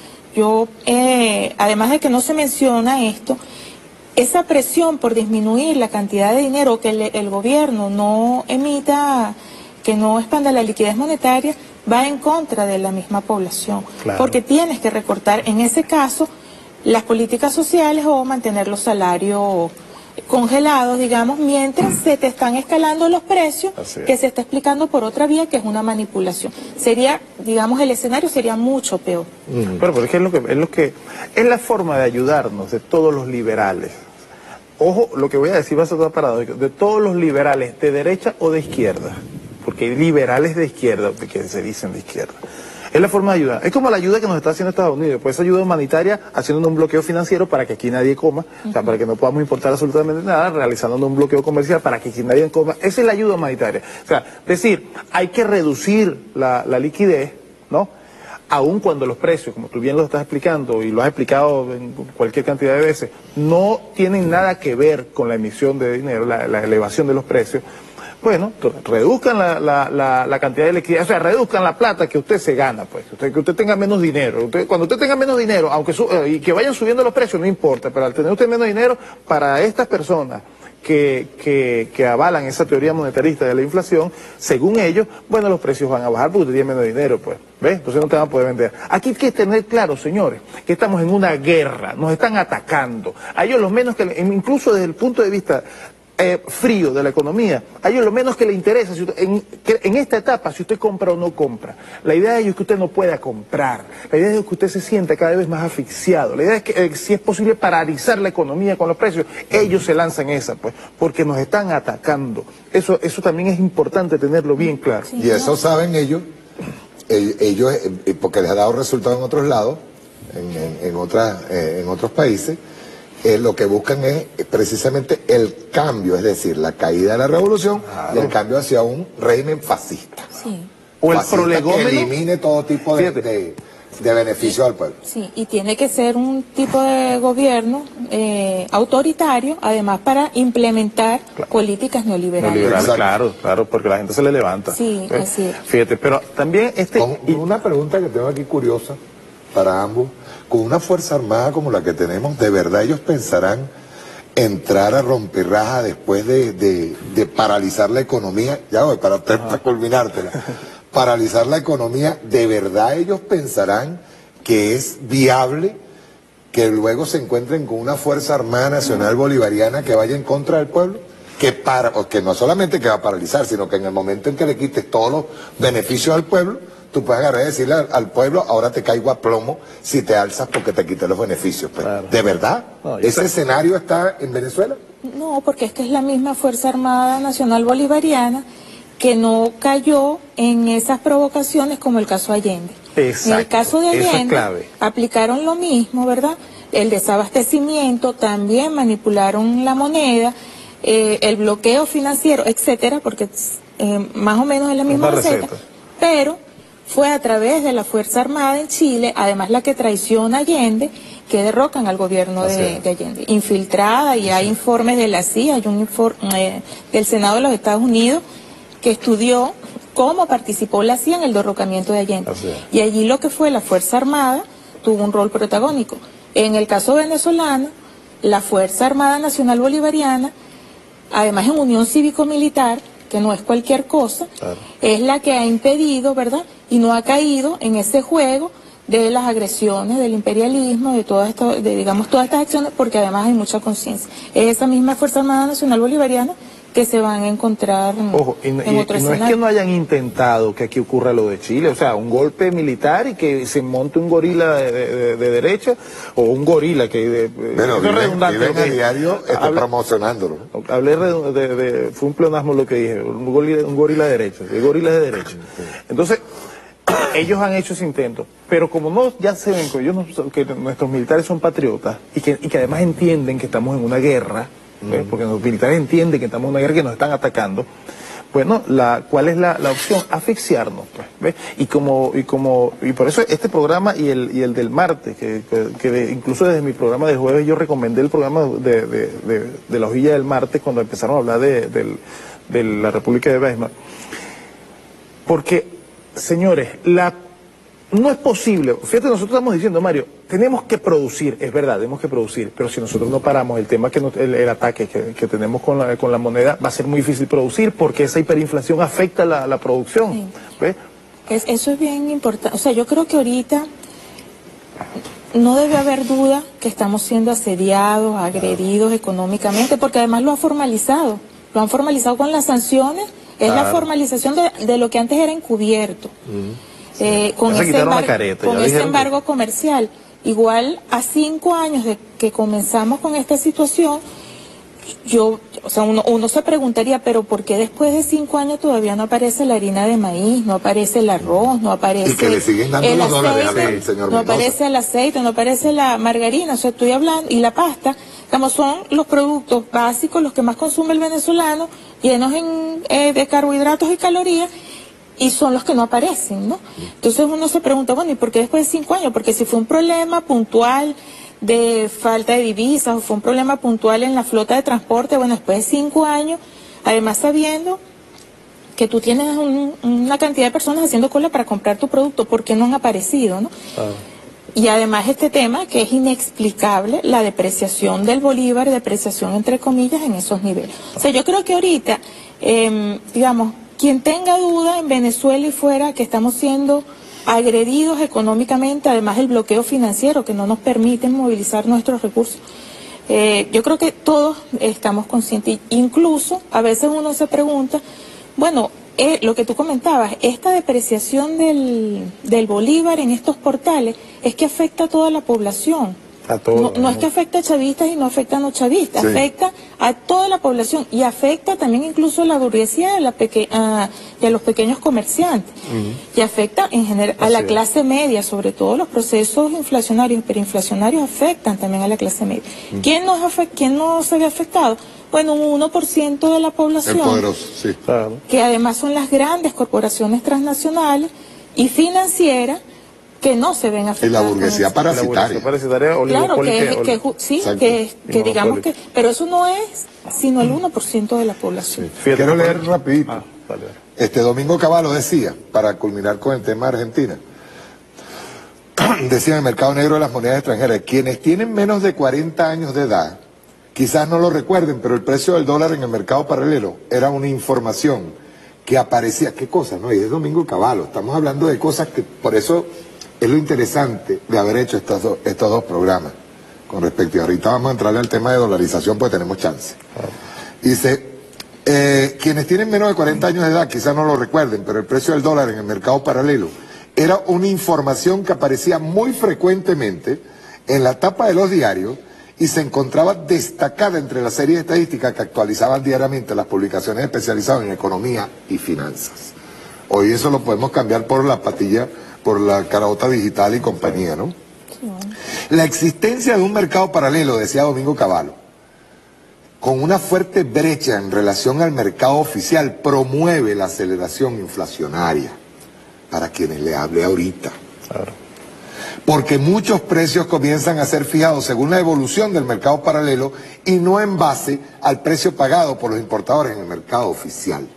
[SPEAKER 12] además de que no se menciona esto, esa presión por disminuir la cantidad de dinero que el gobierno no emita, que no expanda la liquidez monetaria, va en contra de la misma población. Porque tienes que recortar, en ese caso, las políticas sociales o mantener los salarios congelados, digamos, mientras se te están escalando los precios, que se está explicando por otra vía, que es una manipulación. Sería, digamos, el escenario sería mucho peor.
[SPEAKER 11] Pero es que es la forma de ayudarnos de todos los liberales. Ojo, lo que voy a decir va a ser todo paradójico, de todos los liberales, de derecha o de izquierda, porque hay liberales de izquierda, que se dicen de izquierda. Es la forma de ayudar. Es como la ayuda que nos está haciendo Estados Unidos, pues esa ayuda humanitaria, haciendo un bloqueo financiero para que aquí nadie coma, o sea, para que no podamos importar absolutamente nada, realizando un bloqueo comercial para que aquí nadie coma. Esa es la ayuda humanitaria. O sea, decir, hay que reducir la liquidez, ¿no? Aun cuando los precios, como tú bien lo estás explicando y lo has explicado en cualquier cantidad de veces, no tienen nada que ver con la emisión de dinero, la elevación de los precios. Bueno, reduzcan la cantidad de liquidez, o sea, reduzcan la plata que usted se gana, pues, que usted tenga menos dinero. Cuando usted tenga menos dinero, y que vayan subiendo los precios, no importa, pero al tener usted menos dinero, para estas personas que avalan esa teoría monetarista de la inflación, según ellos, bueno, los precios van a bajar porque usted tiene menos dinero, pues, ¿ves? Entonces no te van a poder vender. Aquí hay que tener claro, señores, que estamos en una guerra, nos están atacando. A ellos lo menos que, incluso desde el punto de vista frío de la economía, a ellos lo menos que le interesa en esta etapa si usted compra o no compra. La idea de ellos es que usted no pueda comprar, la idea es que usted se sienta cada vez más asfixiado, la idea es que si es posible paralizar la economía con los precios, ellos se lanzan esa, pues, porque nos están atacando. Eso también es importante tenerlo bien claro.
[SPEAKER 10] Y eso saben ellos, porque les ha dado resultados en otros lados, en otros países. Lo que buscan es precisamente el cambio, es decir, la caída de la revolución y el cambio hacia un régimen fascista.
[SPEAKER 11] O el
[SPEAKER 10] fascista
[SPEAKER 11] prolegómeno
[SPEAKER 10] que elimine todo tipo de beneficio al pueblo.
[SPEAKER 12] Sí, y tiene que ser un tipo de gobierno autoritario, además para implementar políticas neoliberales.
[SPEAKER 11] Claro, porque la gente se le levanta.
[SPEAKER 12] Sí, así es.
[SPEAKER 11] Fíjate, pero también
[SPEAKER 10] y una pregunta que tengo aquí curiosa para ambos. Con una fuerza armada como la que tenemos, ¿de verdad ellos pensarán entrar a romperraja después de paralizar la economía? Ya voy, para culminártela. Paralizar la economía, ¿de verdad ellos pensarán que es viable que luego se encuentren con una fuerza armada nacional bolivariana que vaya en contra del pueblo? Que no solamente que va a paralizar, sino que en el momento en que le quites todos los beneficios al pueblo, tú puedes agarrar y decirle al pueblo, ahora te caigo a plomo si te alzas porque te quité los beneficios. Pues, ¿de verdad? ¿Ese escenario está en Venezuela?
[SPEAKER 12] No, porque es que es la misma Fuerza Armada Nacional Bolivariana que no cayó en esas provocaciones como el caso Allende.
[SPEAKER 11] Exacto.
[SPEAKER 12] En el caso de Allende,
[SPEAKER 11] eso es clave.
[SPEAKER 12] Aplicaron lo mismo, ¿verdad? El desabastecimiento, también manipularon la moneda, el bloqueo financiero, etcétera, porque más o menos es la misma receta. Pero fue a través de la Fuerza Armada en Chile, además la que traiciona a Allende, que derrocan al gobierno de Allende. Infiltrada, y hay informes de la CIA, hay un informe del Senado de los Estados Unidos que estudió cómo participó la CIA en el derrocamiento de Allende. Y allí lo que fue la Fuerza Armada tuvo un rol protagónico. En el caso venezolano, la Fuerza Armada Nacional Bolivariana, además en unión cívico-militar, que no es cualquier cosa, es la que ha impedido, ¿verdad?, y no ha caído en ese juego de las agresiones, del imperialismo, de todas estas acciones, porque además hay mucha conciencia. Es esa misma Fuerza Armada Nacional Bolivariana que se van a encontrar
[SPEAKER 11] Ojo,
[SPEAKER 12] en otro
[SPEAKER 11] no es que no hayan intentado que aquí ocurra lo de Chile, o sea, un golpe militar y que se monte un gorila de derecha, o un gorila que...
[SPEAKER 10] Bueno, viven a diario promocionándolo.
[SPEAKER 11] Hablé fue un pleonasmo lo que dije, un gorila de derecha, de gorilas de derecha. Entonces, ellos han hecho ese intento, pero como no, ya se ven que, que nuestros militares son patriotas y que además entienden que estamos en una guerra, porque los militares entienden que estamos en una guerra, que nos están atacando. Bueno, ¿cuál es la opción? Asfixiarnos, pues, ¿ves? Y por eso este programa y el del martes, que incluso desde mi programa de jueves yo recomendé el programa de la hojilla del martes cuando empezaron a hablar de la República de Weimar. Porque, señores, no es posible, fíjate, nosotros estamos diciendo, Mario, tenemos que producir, es verdad, tenemos que producir, pero si nosotros no paramos el tema, el ataque que tenemos con la moneda, va a ser muy difícil producir porque esa hiperinflación afecta la producción. Sí. ¿Ves?
[SPEAKER 12] Eso es bien importante, o sea, yo creo que ahorita no debe haber duda que estamos siendo asediados, agredidos económicamente, porque además lo han formalizado con las sanciones, es la formalización de lo que antes era encubierto. Con ese embargo comercial. Igual a 5 años de que comenzamos con esta situación, uno se preguntaría, pero ¿por qué después de 5 años todavía no aparece la harina de maíz, no aparece el arroz, no aparece
[SPEAKER 10] y que le siguen dando
[SPEAKER 12] el
[SPEAKER 10] los dólares
[SPEAKER 12] aceite,
[SPEAKER 10] al señor
[SPEAKER 12] no aparece el aceite, no aparece la margarina, o sea, estoy hablando, y la pasta, digamos, son los productos básicos, los que más consume el venezolano, llenos de carbohidratos y calorías, y son los que no aparecen, ¿no? Entonces uno se pregunta, bueno, ¿y por qué después de 5 años? Porque si fue un problema puntual de falta de divisas, o fue un problema puntual en la flota de transporte, bueno, después de 5 años, además sabiendo que tú tienes una cantidad de personas haciendo cola para comprar tu producto, ¿por qué no han aparecido, no? Y además este tema que es inexplicable, la depreciación del bolívar, depreciación entre comillas en esos niveles. O sea, yo creo que ahorita, digamos, quien tenga duda en Venezuela y fuera que estamos siendo agredidos económicamente, además del bloqueo financiero que no nos permite movilizar nuestros recursos, yo creo que todos estamos conscientes. Incluso a veces uno se pregunta, bueno, lo que tú comentabas, esta depreciación del bolívar en estos portales es que afecta a toda la población.
[SPEAKER 11] A todos,
[SPEAKER 12] no es que afecta a chavistas y no afecta a no chavistas, sí. Afecta a toda la población y afecta también incluso a la burguesía y a los pequeños comerciantes. Y afecta en general a la clase media, sobre todo los procesos inflacionarios, hiperinflacionarios afectan también a la clase media. ¿Quién no se ve afectado? Bueno, un 1% de la población,
[SPEAKER 10] el poderoso, sí.
[SPEAKER 12] Que además son las grandes corporaciones transnacionales y financieras que no se ven afectadas.
[SPEAKER 10] Y la burguesía parasitaria.
[SPEAKER 12] Claro, que digamos que, pero eso no es sino el 1% de la población.
[SPEAKER 10] Sí. Quiero leer rapidito. Domingo Cavallo decía, para culminar con el tema de Argentina, decía en el mercado negro de las monedas extranjeras, quienes tienen menos de 40 años de edad, quizás no lo recuerden, pero el precio del dólar en el mercado paralelo era una información que aparecía, ¿qué cosa? No, y es Domingo Cavallo, estamos hablando de cosas que, por eso es lo interesante de haber hecho estos dos programas con respecto, y ahorita vamos a entrarle al tema de dolarización porque tenemos chance. Dice, quienes tienen menos de 40 años de edad quizás no lo recuerden, pero el precio del dólar en el mercado paralelo era una información que aparecía muy frecuentemente en la tapa de los diarios y se encontraba destacada entre la serie de estadísticas que actualizaban diariamente las publicaciones especializadas en economía y finanzas. Hoy eso lo podemos cambiar por la patilla, por la carota digital y compañía, ¿no? Sí. La existencia de un mercado paralelo, decía Domingo Cavallo, con una fuerte brecha en relación al mercado oficial, promueve la aceleración inflacionaria, para quienes le hablé ahorita. Claro. Porque muchos precios comienzan a ser fijados según la evolución del mercado paralelo y no en base al precio pagado por los importadores en el mercado oficial.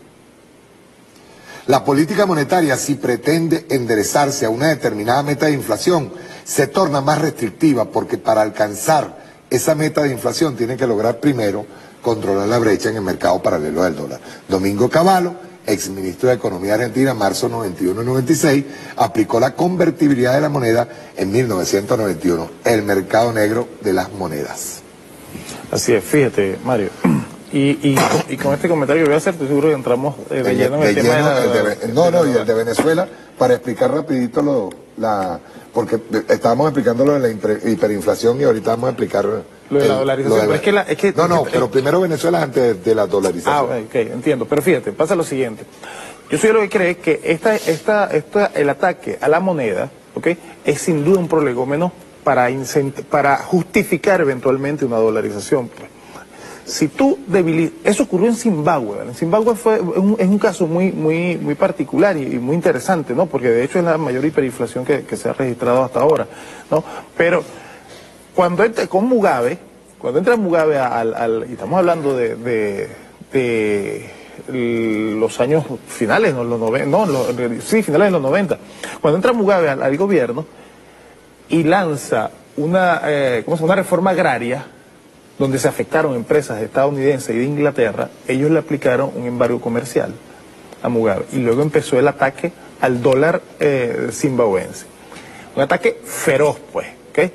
[SPEAKER 10] La política monetaria, si pretende enderezarse a una determinada meta de inflación, se torna más restrictiva porque para alcanzar esa meta de inflación tiene que lograr primero controlar la brecha en el mercado paralelo del dólar. Domingo Cavallo, exministro de Economía Argentina, marzo 91-96, aplicó la convertibilidad de la moneda en 1991, el mercado negro de las monedas.
[SPEAKER 11] Así es, fíjate, Mario, Y con este comentario que voy a hacer, estoy seguro que entramos de lleno en el tema
[SPEAKER 10] y el de Venezuela, para explicar rapidito porque estábamos explicando lo de la hiperinflación y ahorita vamos a explicar
[SPEAKER 11] lo de la dolarización.
[SPEAKER 10] Pero primero Venezuela antes de la dolarización.
[SPEAKER 11] Ok, entiendo. Pero fíjate, pasa lo siguiente. Yo soy lo que cree que el ataque a la moneda, ¿okay?, es sin duda un prolegómeno para justificar eventualmente una dolarización. Si tú eso ocurrió en Zimbabue, ¿vale? En Zimbabue es un caso muy particular y muy interesante, ¿no? Porque de hecho es la mayor hiperinflación que se ha registrado hasta ahora, ¿no? Pero cuando entra Mugabe y estamos hablando de los años finales, finales de los 90, cuando entra Mugabe al gobierno y lanza una reforma agraria, donde se afectaron empresas estadounidenses y de Inglaterra, ellos le aplicaron un embargo comercial a Mugabe. Y luego empezó el ataque al dólar zimbabuense. Un ataque feroz, pues. ¿Okay?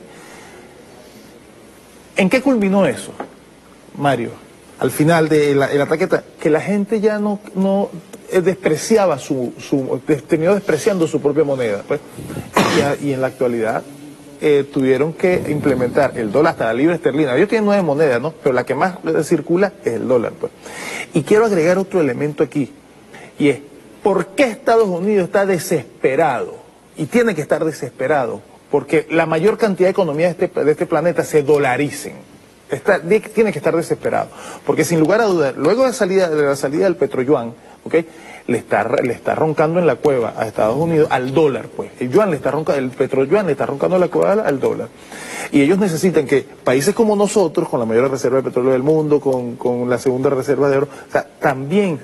[SPEAKER 11] ¿En qué culminó eso, Mario? Al final del ataque, que la gente ya no despreciaba terminó despreciando su propia moneda. Pues. Y en la actualidad tuvieron que implementar el dólar hasta la libra esterlina. Ellos tienen 9 monedas, ¿no? Pero la que más circula es el dólar, pues. Y quiero agregar otro elemento aquí, y es, ¿por qué Estados Unidos está desesperado? Y tiene que estar desesperado, porque la mayor cantidad de economías de este planeta se dolaricen. Tiene que estar desesperado, porque sin lugar a dudas, luego de la salida del petroyuan, ¿okay?, le está roncando en la cueva a Estados Unidos al dólar, pues. El petroyuan le está roncando en la cueva al dólar. Y ellos necesitan que países como nosotros, con la mayor reserva de petróleo del mundo, con la segunda reserva de oro, también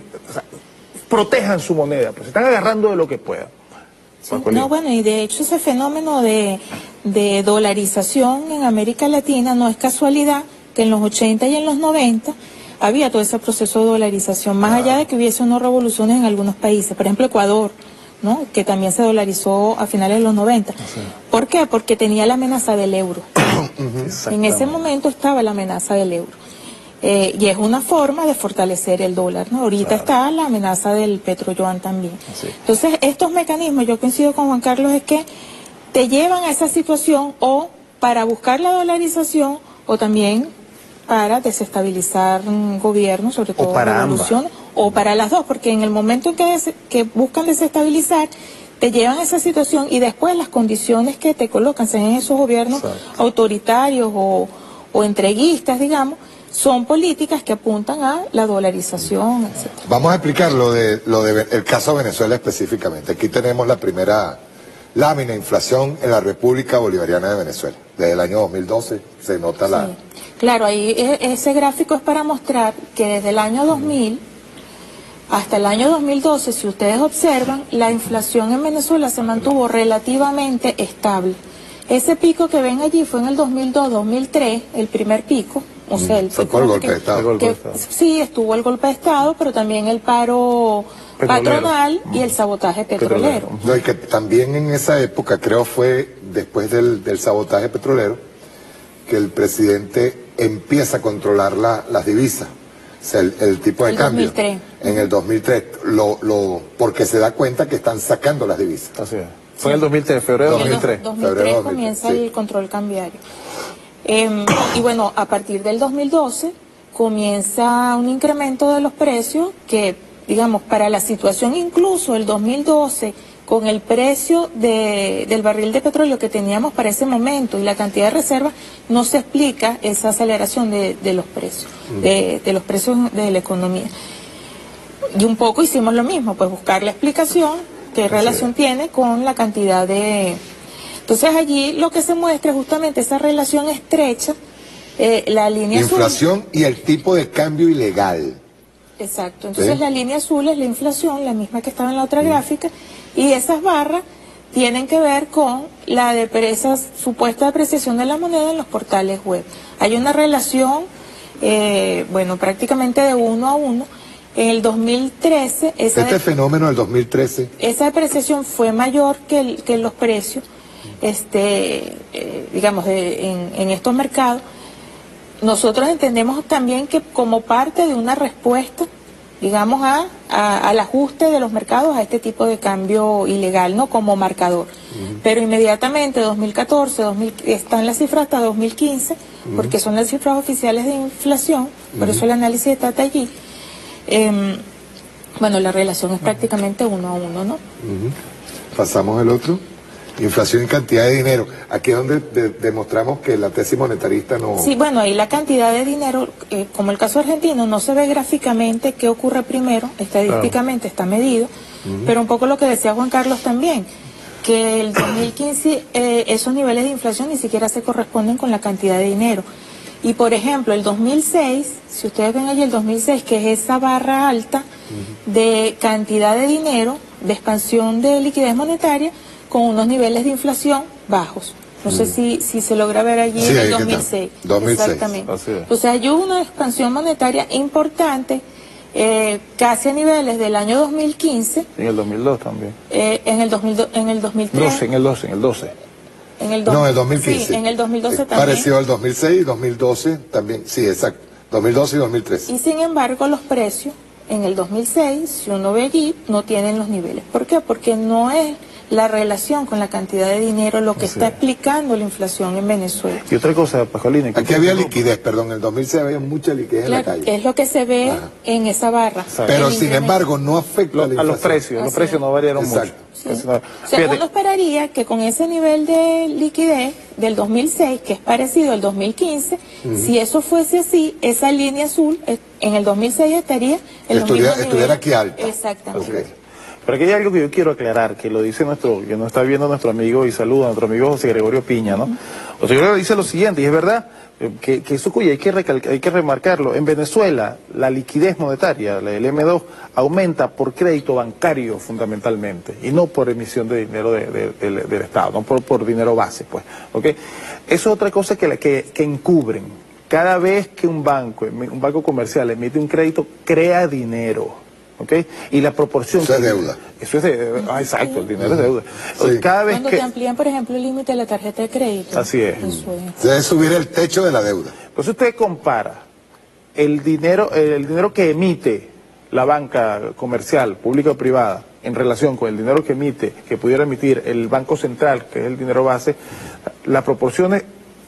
[SPEAKER 11] protejan su moneda, pues se están agarrando de lo que puedan.
[SPEAKER 12] Sí, y de hecho ese fenómeno de dolarización en América Latina no es casualidad que en los 80 y en los 90 había todo ese proceso de dolarización, más allá de que hubiese unas revoluciones en algunos países, por ejemplo Ecuador, ¿no?, que también se dolarizó a finales de los 90. Sí. ¿Por qué? Porque tenía la amenaza del euro. En ese momento estaba la amenaza del euro. Y es una forma de fortalecer el dólar, ¿no? Ahorita está la amenaza del petroyuan también. Sí. Entonces, estos mecanismos, yo coincido con Juan Carlos, es que te llevan a esa situación o para buscar la dolarización o también para desestabilizar un gobierno, sobre todo revolución, o para las dos, porque en el momento en que buscan desestabilizar, te llevan a esa situación y después las condiciones que te colocan, sean en esos gobiernos autoritarios o entreguistas, digamos, son políticas que apuntan a la dolarización, etc.
[SPEAKER 10] Vamos a explicar el caso de Venezuela específicamente. Aquí tenemos la primera lámina de inflación en la República Bolivariana de Venezuela. Desde el año 2012 se nota la...
[SPEAKER 12] Claro, ahí ese gráfico es para mostrar que desde el año 2000 hasta el año 2012, si ustedes observan, la inflación en Venezuela se mantuvo relativamente estable. Ese pico que ven allí fue en el 2002-2003, el primer pico. O sea, el
[SPEAKER 10] golpe de Estado.
[SPEAKER 12] Sí, estuvo el golpe de Estado, pero también el paro patronal y el sabotaje petrolero.
[SPEAKER 10] No, y que también en esa época, creo fue después del sabotaje petrolero, que el presidente empieza a controlar las divisas, o sea, el tipo de cambio.
[SPEAKER 12] 2003.
[SPEAKER 10] En el 2003, porque se da cuenta que están sacando las divisas.
[SPEAKER 11] Así es. Fue en el 2003, febrero de 2003.
[SPEAKER 12] En 2003 comienza el control cambiario. Y bueno, a partir del 2012 comienza un incremento de los precios que, digamos, para la situación incluso el 2012, con el precio del barril de petróleo que teníamos para ese momento y la cantidad de reservas, no se explica esa aceleración de los precios, de los precios de la economía. Y un poco hicimos lo mismo, pues buscar la explicación, qué relación tiene con la cantidad de... Entonces allí lo que se muestra es justamente esa relación estrecha, la línea azul.
[SPEAKER 10] Inflación y el tipo de cambio ilegal.
[SPEAKER 12] Exacto, entonces la línea azul es la inflación, la misma que estaba en la otra gráfica, y esas barras tienen que ver con la supuesta depreciación de la moneda en los portales web. Hay una relación, bueno, prácticamente de 1 a 1. En el 2013...
[SPEAKER 10] Este fenómeno del 2013...
[SPEAKER 12] Esa depreciación fue mayor que los precios, digamos, en estos mercados. nosotros entendemos también que como parte de una respuesta, digamos, al ajuste de los mercados a este tipo de cambio ilegal, ¿no? Como marcador. Pero inmediatamente, 2014, están las cifras hasta 2015, porque son las cifras oficiales de inflación, por eso el análisis está allí. Bueno, la relación es prácticamente 1 a 1, ¿no?
[SPEAKER 10] Pasamos al otro. Inflación y cantidad de dinero. Aquí es donde demostramos que la tesis monetarista no...
[SPEAKER 12] Sí, bueno, ahí la cantidad de dinero, como el caso argentino, no se ve gráficamente qué ocurre primero, estadísticamente está medido, pero un poco lo que decía Juan Carlos también, que el 2015 esos niveles de inflación ni siquiera se corresponden con la cantidad de dinero. Y por ejemplo, el 2006, si ustedes ven allí el 2006, que es esa barra alta de cantidad de dinero, de expansión de liquidez monetaria, con unos niveles de inflación bajos. No sé si se logra ver allí en el 2006.
[SPEAKER 10] 2006.
[SPEAKER 12] Exactamente. O sea, hay una expansión monetaria importante, casi a niveles del año 2015.
[SPEAKER 11] En el 2002 también.
[SPEAKER 12] En el 2003.
[SPEAKER 11] En el 12.
[SPEAKER 10] No, en el 2015.
[SPEAKER 12] Sí, en el 2012 también.
[SPEAKER 10] Parecido al 2006 y 2012 también. Sí, exacto. 2012 y 2013.
[SPEAKER 12] Y sin embargo, los precios en el 2006, si uno ve allí, no tienen los niveles. ¿Por qué? Porque no es la relación con la cantidad de dinero lo que está explicando la inflación en Venezuela.
[SPEAKER 11] Y otra cosa, Pascualina...
[SPEAKER 10] Aquí había liquidez, perdón, en el 2006 había mucha liquidez en la calle.
[SPEAKER 12] Que es lo que se ve en esa barra.
[SPEAKER 10] Pero sin embargo no afecta
[SPEAKER 11] a los precios. Los precios no variaron mucho.
[SPEAKER 12] Sí. O sea, uno esperaría que con ese nivel de liquidez del 2006, que es parecido al 2015, si eso fuese así, esa línea azul en el 2006 estaría en los mismos niveles.
[SPEAKER 10] Estuviera aquí alta.
[SPEAKER 12] Exactamente.
[SPEAKER 10] Okay.
[SPEAKER 11] Pero aquí hay algo que yo quiero aclarar, que lo dice que nos está viendo nuestro amigo y saluda a nuestro amigo José Gregorio Piña, ¿no? José Gregorio dice lo siguiente, y es verdad, que eso hay que remarcarlo. En Venezuela, la liquidez monetaria, el M2, aumenta por crédito bancario fundamentalmente, y no por emisión de dinero del Estado, no por dinero base, pues, ¿ok? Eso es otra cosa que encubren. Cada vez que un banco comercial emite un crédito, crea dinero. ¿Ok? Y la proporción...
[SPEAKER 10] Eso es deuda.
[SPEAKER 11] Eso es exacto, el dinero es deuda. Sí. Cada vez
[SPEAKER 12] Cuando te amplían, por ejemplo, el límite de la tarjeta de crédito.
[SPEAKER 11] Así es.
[SPEAKER 10] Debe subir el techo de la deuda.
[SPEAKER 11] Entonces usted compara el dinero que emite la banca comercial, pública o privada, en relación con el dinero que emite, que pudiera emitir el Banco Central, que es el dinero base, las proporciones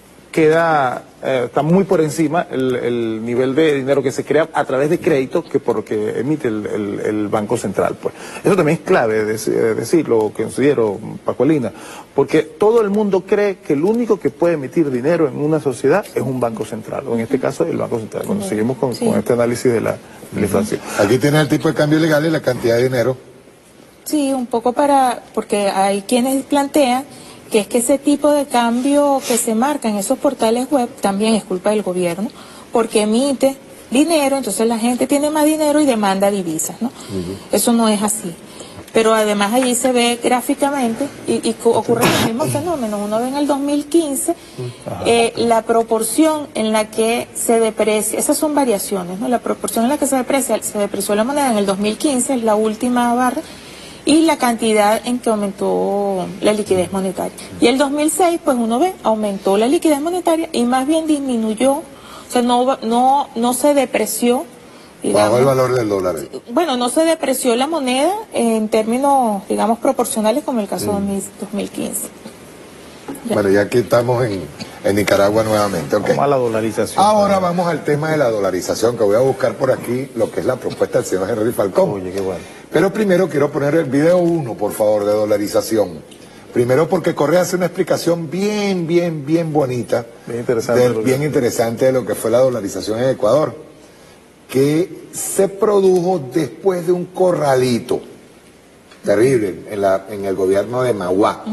[SPEAKER 11] está muy por encima el nivel de dinero que se crea a través de crédito que por lo que emite el Banco Central. Pues eso también es clave decirlo, considero, Pascualina, porque todo el mundo cree que el único que puede emitir dinero en una sociedad es un Banco Central, o en este caso el Banco Central. Cuando seguimos con este análisis de la inflación.
[SPEAKER 10] Aquí tiene el tipo de cambio legal y la cantidad de dinero.
[SPEAKER 12] Sí, un poco porque hay quienes plantean que es que ese tipo de cambio que se marca en esos portales web también es culpa del gobierno, porque emite dinero, entonces la gente tiene más dinero y demanda divisas, ¿no? Eso no es así. Pero además allí se ve gráficamente y ocurre el mismo fenómeno. Uno ve en el 2015 la proporción en la que se deprecia, esas son variaciones, ¿no? La proporción en la que se depreció la moneda en el 2015, es la última barra, y la cantidad en que aumentó la liquidez monetaria. Y el 2006, pues uno ve, aumentó la liquidez monetaria y más bien disminuyó, o sea, no se depreció. Digamos,
[SPEAKER 10] bajó el valor del dólar.
[SPEAKER 12] Bueno, no se depreció la moneda en términos, digamos, proporcionales como el caso de 2015.
[SPEAKER 10] Ya. Bueno, ya aquí estamos en Nicaragua nuevamente. Okay.
[SPEAKER 11] Vamos a la dolarización.
[SPEAKER 10] Ahora vamos al tema de la dolarización, que voy a buscar por aquí lo que es la propuesta del señor Henry Falcón.
[SPEAKER 11] Oye, qué bueno.
[SPEAKER 10] Pero primero quiero poner el video 1, por favor, de dolarización. Primero porque Correa hace una explicación bien bonita, bien interesante de lo que fue la dolarización en Ecuador, que se produjo después de un corralito terrible en el gobierno de Magua,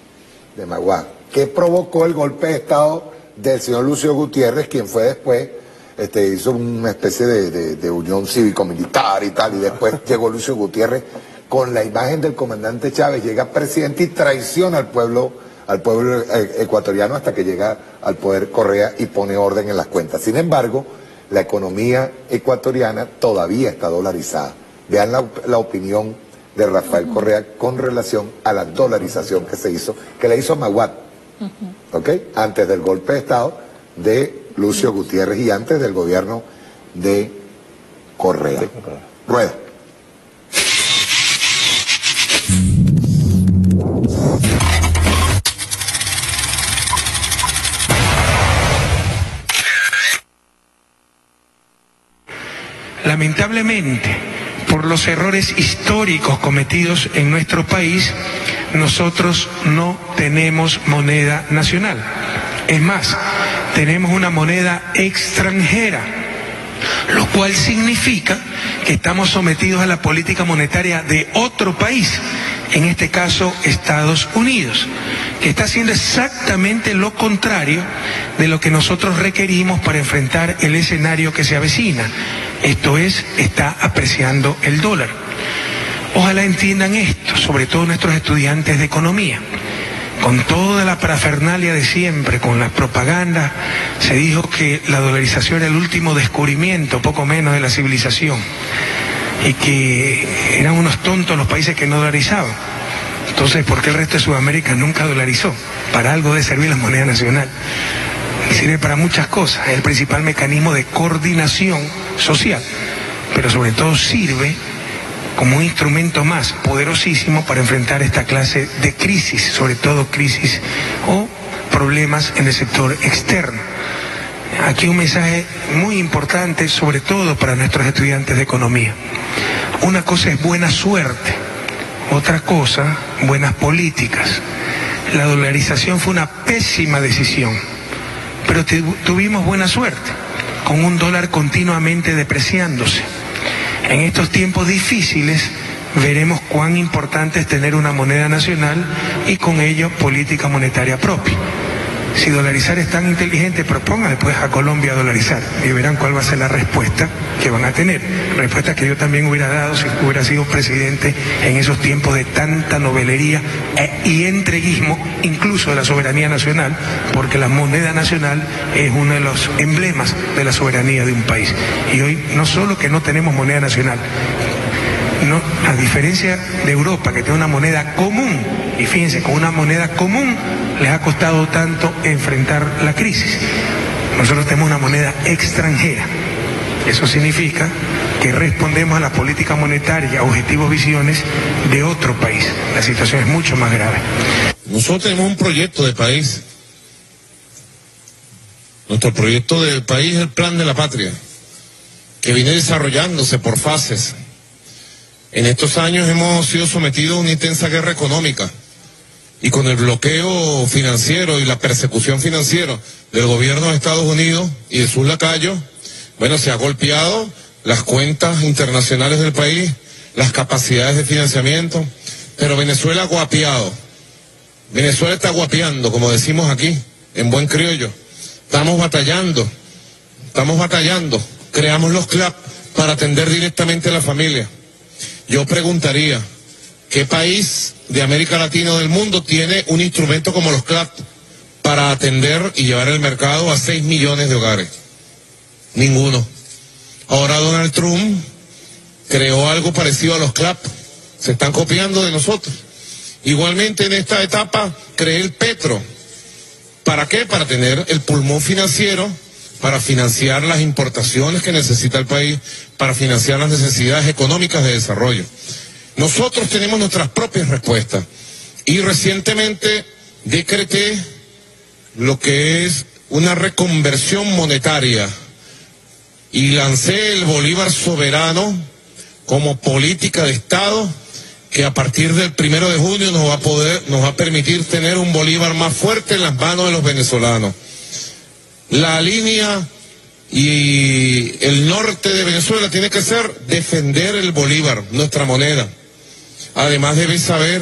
[SPEAKER 10] que provocó el golpe de Estado del señor Lucio Gutiérrez, quien fue después, hizo una especie de unión cívico-militar y tal, y después llegó Lucio Gutiérrez con la imagen del comandante Chávez, llega presidente y traiciona al pueblo ecuatoriano hasta que llega al poder Correa y pone orden en las cuentas. Sin embargo, la economía ecuatoriana todavía está dolarizada. Vean la opinión de Rafael Correa con relación a la dolarización que la hizo Maguad, ¿ok? Antes del golpe de Estado de Lucio Gutiérrez y antes del gobierno de Correa. Rueda.
[SPEAKER 18] Lamentablemente, por los errores históricos cometidos en nuestro país, nosotros no tenemos moneda nacional. Es más, tenemos una moneda extranjera, lo cual significa que estamos sometidos a la política monetaria de otro país, en este caso Estados Unidos, que está haciendo exactamente lo contrario de lo que nosotros requerimos para enfrentar el escenario que se avecina. Esto es, está apreciando el dólar. Ojalá entiendan esto, sobre todo nuestros estudiantes de economía. Con toda la parafernalia de siempre, con las propagandas, se dijo que la dolarización era el último descubrimiento, poco menos, de la civilización, y que eran unos tontos los países que no dolarizaban. Entonces, ¿por qué el resto de Sudamérica nunca dolarizó? Para algo debe servir la moneda nacional. Y sirve para muchas cosas, es el principal mecanismo de coordinación social, pero sobre todo sirve como un instrumento más poderosísimo para enfrentar esta clase de crisis, sobre todo crisis o problemas en el sector externo. Aquí un mensaje muy importante, sobre todo para nuestros estudiantes de economía. Una cosa es buena suerte, otra cosa, buenas políticas. La dolarización fue una pésima decisión, pero tuvimos buena suerte, con un dólar continuamente depreciándose. En estos tiempos difíciles veremos cuán importante es tener una moneda nacional y con ello política monetaria propia. Si dolarizar es tan inteligente, proponga después a Colombia dolarizar y verán cuál va a ser la respuesta que van a tener. Respuesta que yo también hubiera dado si hubiera sido presidente en esos tiempos de tanta novelería y entreguismo, incluso de la soberanía nacional, porque la moneda nacional es uno de los emblemas de la soberanía de un país. Y hoy no solo que no tenemos moneda nacional, no, a diferencia de Europa, que tiene una moneda común, y fíjense, con una moneda común les ha costado tanto enfrentar la crisis. Nosotros tenemos una moneda extranjera. Eso significa que respondemos a la política monetaria, objetivos, visiones de otro país. La situación es mucho más grave.
[SPEAKER 22] Nosotros tenemos un proyecto de país. Nuestro proyecto de país es el Plan de la Patria, que viene desarrollándose por fases. En estos años hemos sido sometidos a una intensa guerra económica y con el bloqueo financiero y la persecución financiera del gobierno de Estados Unidos y de sus lacayos, bueno, se ha golpeado las cuentas internacionales del país, las capacidades de financiamiento, pero Venezuela ha guapeado. Venezuela está guapeando, como decimos aquí, en buen criollo. Estamos batallando, creamos los CLAP para atender directamente a la familia. Yo preguntaría, ¿qué país de América Latina o del mundo tiene un instrumento como los CLAP para atender y llevar el mercado a 6 millones de hogares? Ninguno. Ahora Donald Trump creó algo parecido a los CLAP. Se están copiando de nosotros. Igualmente en esta etapa creé el Petro. ¿Para qué? Para tener el pulmón financiero, para financiar las importaciones que necesita el país, para financiar las necesidades económicas de desarrollo. Nosotros tenemos nuestras propias respuestas y recientemente decreté lo que es una reconversión monetaria y lancé el Bolívar soberano como política de Estado que a partir del 1 de junio nos va a permitir tener un Bolívar más fuerte en las manos de los venezolanos. La línea y el norte de Venezuela tiene que ser defender el Bolívar, nuestra moneda. Además deben saber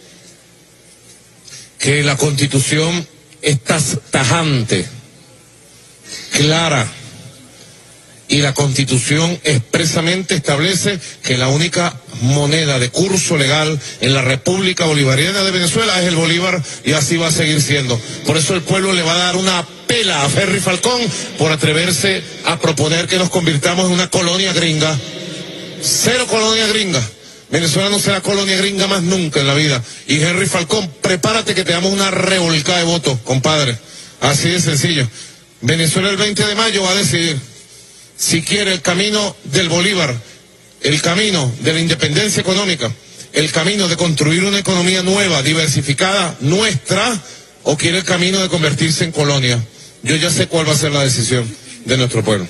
[SPEAKER 22] que la Constitución es tajante, clara, y la Constitución expresamente establece que la única moneda de curso legal en la República Bolivariana de Venezuela es el Bolívar, y así va a seguir siendo. Por eso el pueblo le va a dar una pela a Henry Falcón por atreverse a proponer que nos convirtamos en una colonia gringa. Cero colonia gringa. Venezuela no será colonia gringa más nunca en la vida. Y Henry Falcón, prepárate que te damos una revolcada de votos, compadre. Así de sencillo. Venezuela el 20 de mayo va a decidir si quiere el camino del Bolívar, el camino de la independencia económica, el camino de construir una economía nueva, diversificada, nuestra, o quiere el camino de convertirse en colonia. Yo ya sé cuál va a ser la decisión de nuestro pueblo.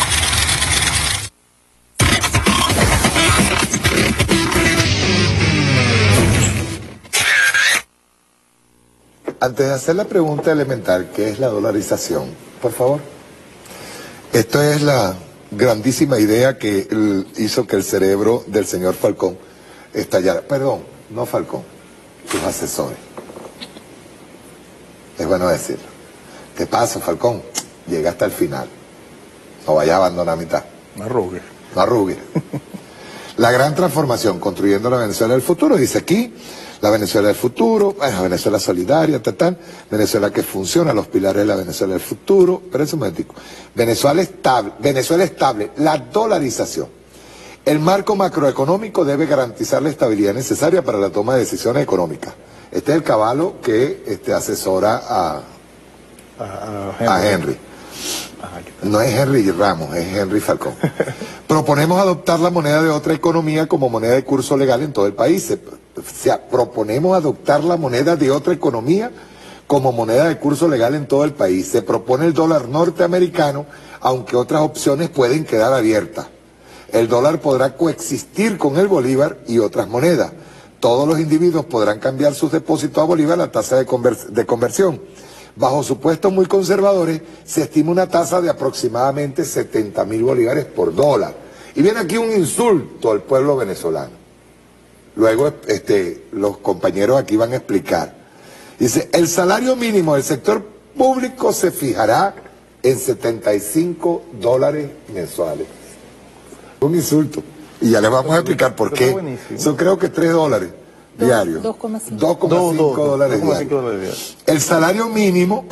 [SPEAKER 10] Antes de hacer la pregunta elemental, ¿qué es la dolarización? Por favor. Esto es la grandísima idea que hizo que el cerebro del señor Falcón estallara. Perdón, no Falcón, sus asesores. Es bueno decirlo. ¿Qué pasa, Falcón? Llega hasta el final. No vaya a abandonar a mitad.
[SPEAKER 11] No arrugue.
[SPEAKER 10] No arrugue. La gran transformación, construyendo la Venezuela del futuro, dice aquí, la Venezuela del futuro, Venezuela solidaria, Venezuela que funciona, los pilares de la Venezuela del futuro, pero es un momentico. Venezuela estable, la dolarización. El marco macroeconómico debe garantizar la estabilidad necesaria para la toma de decisiones económicas. Este es el caballo que asesora a Henry. No es Henry Ramos, es Henry Falcón. Proponemos adoptar la moneda de otra economía como moneda de curso legal en todo el país. O sea, proponemos adoptar la moneda de otra economía como moneda de curso legal en todo el país. Se propone el dólar norteamericano, aunque otras opciones pueden quedar abiertas. El dólar podrá coexistir con el bolívar y otras monedas. Todos los individuos podrán cambiar sus depósitos a bolívar a la tasa de conversión. Bajo supuestos muy conservadores, se estima una tasa de aproximadamente 70.000 bolívares por dólar. Y viene aquí un insulto al pueblo venezolano. Luego los compañeros aquí van a explicar. Dice, el salario mínimo del sector público se fijará en $75 mensuales. Un insulto. Y ya les vamos a explicar por qué. Son creo que $3 diarios. 2,5 dólares diarios. El salario mínimo,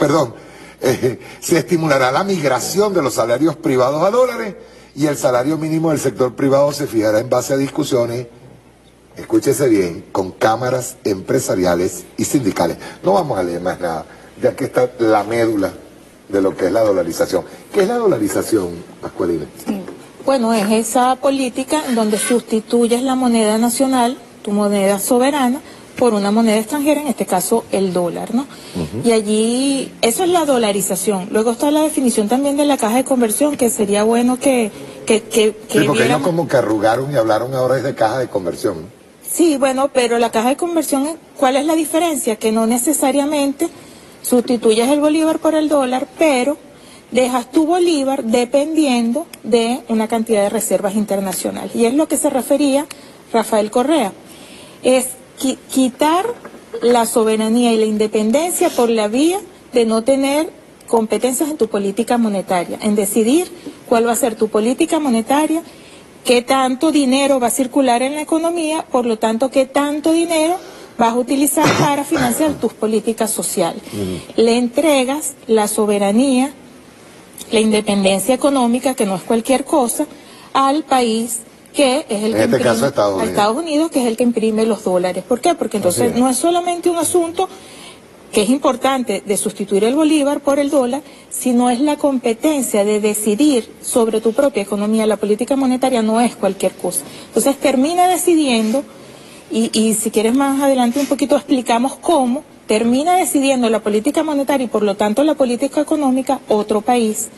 [SPEAKER 10] se estimulará la migración de los salarios privados a dólares y el salario mínimo del sector privado se fijará en base a discusiones, escúchese bien, con cámaras empresariales y sindicales. No vamos a leer más nada, ya que está la médula de lo que es la dolarización. ¿Qué es la dolarización, Pascualina?
[SPEAKER 12] Sí. Bueno, es esa política en donde sustituyes la moneda nacional, tu moneda soberana, por una moneda extranjera, en este caso el dólar, ¿no? Y allí, eso es la dolarización. Luego está la definición también de la caja de conversión, que sería bueno que
[SPEAKER 10] sí, porque ellos como que arrugaron y hablaron ahora es de caja de conversión.
[SPEAKER 12] Sí, bueno, pero la caja de conversión, ¿cuál es la diferencia? Que no necesariamente sustituyes el bolívar por el dólar, pero dejas tu bolívar dependiendo de una cantidad de reservas internacionales. Y es lo que se refería Rafael Correa. Es quitar la soberanía y la independencia por la vía de no tener competencias en tu política monetaria, en decidir cuál va a ser tu política monetaria, qué tanto dinero va a circular en la economía, por lo tanto, qué tanto dinero vas a utilizar para financiar tus políticas sociales. Le entregas la soberanía, la independencia económica, que no es cualquier cosa, al país que es el que imprime,
[SPEAKER 10] caso
[SPEAKER 12] a Estados Unidos, que es el que imprime los dólares. ¿Por qué? Porque entonces no es solamente un asunto que es importante de sustituir el bolívar por el dólar, sino es la competencia de decidir sobre tu propia economía. La política monetaria no es cualquier cosa. Entonces termina decidiendo, y si quieres más adelante un poquito explicamos cómo, termina decidiendo la política monetaria y por lo tanto la política económica otro país.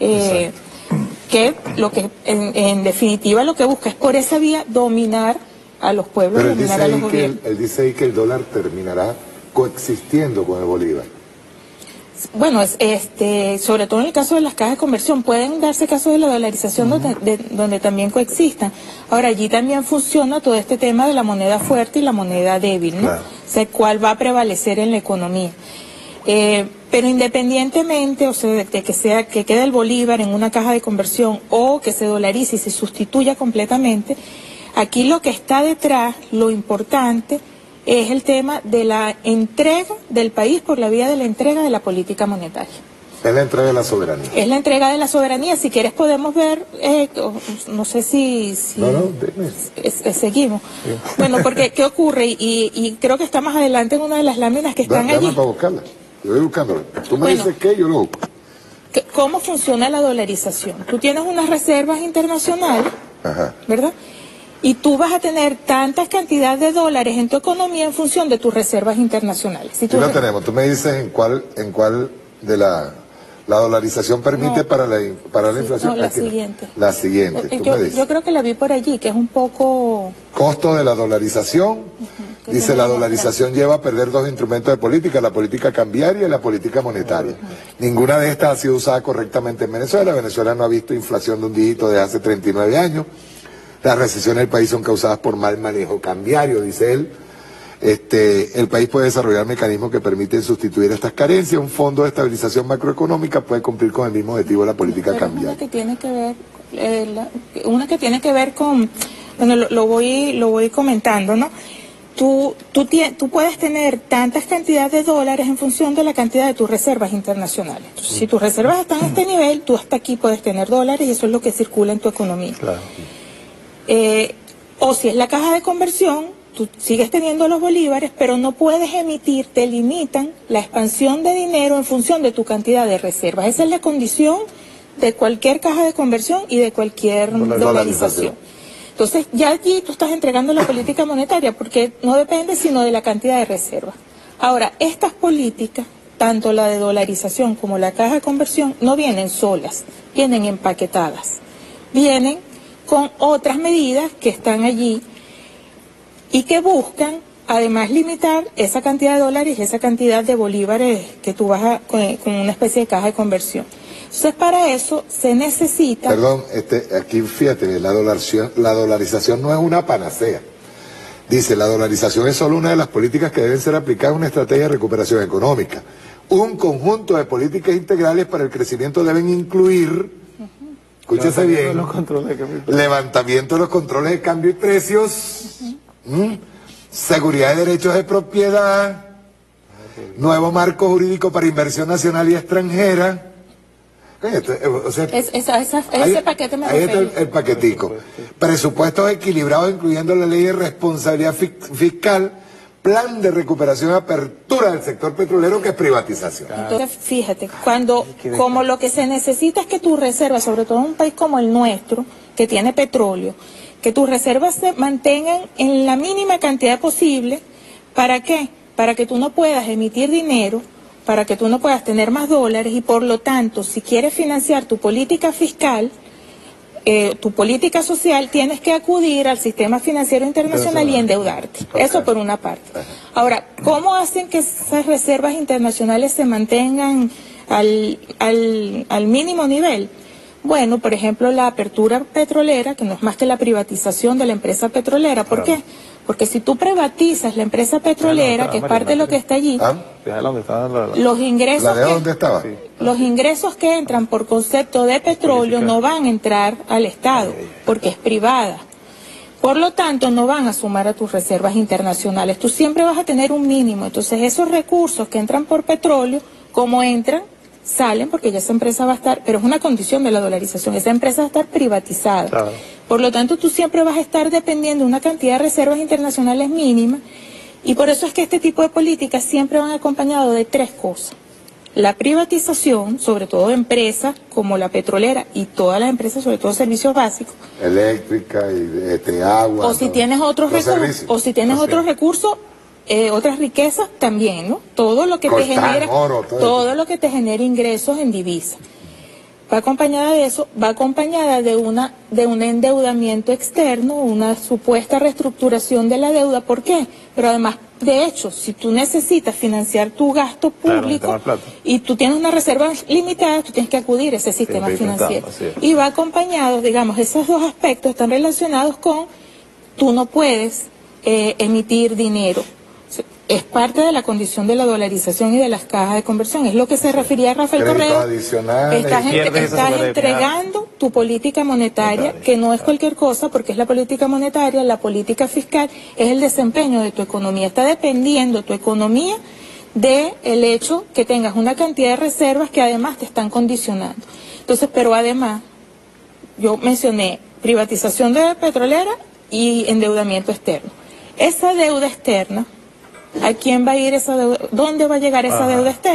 [SPEAKER 12] Que lo que en definitiva lo que busca es por esa vía dominar a los pueblos, dominar a los gobiernos.
[SPEAKER 10] Él dice ahí que el dólar terminará coexistiendo con el bolívar.
[SPEAKER 12] Bueno, sobre todo en el caso de las cajas de conversión, pueden darse casos de la dolarización donde también coexistan. Ahora, allí también funciona todo este tema de la moneda fuerte y la moneda débil, ¿no? Claro. O sea, cuál va a prevalecer en la economía. Pero independientemente, o sea, de que quede el bolívar en una caja de conversión o que se dolarice y se sustituya completamente, aquí lo que está detrás, lo importante, es el tema de la entrega del país por la vía de la entrega de la política monetaria.
[SPEAKER 10] Es la entrega de la soberanía.
[SPEAKER 12] Es la entrega de la soberanía. Si quieres podemos ver, no sé si seguimos. Sí. Bueno, porque ¿qué ocurre? Y creo que está más adelante en una de las láminas que están allí.
[SPEAKER 10] Para buscarla. Yo voy buscándola. Tú me dices qué, yo lo busco.
[SPEAKER 12] ¿Cómo funciona la dolarización? Tú tienes unas reservas internacionales, ¿verdad? Y tú vas a tener tantas cantidades de dólares en tu economía en función de tus reservas internacionales. Si
[SPEAKER 10] lo tenemos. Tú me dices en cuál de la dolarización permite para la inflación.
[SPEAKER 12] No, la siguiente.
[SPEAKER 10] La siguiente.
[SPEAKER 12] Yo creo que la vi por allí, que es un poco...
[SPEAKER 10] Costo de la dolarización. Dice, la dolarización lleva a perder dos instrumentos de política, la política cambiaria y la política monetaria. Ninguna de estas ha sido usada correctamente en Venezuela. Venezuela no ha visto inflación de un dígito desde hace 39 años. Las recesiones del país son causadas por mal manejo cambiario, dice él. El país puede desarrollar mecanismos que permiten sustituir estas carencias. Un fondo de estabilización macroeconómica puede cumplir con el mismo objetivo de la política cambiaria.
[SPEAKER 12] Una que tiene que ver con, bueno, lo voy comentando, ¿no? Tú puedes tener tantas cantidades de dólares en función de la cantidad de tus reservas internacionales. Entonces, si tus reservas están a este nivel, tú hasta aquí puedes tener dólares y eso es lo que circula en tu economía.
[SPEAKER 11] Claro.
[SPEAKER 12] O si es la caja de conversión, tú sigues teniendo los bolívares, pero no puedes emitir, te limitan la expansión de dinero en función de tu cantidad de reservas. Esa es la condición de cualquier caja de conversión y de cualquier dolarización. Entonces, ya allí tú estás entregando la política monetaria, porque no depende sino de la cantidad de reservas. Ahora, estas políticas, tanto la de dolarización como la caja de conversión, no vienen solas, vienen empaquetadas. Vienen con otras medidas que están allí y que buscan, además, limitar esa cantidad de dólares y esa cantidad de bolívares que tú vas con una especie de caja de conversión. Entonces, para eso se necesita...
[SPEAKER 10] Perdón, aquí fíjate, la dolarización no es una panacea. Dice, la dolarización es solo una de las políticas que deben ser aplicadas en una estrategia de recuperación económica. Un conjunto de políticas integrales para el crecimiento deben incluir... Escúchese bien, levantamiento de los controles de cambio y precios, seguridad de derechos de propiedad, nuevo marco jurídico para inversión nacional y extranjera.
[SPEAKER 12] Ese paquete me refiero.
[SPEAKER 10] Ahí está el paquetico. Presupuestos equilibrados incluyendo la ley de responsabilidad fiscal, plan de recuperación y apertura del sector petrolero, que es privatización.
[SPEAKER 12] Entonces, fíjate, como lo que se necesita es que tus reservas, sobre todo en un país como el nuestro, que tiene petróleo, que tus reservas se mantengan en la mínima cantidad posible. ¿Para qué? Para que tú no puedas emitir dinero, para que tú no puedas tener más dólares y, por lo tanto, si quieres financiar tu política fiscal, tu política social, tienes que acudir al sistema financiero internacional y endeudarte. Eso por una parte. Ahora, ¿cómo hacen que esas reservas internacionales se mantengan al mínimo nivel? Bueno, por ejemplo, la apertura petrolera, que no es más que la privatización de la empresa petrolera. ¿Por qué? Porque si tú privatizas la empresa petrolera, que es parte de lo que está allí, los ingresos que entran por concepto de petróleo no van a entrar al Estado, porque es privada. Por lo tanto, no van a sumar a tus reservas internacionales. Tú siempre vas a tener un mínimo. Entonces, esos recursos que entran por petróleo, como entran, salen, porque ya esa empresa va a estar, pero es una condición de la dolarización, esa empresa va a estar privatizada. Claro. Por lo tanto, tú siempre vas a estar dependiendo de una cantidad de reservas internacionales mínima, y por eso es que este tipo de políticas siempre van acompañados de tres cosas. La privatización, sobre todo de empresas como la petrolera y todas las empresas, sobre todo servicios básicos.
[SPEAKER 10] Eléctrica, y agua.
[SPEAKER 12] O si tienes otros recursos, otras riquezas también, ¿no? Todo lo que te genera, todo lo que te genera ingresos en divisa. Va acompañada de eso, va acompañada de un endeudamiento externo, una supuesta reestructuración de la deuda. ¿Por qué? Pero además, de hecho, si tú necesitas financiar tu gasto público y tú tienes una reserva limitada, tú tienes que acudir a ese sistema financiero. Y va acompañado, digamos, esos dos aspectos están relacionados con, tú no puedes emitir dinero. Es parte de la condición de la dolarización y de las cajas de conversión. Es lo que se refería a Rafael Correa. Estás entregando tu política monetaria, que no es cualquier cosa, porque es la política monetaria, la política fiscal, es el desempeño de tu economía. Está dependiendo tu economía del hecho que tengas una cantidad de reservas que además te están condicionando. Entonces, pero además, yo mencioné privatización de petrolera y endeudamiento externo. Esa deuda externa, ¿a quién va a ir esa deuda? ¿Dónde va a llegar esa deuda externa?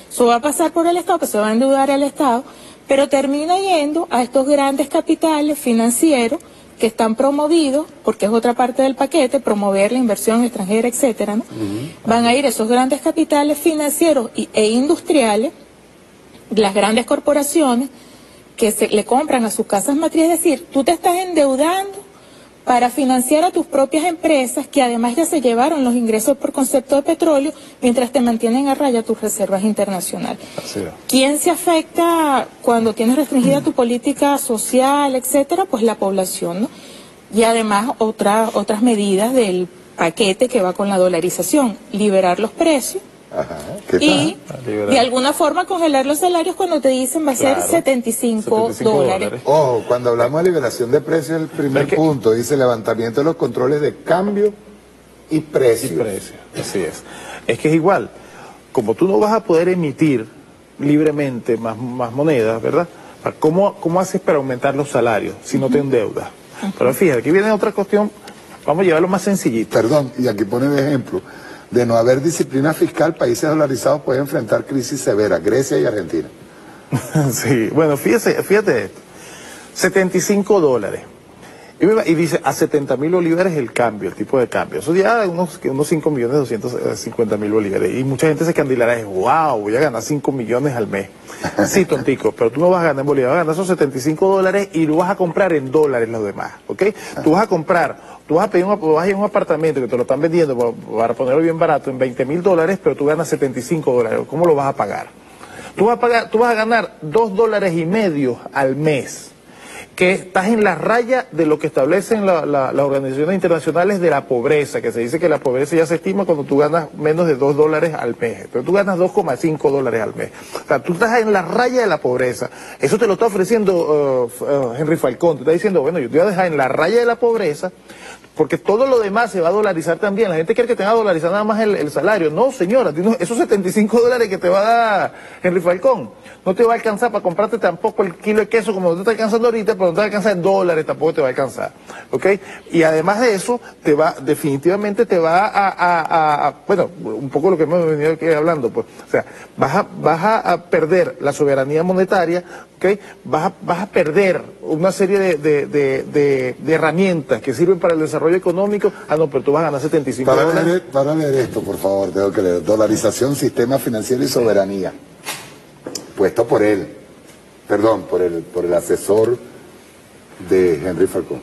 [SPEAKER 12] Eso va a pasar por el Estado, que se va a endeudar el Estado, pero termina yendo a estos grandes capitales financieros que están promovidos, porque es otra parte del paquete, promover la inversión extranjera, etcétera, ¿no? Van a ir esos grandes capitales financieros e industriales, las grandes corporaciones, que le compran a sus casas matriz, es decir, tú te estás endeudando para financiar a tus propias empresas, que además ya se llevaron los ingresos por concepto de petróleo, mientras te mantienen a raya tus reservas internacionales. ¿Quién se afecta cuando tienes restringida tu política social, etcétera? Pues la población, ¿no? Y además otras medidas del paquete que va con la dolarización, liberar los precios.
[SPEAKER 10] Ajá,
[SPEAKER 12] y de alguna forma congelar los salarios cuando te dicen va a ser 75 dólares.
[SPEAKER 10] Ojo, cuando hablamos de liberación de precios, el primer punto dice levantamiento de los controles de cambio y precios.
[SPEAKER 11] Así es. Es que es igual, como tú no vas a poder emitir libremente más monedas, ¿verdad? ¿Cómo haces para aumentar los salarios si no te endeudas? Pero fíjate, aquí viene otra cuestión, vamos a llevarlo más sencillito.
[SPEAKER 10] Perdón, y aquí pone de ejemplo. De no haber disciplina fiscal, países dolarizados pueden enfrentar crisis severas, Grecia y Argentina.
[SPEAKER 11] Sí, bueno, fíjate esto, 75 dólares. Y dice, a 70.000 bolívares el cambio, el tipo de cambio. Eso ya unos 5.250.000 bolívares. Y mucha gente se candilará, wow, voy a ganar 5 millones al mes. Sí, tontico, pero tú no vas a ganar en bolívares, vas a ganar esos 75 dólares y lo vas a comprar en dólares los demás, ¿ok? Tú vas a comprar... Tú vas a ir a un apartamento que te lo están vendiendo para ponerlo bien barato en 20.000 dólares, pero tú ganas 75 dólares. ¿Cómo lo vas a pagar? Tú vas a ganar $2.50 al mes, que estás en la raya de lo que establecen las organizaciones internacionales de la pobreza, que se dice que la pobreza ya se estima cuando tú ganas menos de $2 al mes. Entonces tú ganas 2,5 dólares al mes. O sea, tú estás en la raya de la pobreza. Eso te lo está ofreciendo Henry Falcón. Te está diciendo, bueno, yo te voy a dejar en la raya de la pobreza, porque todo lo demás se va a dolarizar también. La gente quiere que tenga dolarizado nada más el salario. No, señora, esos 75 dólares que te va a dar Henry Falcón no te va a alcanzar para comprarte tampoco el kilo de queso como no te está alcanzando ahorita, pero no te va a alcanzar en dólares, tampoco te va a alcanzar. ¿Ok? Y además de eso, definitivamente te va bueno, un poco lo que hemos venido aquí hablando, pues, o sea, vas a perder la soberanía monetaria, ¿ok? Vas a perder una serie de herramientas que sirven para el desarrollo económico. Ah, no, pero tú vas a ganar 75 dólares.
[SPEAKER 10] Para leer esto, por favor, tengo que leer. Dolarización, sistema financiero y soberanía. Puesto por él, perdón, por el asesor de Henry Falcón.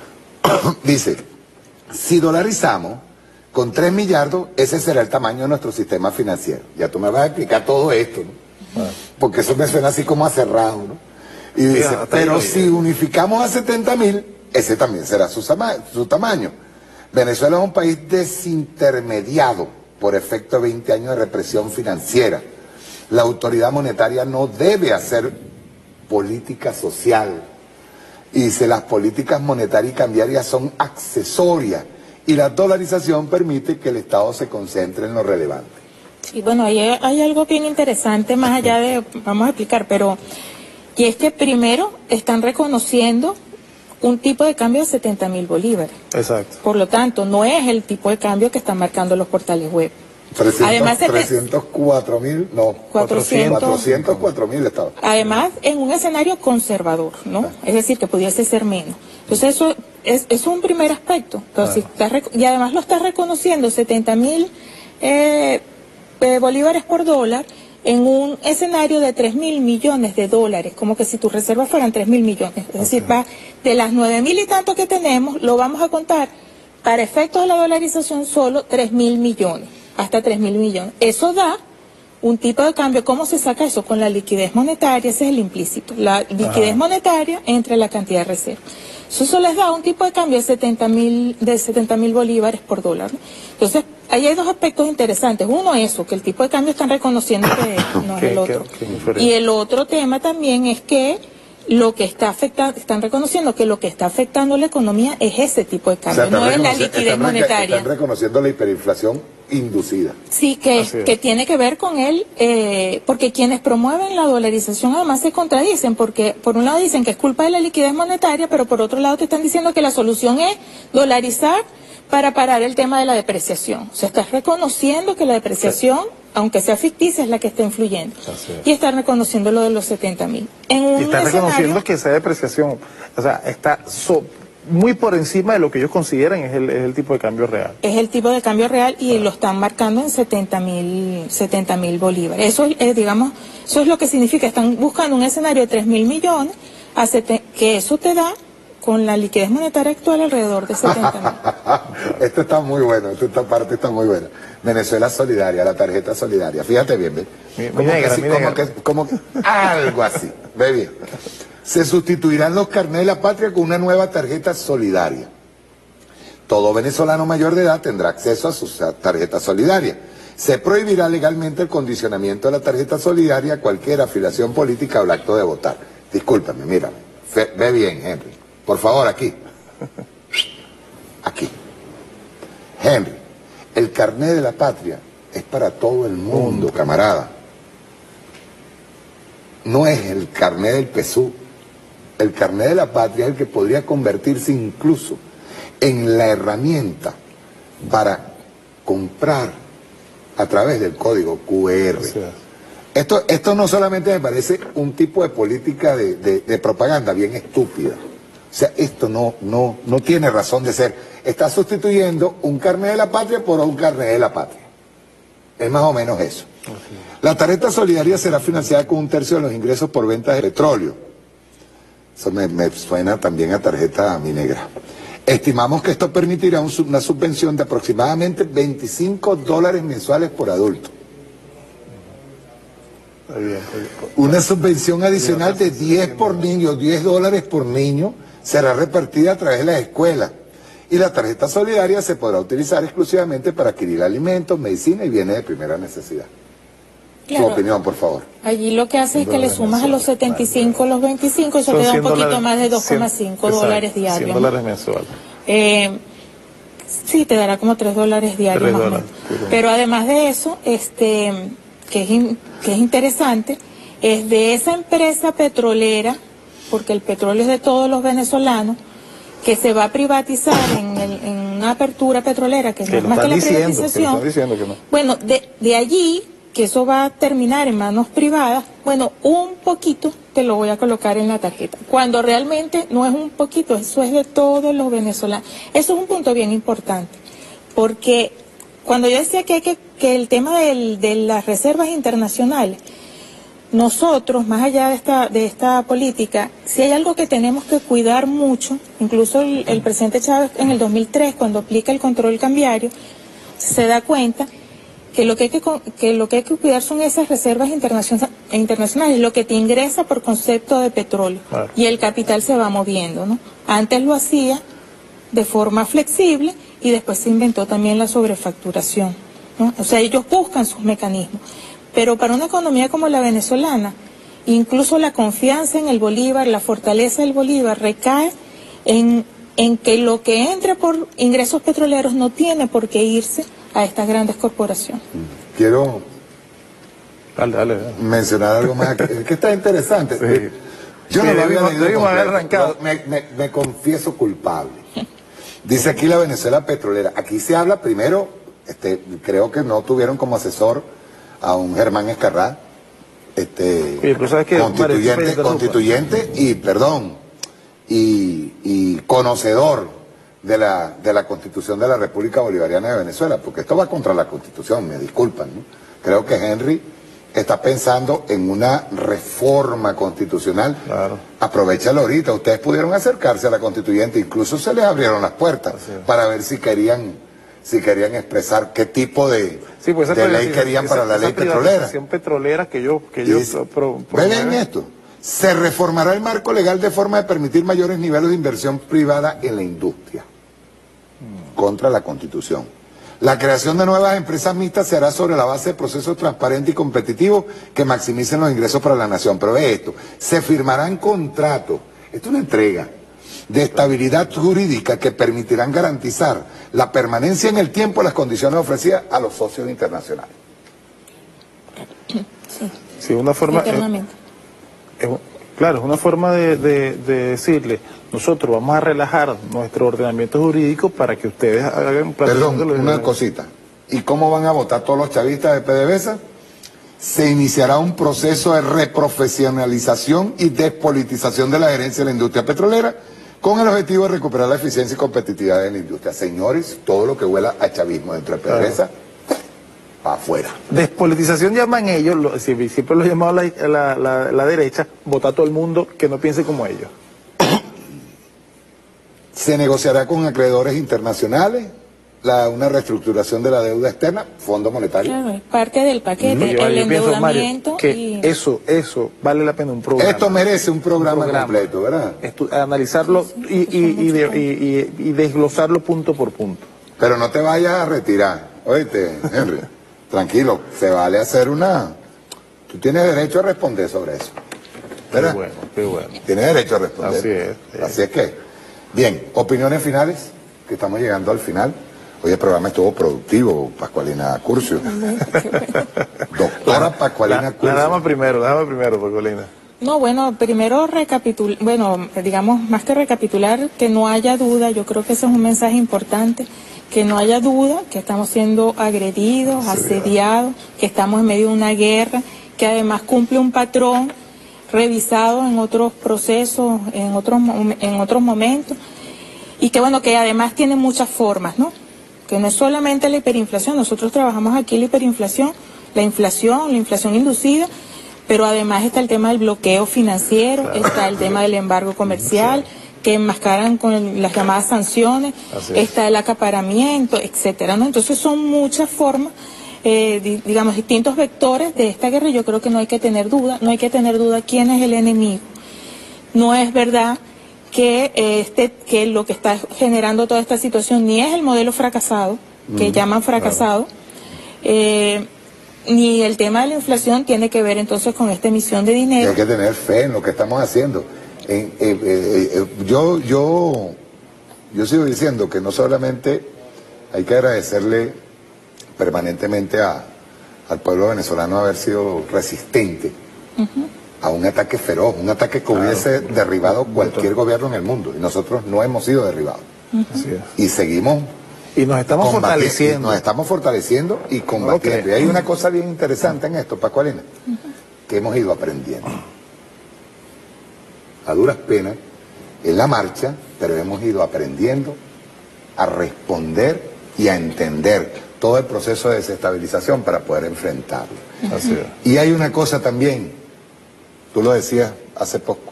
[SPEAKER 10] Dice, si dolarizamos con 3 millardos, ese será el tamaño de nuestro sistema financiero. Ya tú me vas a explicar todo esto, ¿no? Porque eso me suena así como a cerrado, ¿no? Y dice, pero si unificamos a 70.000, ese también será su tamaño. Venezuela es un país desintermediado por efecto de 20 años de represión financiera. La autoridad monetaria no debe hacer política social. Y dice, las políticas monetarias y cambiarias son accesorias y la dolarización permite que el Estado se concentre en lo relevante.
[SPEAKER 12] Sí, bueno, hay algo bien interesante más allá de, vamos a explicar, pero, y es que primero están reconociendo un tipo de cambio de 70.000 bolívares.
[SPEAKER 11] Exacto.
[SPEAKER 12] Por lo tanto, no es el tipo de cambio que están marcando los portales web. Además,
[SPEAKER 10] 304.000, no, 404.000 estados.
[SPEAKER 12] Además, en un escenario conservador, ¿no? Es decir, que pudiese ser menos. Entonces, eso es un primer aspecto. Entonces, y además lo está reconociendo 70.000 bolívares por dólar en un escenario de 3.000 millones de dólares, como que si tus reservas fueran 3.000 millones. Es decir, va de las 9.000 y tanto que tenemos, lo vamos a contar para efectos de la dolarización solo 3.000 millones. Hasta 3.000 millones. Eso da un tipo de cambio. ¿Cómo se saca eso? Con la liquidez monetaria, ese es el implícito. La liquidez monetaria entre la cantidad de reservas. Eso les da un tipo de cambio de 70.000 bolívares por dólar, ¿no? Entonces, ahí hay dos aspectos interesantes. Uno, eso, que el tipo de cambio están reconociendo que no es el otro. Y el otro tema también es que lo que está afectando, están reconociendo que lo que está afectando la economía es ese tipo de cambio, no es la liquidez monetaria.
[SPEAKER 10] Están reconociendo la hiperinflación inducida.
[SPEAKER 12] Sí, que tiene que ver con él, porque quienes promueven la dolarización además se contradicen, porque por un lado dicen que es culpa de la liquidez monetaria, pero por otro lado te están diciendo que la solución es dolarizar para parar el tema de la depreciación. O sea, estás reconociendo que la depreciación aunque sea ficticia, es la que está influyendo. Y está reconociendo lo de los 70.000.
[SPEAKER 11] Y está reconociendo que esa depreciación, o sea, está muy por encima de lo que ellos consideran es el tipo de cambio real.
[SPEAKER 12] Es el tipo de cambio real y lo están marcando en 70.000 bolívares. Eso es, digamos, eso es lo que significa. Están buscando un escenario de 3.000 millones, que eso te da con la liquidez monetaria actual alrededor de 70.000.
[SPEAKER 10] Esto está muy bueno, esta parte está muy buena. Venezuela Solidaria, la tarjeta solidaria. Fíjate bien, ¿ve? Como algo así. Ve bien. Se sustituirán los carnés de la patria con una nueva tarjeta solidaria. Todo venezolano mayor de edad tendrá acceso a su tarjeta solidaria. Se prohibirá legalmente el condicionamiento de la tarjeta solidaria a cualquier afiliación política o el acto de votar. Discúlpame, mírame. Ve bien, Henry. Por favor, aquí. Aquí. Henry, el carné de la patria es para todo el mundo, camarada. No es el carné del PSUV. El carné de la patria es el que podría convertirse incluso en la herramienta para comprar a través del código QR. Esto no solamente me parece un tipo de política de propaganda bien estúpida. O sea, esto no tiene razón de ser. Está sustituyendo un carnet de la patria por un carnet de la patria. Es más o menos eso. La tarjeta solidaria será financiada con 1/3 de los ingresos por ventas de petróleo. Eso me suena también a tarjeta minegra. Estimamos que esto permitirá una subvención de aproximadamente $25 mensuales por adulto. Una subvención adicional de 10 por niño, $10 por niño, será repartida a través de las escuelas. Y la tarjeta solidaria se podrá utilizar exclusivamente para adquirir alimentos, medicina y bienes de primera necesidad.
[SPEAKER 12] Claro.
[SPEAKER 10] Su opinión, por favor.
[SPEAKER 12] Allí lo que hace es que le sumas a los 75 los 25, eso te da un poquito más de 2,5 dólares diarios.
[SPEAKER 11] $100 mensuales.
[SPEAKER 12] Sí, te dará como $3 diarios más o menos. Pero además de eso, que es interesante, es de esa empresa petrolera, porque el petróleo es de todos los venezolanos, que se va a privatizar en una apertura petrolera, que no es más que la privatización. Bueno, de allí, que eso va a terminar en manos privadas, bueno, un poquito te lo voy a colocar en la tarjeta. Cuando realmente no es un poquito, eso es de todos los venezolanos. Eso es un punto bien importante, porque cuando yo decía que el tema de las reservas internacionales, nosotros, más allá de esta política, si hay algo que tenemos que cuidar mucho, incluso el presidente Chávez en el 2003, cuando aplica el control cambiario, se da cuenta que lo que hay que cuidar son esas reservas internacionales, lo que te ingresa por concepto de petróleo. Claro. Y el capital se va moviendo, ¿no? Antes lo hacía de forma flexible y después se inventó también la sobrefacturación, ¿no? O sea, ellos buscan sus mecanismos. Pero para una economía como la venezolana, incluso la confianza en el bolívar, la fortaleza del bolívar recae en que lo que entre por ingresos petroleros no tiene por qué irse a estas grandes corporaciones.
[SPEAKER 10] Quiero mencionar algo más, que está interesante. Sí. Yo no lo había leído arrancado. Me confieso culpable. Dice aquí la Venezuela petrolera. Aquí se habla primero, creo que no tuvieron como asesor a un Germán Escarrá, constituyente y conocedor de la Constitución de la República Bolivariana de Venezuela, porque esto va contra la Constitución, me disculpan, ¿no? Creo que Henry está pensando en una reforma constitucional. Claro. Aprovechalo ahorita, ustedes pudieron acercarse a la constituyente, incluso se les abrieron las puertas para ver si querían expresar qué tipo de ley querían para la ley petrolera.
[SPEAKER 11] Petrolera que yo
[SPEAKER 10] ven esto. Se reformará el marco legal de forma de permitir mayores niveles de inversión privada en la industria. Contra la Constitución. La creación de nuevas empresas mixtas se hará sobre la base de procesos transparentes y competitivos que maximicen los ingresos para la nación. Pero ve esto, se firmarán contratos, esto es una entrega, de estabilidad jurídica que permitirán garantizar la permanencia en el tiempo de las condiciones ofrecidas a los socios internacionales.
[SPEAKER 11] Sí, una forma... Claro, es una forma de decirle, nosotros vamos a relajar nuestro ordenamiento jurídico para que ustedes hagan...
[SPEAKER 10] Perdón, una cosita. ¿Y cómo van a votar todos los chavistas de PDVSA? Se iniciará un proceso de reprofesionalización y despolitización de la gerencia de la industria petrolera con el objetivo de recuperar la eficiencia y competitividad de la industria. Señores, todo lo que huela a chavismo dentro de PDVSA, para afuera.
[SPEAKER 11] Despolitización llaman ellos, siempre lo llamado la derecha, votar a todo el mundo que no piense como ellos.
[SPEAKER 10] Se negociará con acreedores internacionales una reestructuración de la deuda externa, Fondo Monetario.
[SPEAKER 12] Claro, es parte del paquete, el endeudamiento.
[SPEAKER 11] Mario, que eso vale la pena un programa.
[SPEAKER 10] Esto merece un programa completo, ¿verdad?
[SPEAKER 11] Analizarlo y desglosarlo punto por punto.
[SPEAKER 10] Pero no te vayas a retirar, oíste, Henry, tranquilo, se vale hacer Tú tienes derecho a responder sobre eso, ¿verdad?
[SPEAKER 11] Qué bueno.
[SPEAKER 10] Tienes derecho a responder.
[SPEAKER 11] Así es.
[SPEAKER 10] Así es que, bien, opiniones finales, que estamos llegando al final. Hoy el programa estuvo productivo, Pascualina Curcio. Doctora Pascualina Curcio.
[SPEAKER 11] La dama primero, Pascualina.
[SPEAKER 12] No, bueno, primero digamos, más que recapitular, que no haya duda, yo creo que ese es un mensaje importante, que no haya duda que estamos siendo agredidos, asediados, que estamos en medio de una guerra, que además cumple un patrón revisado en otros procesos, en otros momentos, y que bueno, que además tiene muchas formas, ¿no? Que no es solamente la hiperinflación, nosotros trabajamos aquí la hiperinflación, la inflación inducida, pero además está el tema del bloqueo financiero, está el tema del embargo comercial, que enmascaran con las llamadas sanciones, está el acaparamiento, etcétera, ¿no? Entonces son muchas formas, digamos, distintos vectores de esta guerra. Yo creo que no hay que tener duda quién es el enemigo. No es verdad que lo que está generando toda esta situación ni es el modelo fracasado, que llaman fracasado, ni el tema de la inflación tiene que ver entonces con esta emisión de dinero.
[SPEAKER 10] Hay que tener fe en lo que estamos haciendo. Yo sigo diciendo que no solamente hay que agradecerle permanentemente al pueblo venezolano haber sido resistente a un ataque feroz, un ataque que hubiese derribado cualquier gobierno en el mundo, y nosotros no hemos sido derribados. Y seguimos
[SPEAKER 11] y nos estamos fortaleciendo.
[SPEAKER 10] Nos estamos fortaleciendo y combatiendo. Y hay una cosa bien interesante en esto, Pascualina, que hemos ido aprendiendo. A duras penas, en la marcha, pero hemos ido aprendiendo a responder y a entender todo el proceso de desestabilización para poder enfrentarlo. Y hay una cosa también, tú lo decías hace poco,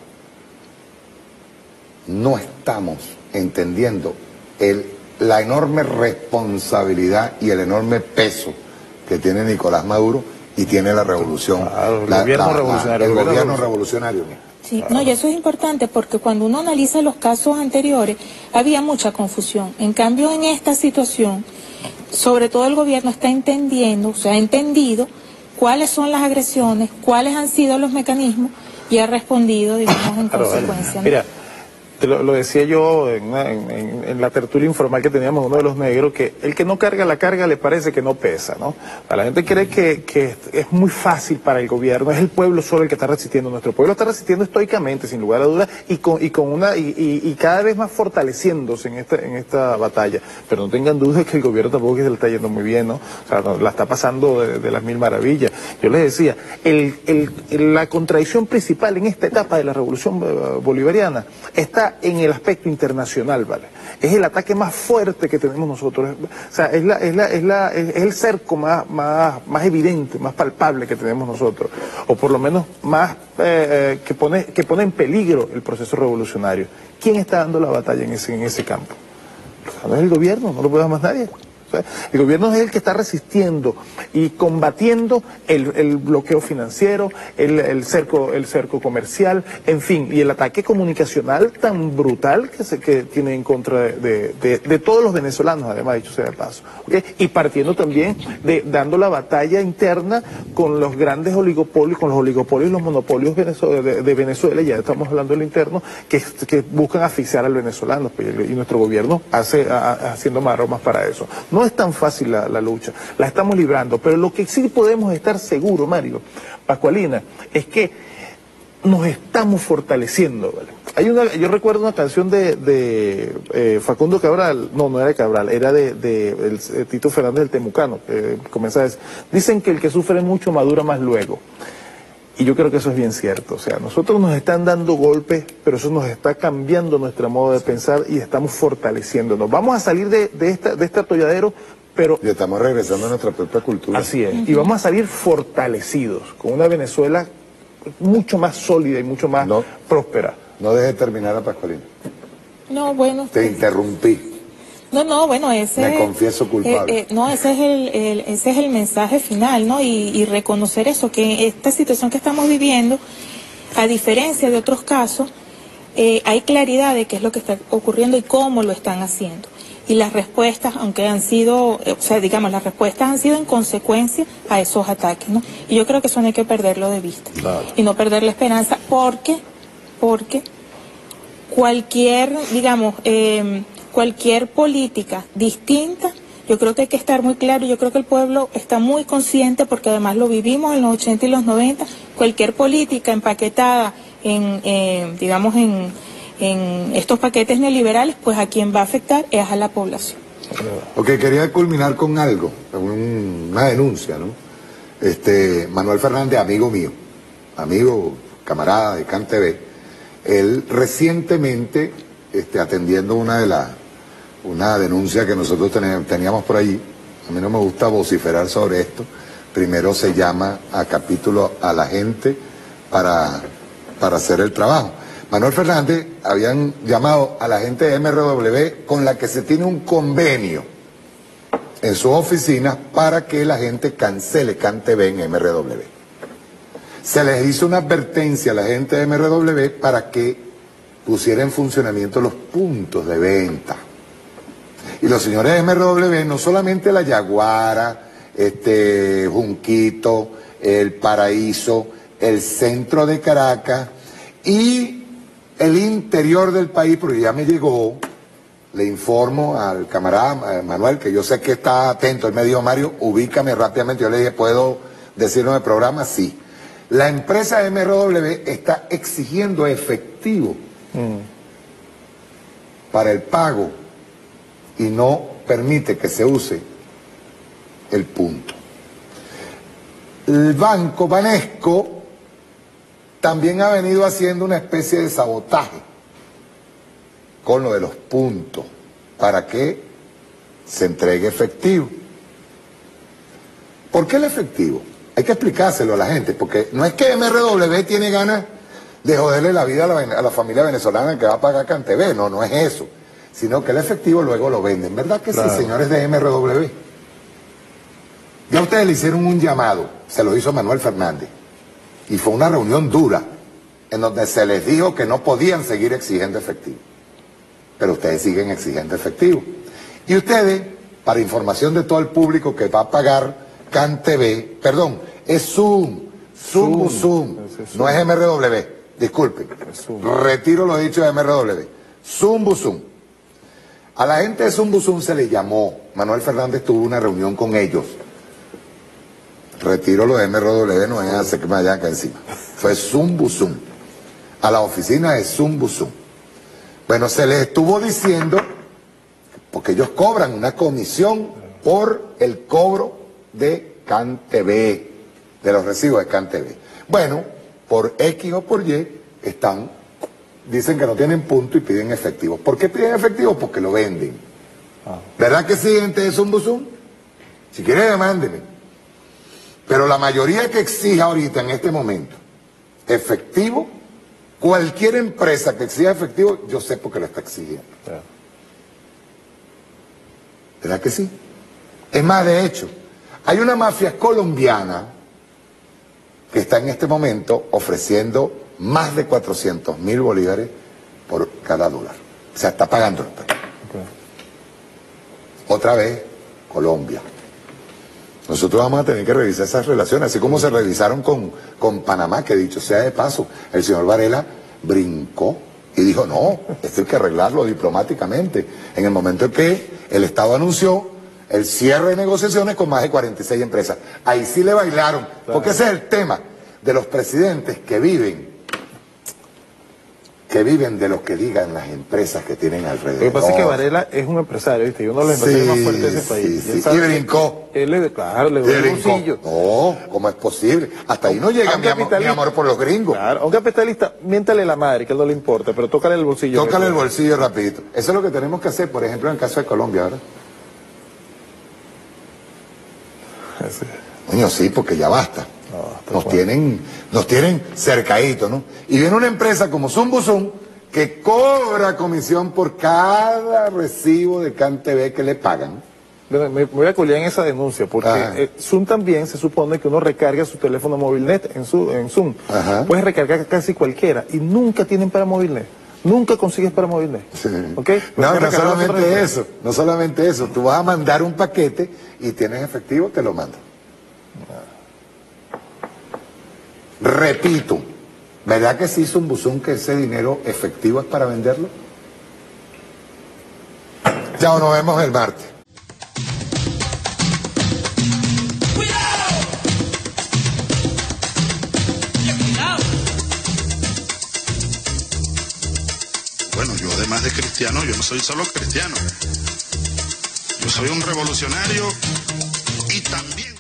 [SPEAKER 10] no estamos entendiendo la enorme responsabilidad y el enorme peso que tiene Nicolás Maduro y tiene la revolución,
[SPEAKER 11] el gobierno revolucionario.
[SPEAKER 12] Sí, no, y eso es importante porque cuando uno analiza los casos anteriores había mucha confusión. En cambio, en esta situación, sobre todo el gobierno está entendiendo, o sea, ha entendido cuáles son las agresiones, cuáles han sido los mecanismos y ha respondido, digamos, en consecuencia, ¿no?
[SPEAKER 11] Mira, lo decía yo en la tertulia informal que teníamos uno de los negros, que el que no carga la carga le parece que no pesa, ¿no? La gente cree que es muy fácil para el gobierno, es el pueblo solo el que está resistiendo. Nuestro pueblo está resistiendo estoicamente, sin lugar a dudas, y cada vez más fortaleciéndose en esta batalla. Pero no tengan dudas que el gobierno tampoco que se le está yendo muy bien, ¿no? O sea, la está pasando de las mil maravillas. Yo les decía, la contradicción principal en esta etapa de la revolución bolivariana está en el aspecto internacional, ¿vale? Es el ataque más fuerte que tenemos nosotros, o sea, es el cerco más evidente, más palpable que tenemos nosotros, o por lo menos más que pone en peligro el proceso revolucionario. ¿Quién está dando la batalla en ese campo? No es el gobierno, no lo puede dar más nadie. El gobierno es el que está resistiendo y combatiendo el bloqueo financiero, el cerco comercial, en fin, y el ataque comunicacional tan brutal que tiene en contra de todos los venezolanos, además, dicho sea de paso, ¿okay? Y partiendo también dando la batalla interna con los grandes oligopolios, y los monopolios de Venezuela, ya estamos hablando del interno, que buscan asfixiar al venezolano, y nuestro gobierno haciendo maromas para eso. No es tan fácil la lucha, la estamos librando, pero lo que sí podemos estar seguros, Mario, Pascualina, es que nos estamos fortaleciendo, ¿vale? Yo recuerdo una canción de Facundo Cabral, no era de Cabral, era de Tito Fernández del Temucano, que comienza a decir, dicen que el que sufre mucho madura más luego. Y yo creo que eso es bien cierto, o sea, nosotros nos están dando golpes, pero eso nos está cambiando nuestro modo de pensar y estamos fortaleciéndonos. Vamos a salir de este atolladero, pero...
[SPEAKER 10] Y estamos regresando a nuestra propia cultura.
[SPEAKER 11] Así es, y vamos a salir fortalecidos, con una Venezuela mucho más sólida y mucho más próspera.
[SPEAKER 10] No dejes terminar a Pascualina.
[SPEAKER 12] No, bueno.
[SPEAKER 10] Te interrumpí.
[SPEAKER 12] No, bueno, ese...
[SPEAKER 10] Me confieso culpable.
[SPEAKER 12] No, ese es el mensaje final, ¿no? Y reconocer eso, que esta situación que estamos viviendo, a diferencia de otros casos, hay claridad de qué es lo que está ocurriendo y cómo lo están haciendo. Y las respuestas, aunque han sido, las respuestas han sido en consecuencia a esos ataques, ¿no? Y yo creo que eso no hay que perderlo de vista.
[SPEAKER 10] Claro.
[SPEAKER 12] Y no perder la esperanza, porque cualquier, cualquier política distinta, yo creo que hay que estar muy claro, yo creo que el pueblo está muy consciente, porque además lo vivimos en los 80 y los 90, cualquier política empaquetada en estos paquetes neoliberales, pues a quien va a afectar es a la población.
[SPEAKER 10] Ok, quería culminar con algo, una denuncia, ¿no? Manuel Fernández, amigo mío, camarada de CanTV, él recientemente, atendiendo una denuncia que nosotros teníamos por allí, a mí no me gusta vociferar sobre esto, primero se llama a capítulo a la gente para hacer el trabajo. Manuel Fernández habían llamado a la gente de MRW con la que se tiene un convenio en sus oficinas para que la gente cancele CanTV en MRW. Se les hizo una advertencia a la gente de MRW para que pusiera en funcionamiento los puntos de venta. Y los señores de MRW, no solamente La Yaguara, Junquito, El Paraíso, el centro de Caracas y el interior del país, porque ya me llegó, le informo al camarada Manuel, que yo sé que está atento, él me dijo, Mario, ubícame rápidamente, yo le dije, ¿puedo decirlo en el programa? Sí. La empresa MRW está exigiendo efectivo para el pago y no permite que se use el punto. El Banco Banesco también ha venido haciendo una especie de sabotaje con lo de los puntos para que se entregue efectivo. ¿Por qué el efectivo? Hay que explicárselo a la gente, porque no es que MRW tiene ganas de joderle la vida a la familia venezolana que va a pagar CanTV, no es eso, sino que el efectivo luego lo venden. ¿Verdad que claro? Sí, señores de MRW? Ya ustedes le hicieron un llamado, se lo hizo Manuel Fernández, y fue una reunión dura, en donde se les dijo que no podían seguir exigiendo efectivo. Pero ustedes siguen exigiendo efectivo. Y ustedes, para información de todo el público que va a pagar CanTV, perdón, es Zoom, no es MRW, disculpen, retiro lo dicho de MRW, Zoom. A la gente de Zoom se le llamó, Manuel Fernández tuvo una reunión con ellos. Retiro lo de MRW, no es hacer que me vayan acá encima. Fue Zoom. A la oficina de Zoom. Bueno, se les estuvo diciendo, porque ellos cobran una comisión por el cobro de CanTV, de los recibos de CanTV. Bueno, por X o por Y, dicen que no tienen punto y piden efectivo. ¿Por qué piden efectivo? Porque lo venden. ¿Verdad que sí, gente de Zoom? Si quieren, demándeme. Pero la mayoría que exija ahorita, en este momento, efectivo, cualquier empresa que exija efectivo, yo sé por qué lo está exigiendo. ¿Verdad que sí? Es más, de hecho, hay una mafia colombiana que está en este momento ofreciendo más de 400.000 bolívares por cada dólar. O sea, está pagando. Otra vez, Colombia. Nosotros vamos a tener que revisar esas relaciones, así como se revisaron con Panamá, que dicho sea de paso, el señor Varela brincó y dijo, no, esto hay que arreglarlo diplomáticamente. En el momento en que el Estado anunció el cierre de negociaciones con más de 46 empresas. Ahí sí le bailaron, porque ese es el tema de los presidentes que viven que viven de lo que digan las empresas que tienen alrededor.
[SPEAKER 11] Lo que pasa es que Varela es un empresario, ¿viste? Y uno de los empresarios más fuertes de ese país.
[SPEAKER 10] Sí, y brincó.
[SPEAKER 11] Claro, le dio el bolsillo.
[SPEAKER 10] No, ¿cómo es posible? Hasta ahí no llega mi amor por los gringos.
[SPEAKER 11] Claro, a un capitalista, miéntale la madre, que él no le importa, pero tócale el bolsillo.
[SPEAKER 10] Tócale el bolsillo rapidito. Eso es lo que tenemos que hacer, por ejemplo, en el caso de Colombia, ¿verdad?
[SPEAKER 11] Sí.
[SPEAKER 10] Coño, sí, porque ya basta. Nos tienen cercadito, ¿no? Y viene una empresa como Zumbuzum que cobra comisión por cada recibo de CanTV que le pagan.
[SPEAKER 11] Me voy a colgar en esa denuncia, porque Zoom también se supone que uno recarga su teléfono MobileNet en Zoom. Puedes recargar casi cualquiera y nunca tienen para MobileNet. Nunca consigues para MobileNet.
[SPEAKER 10] Sí.
[SPEAKER 11] ¿Okay?
[SPEAKER 10] No solamente eso. Tú vas a mandar un paquete y tienes efectivo, te lo mandan. Repito, ¿verdad que sí, Zumbuzum, que ese dinero efectivo es para venderlo? Ya nos vemos el martes.
[SPEAKER 1] Bueno, yo además de cristiano, yo no soy solo cristiano. Yo soy un revolucionario y también...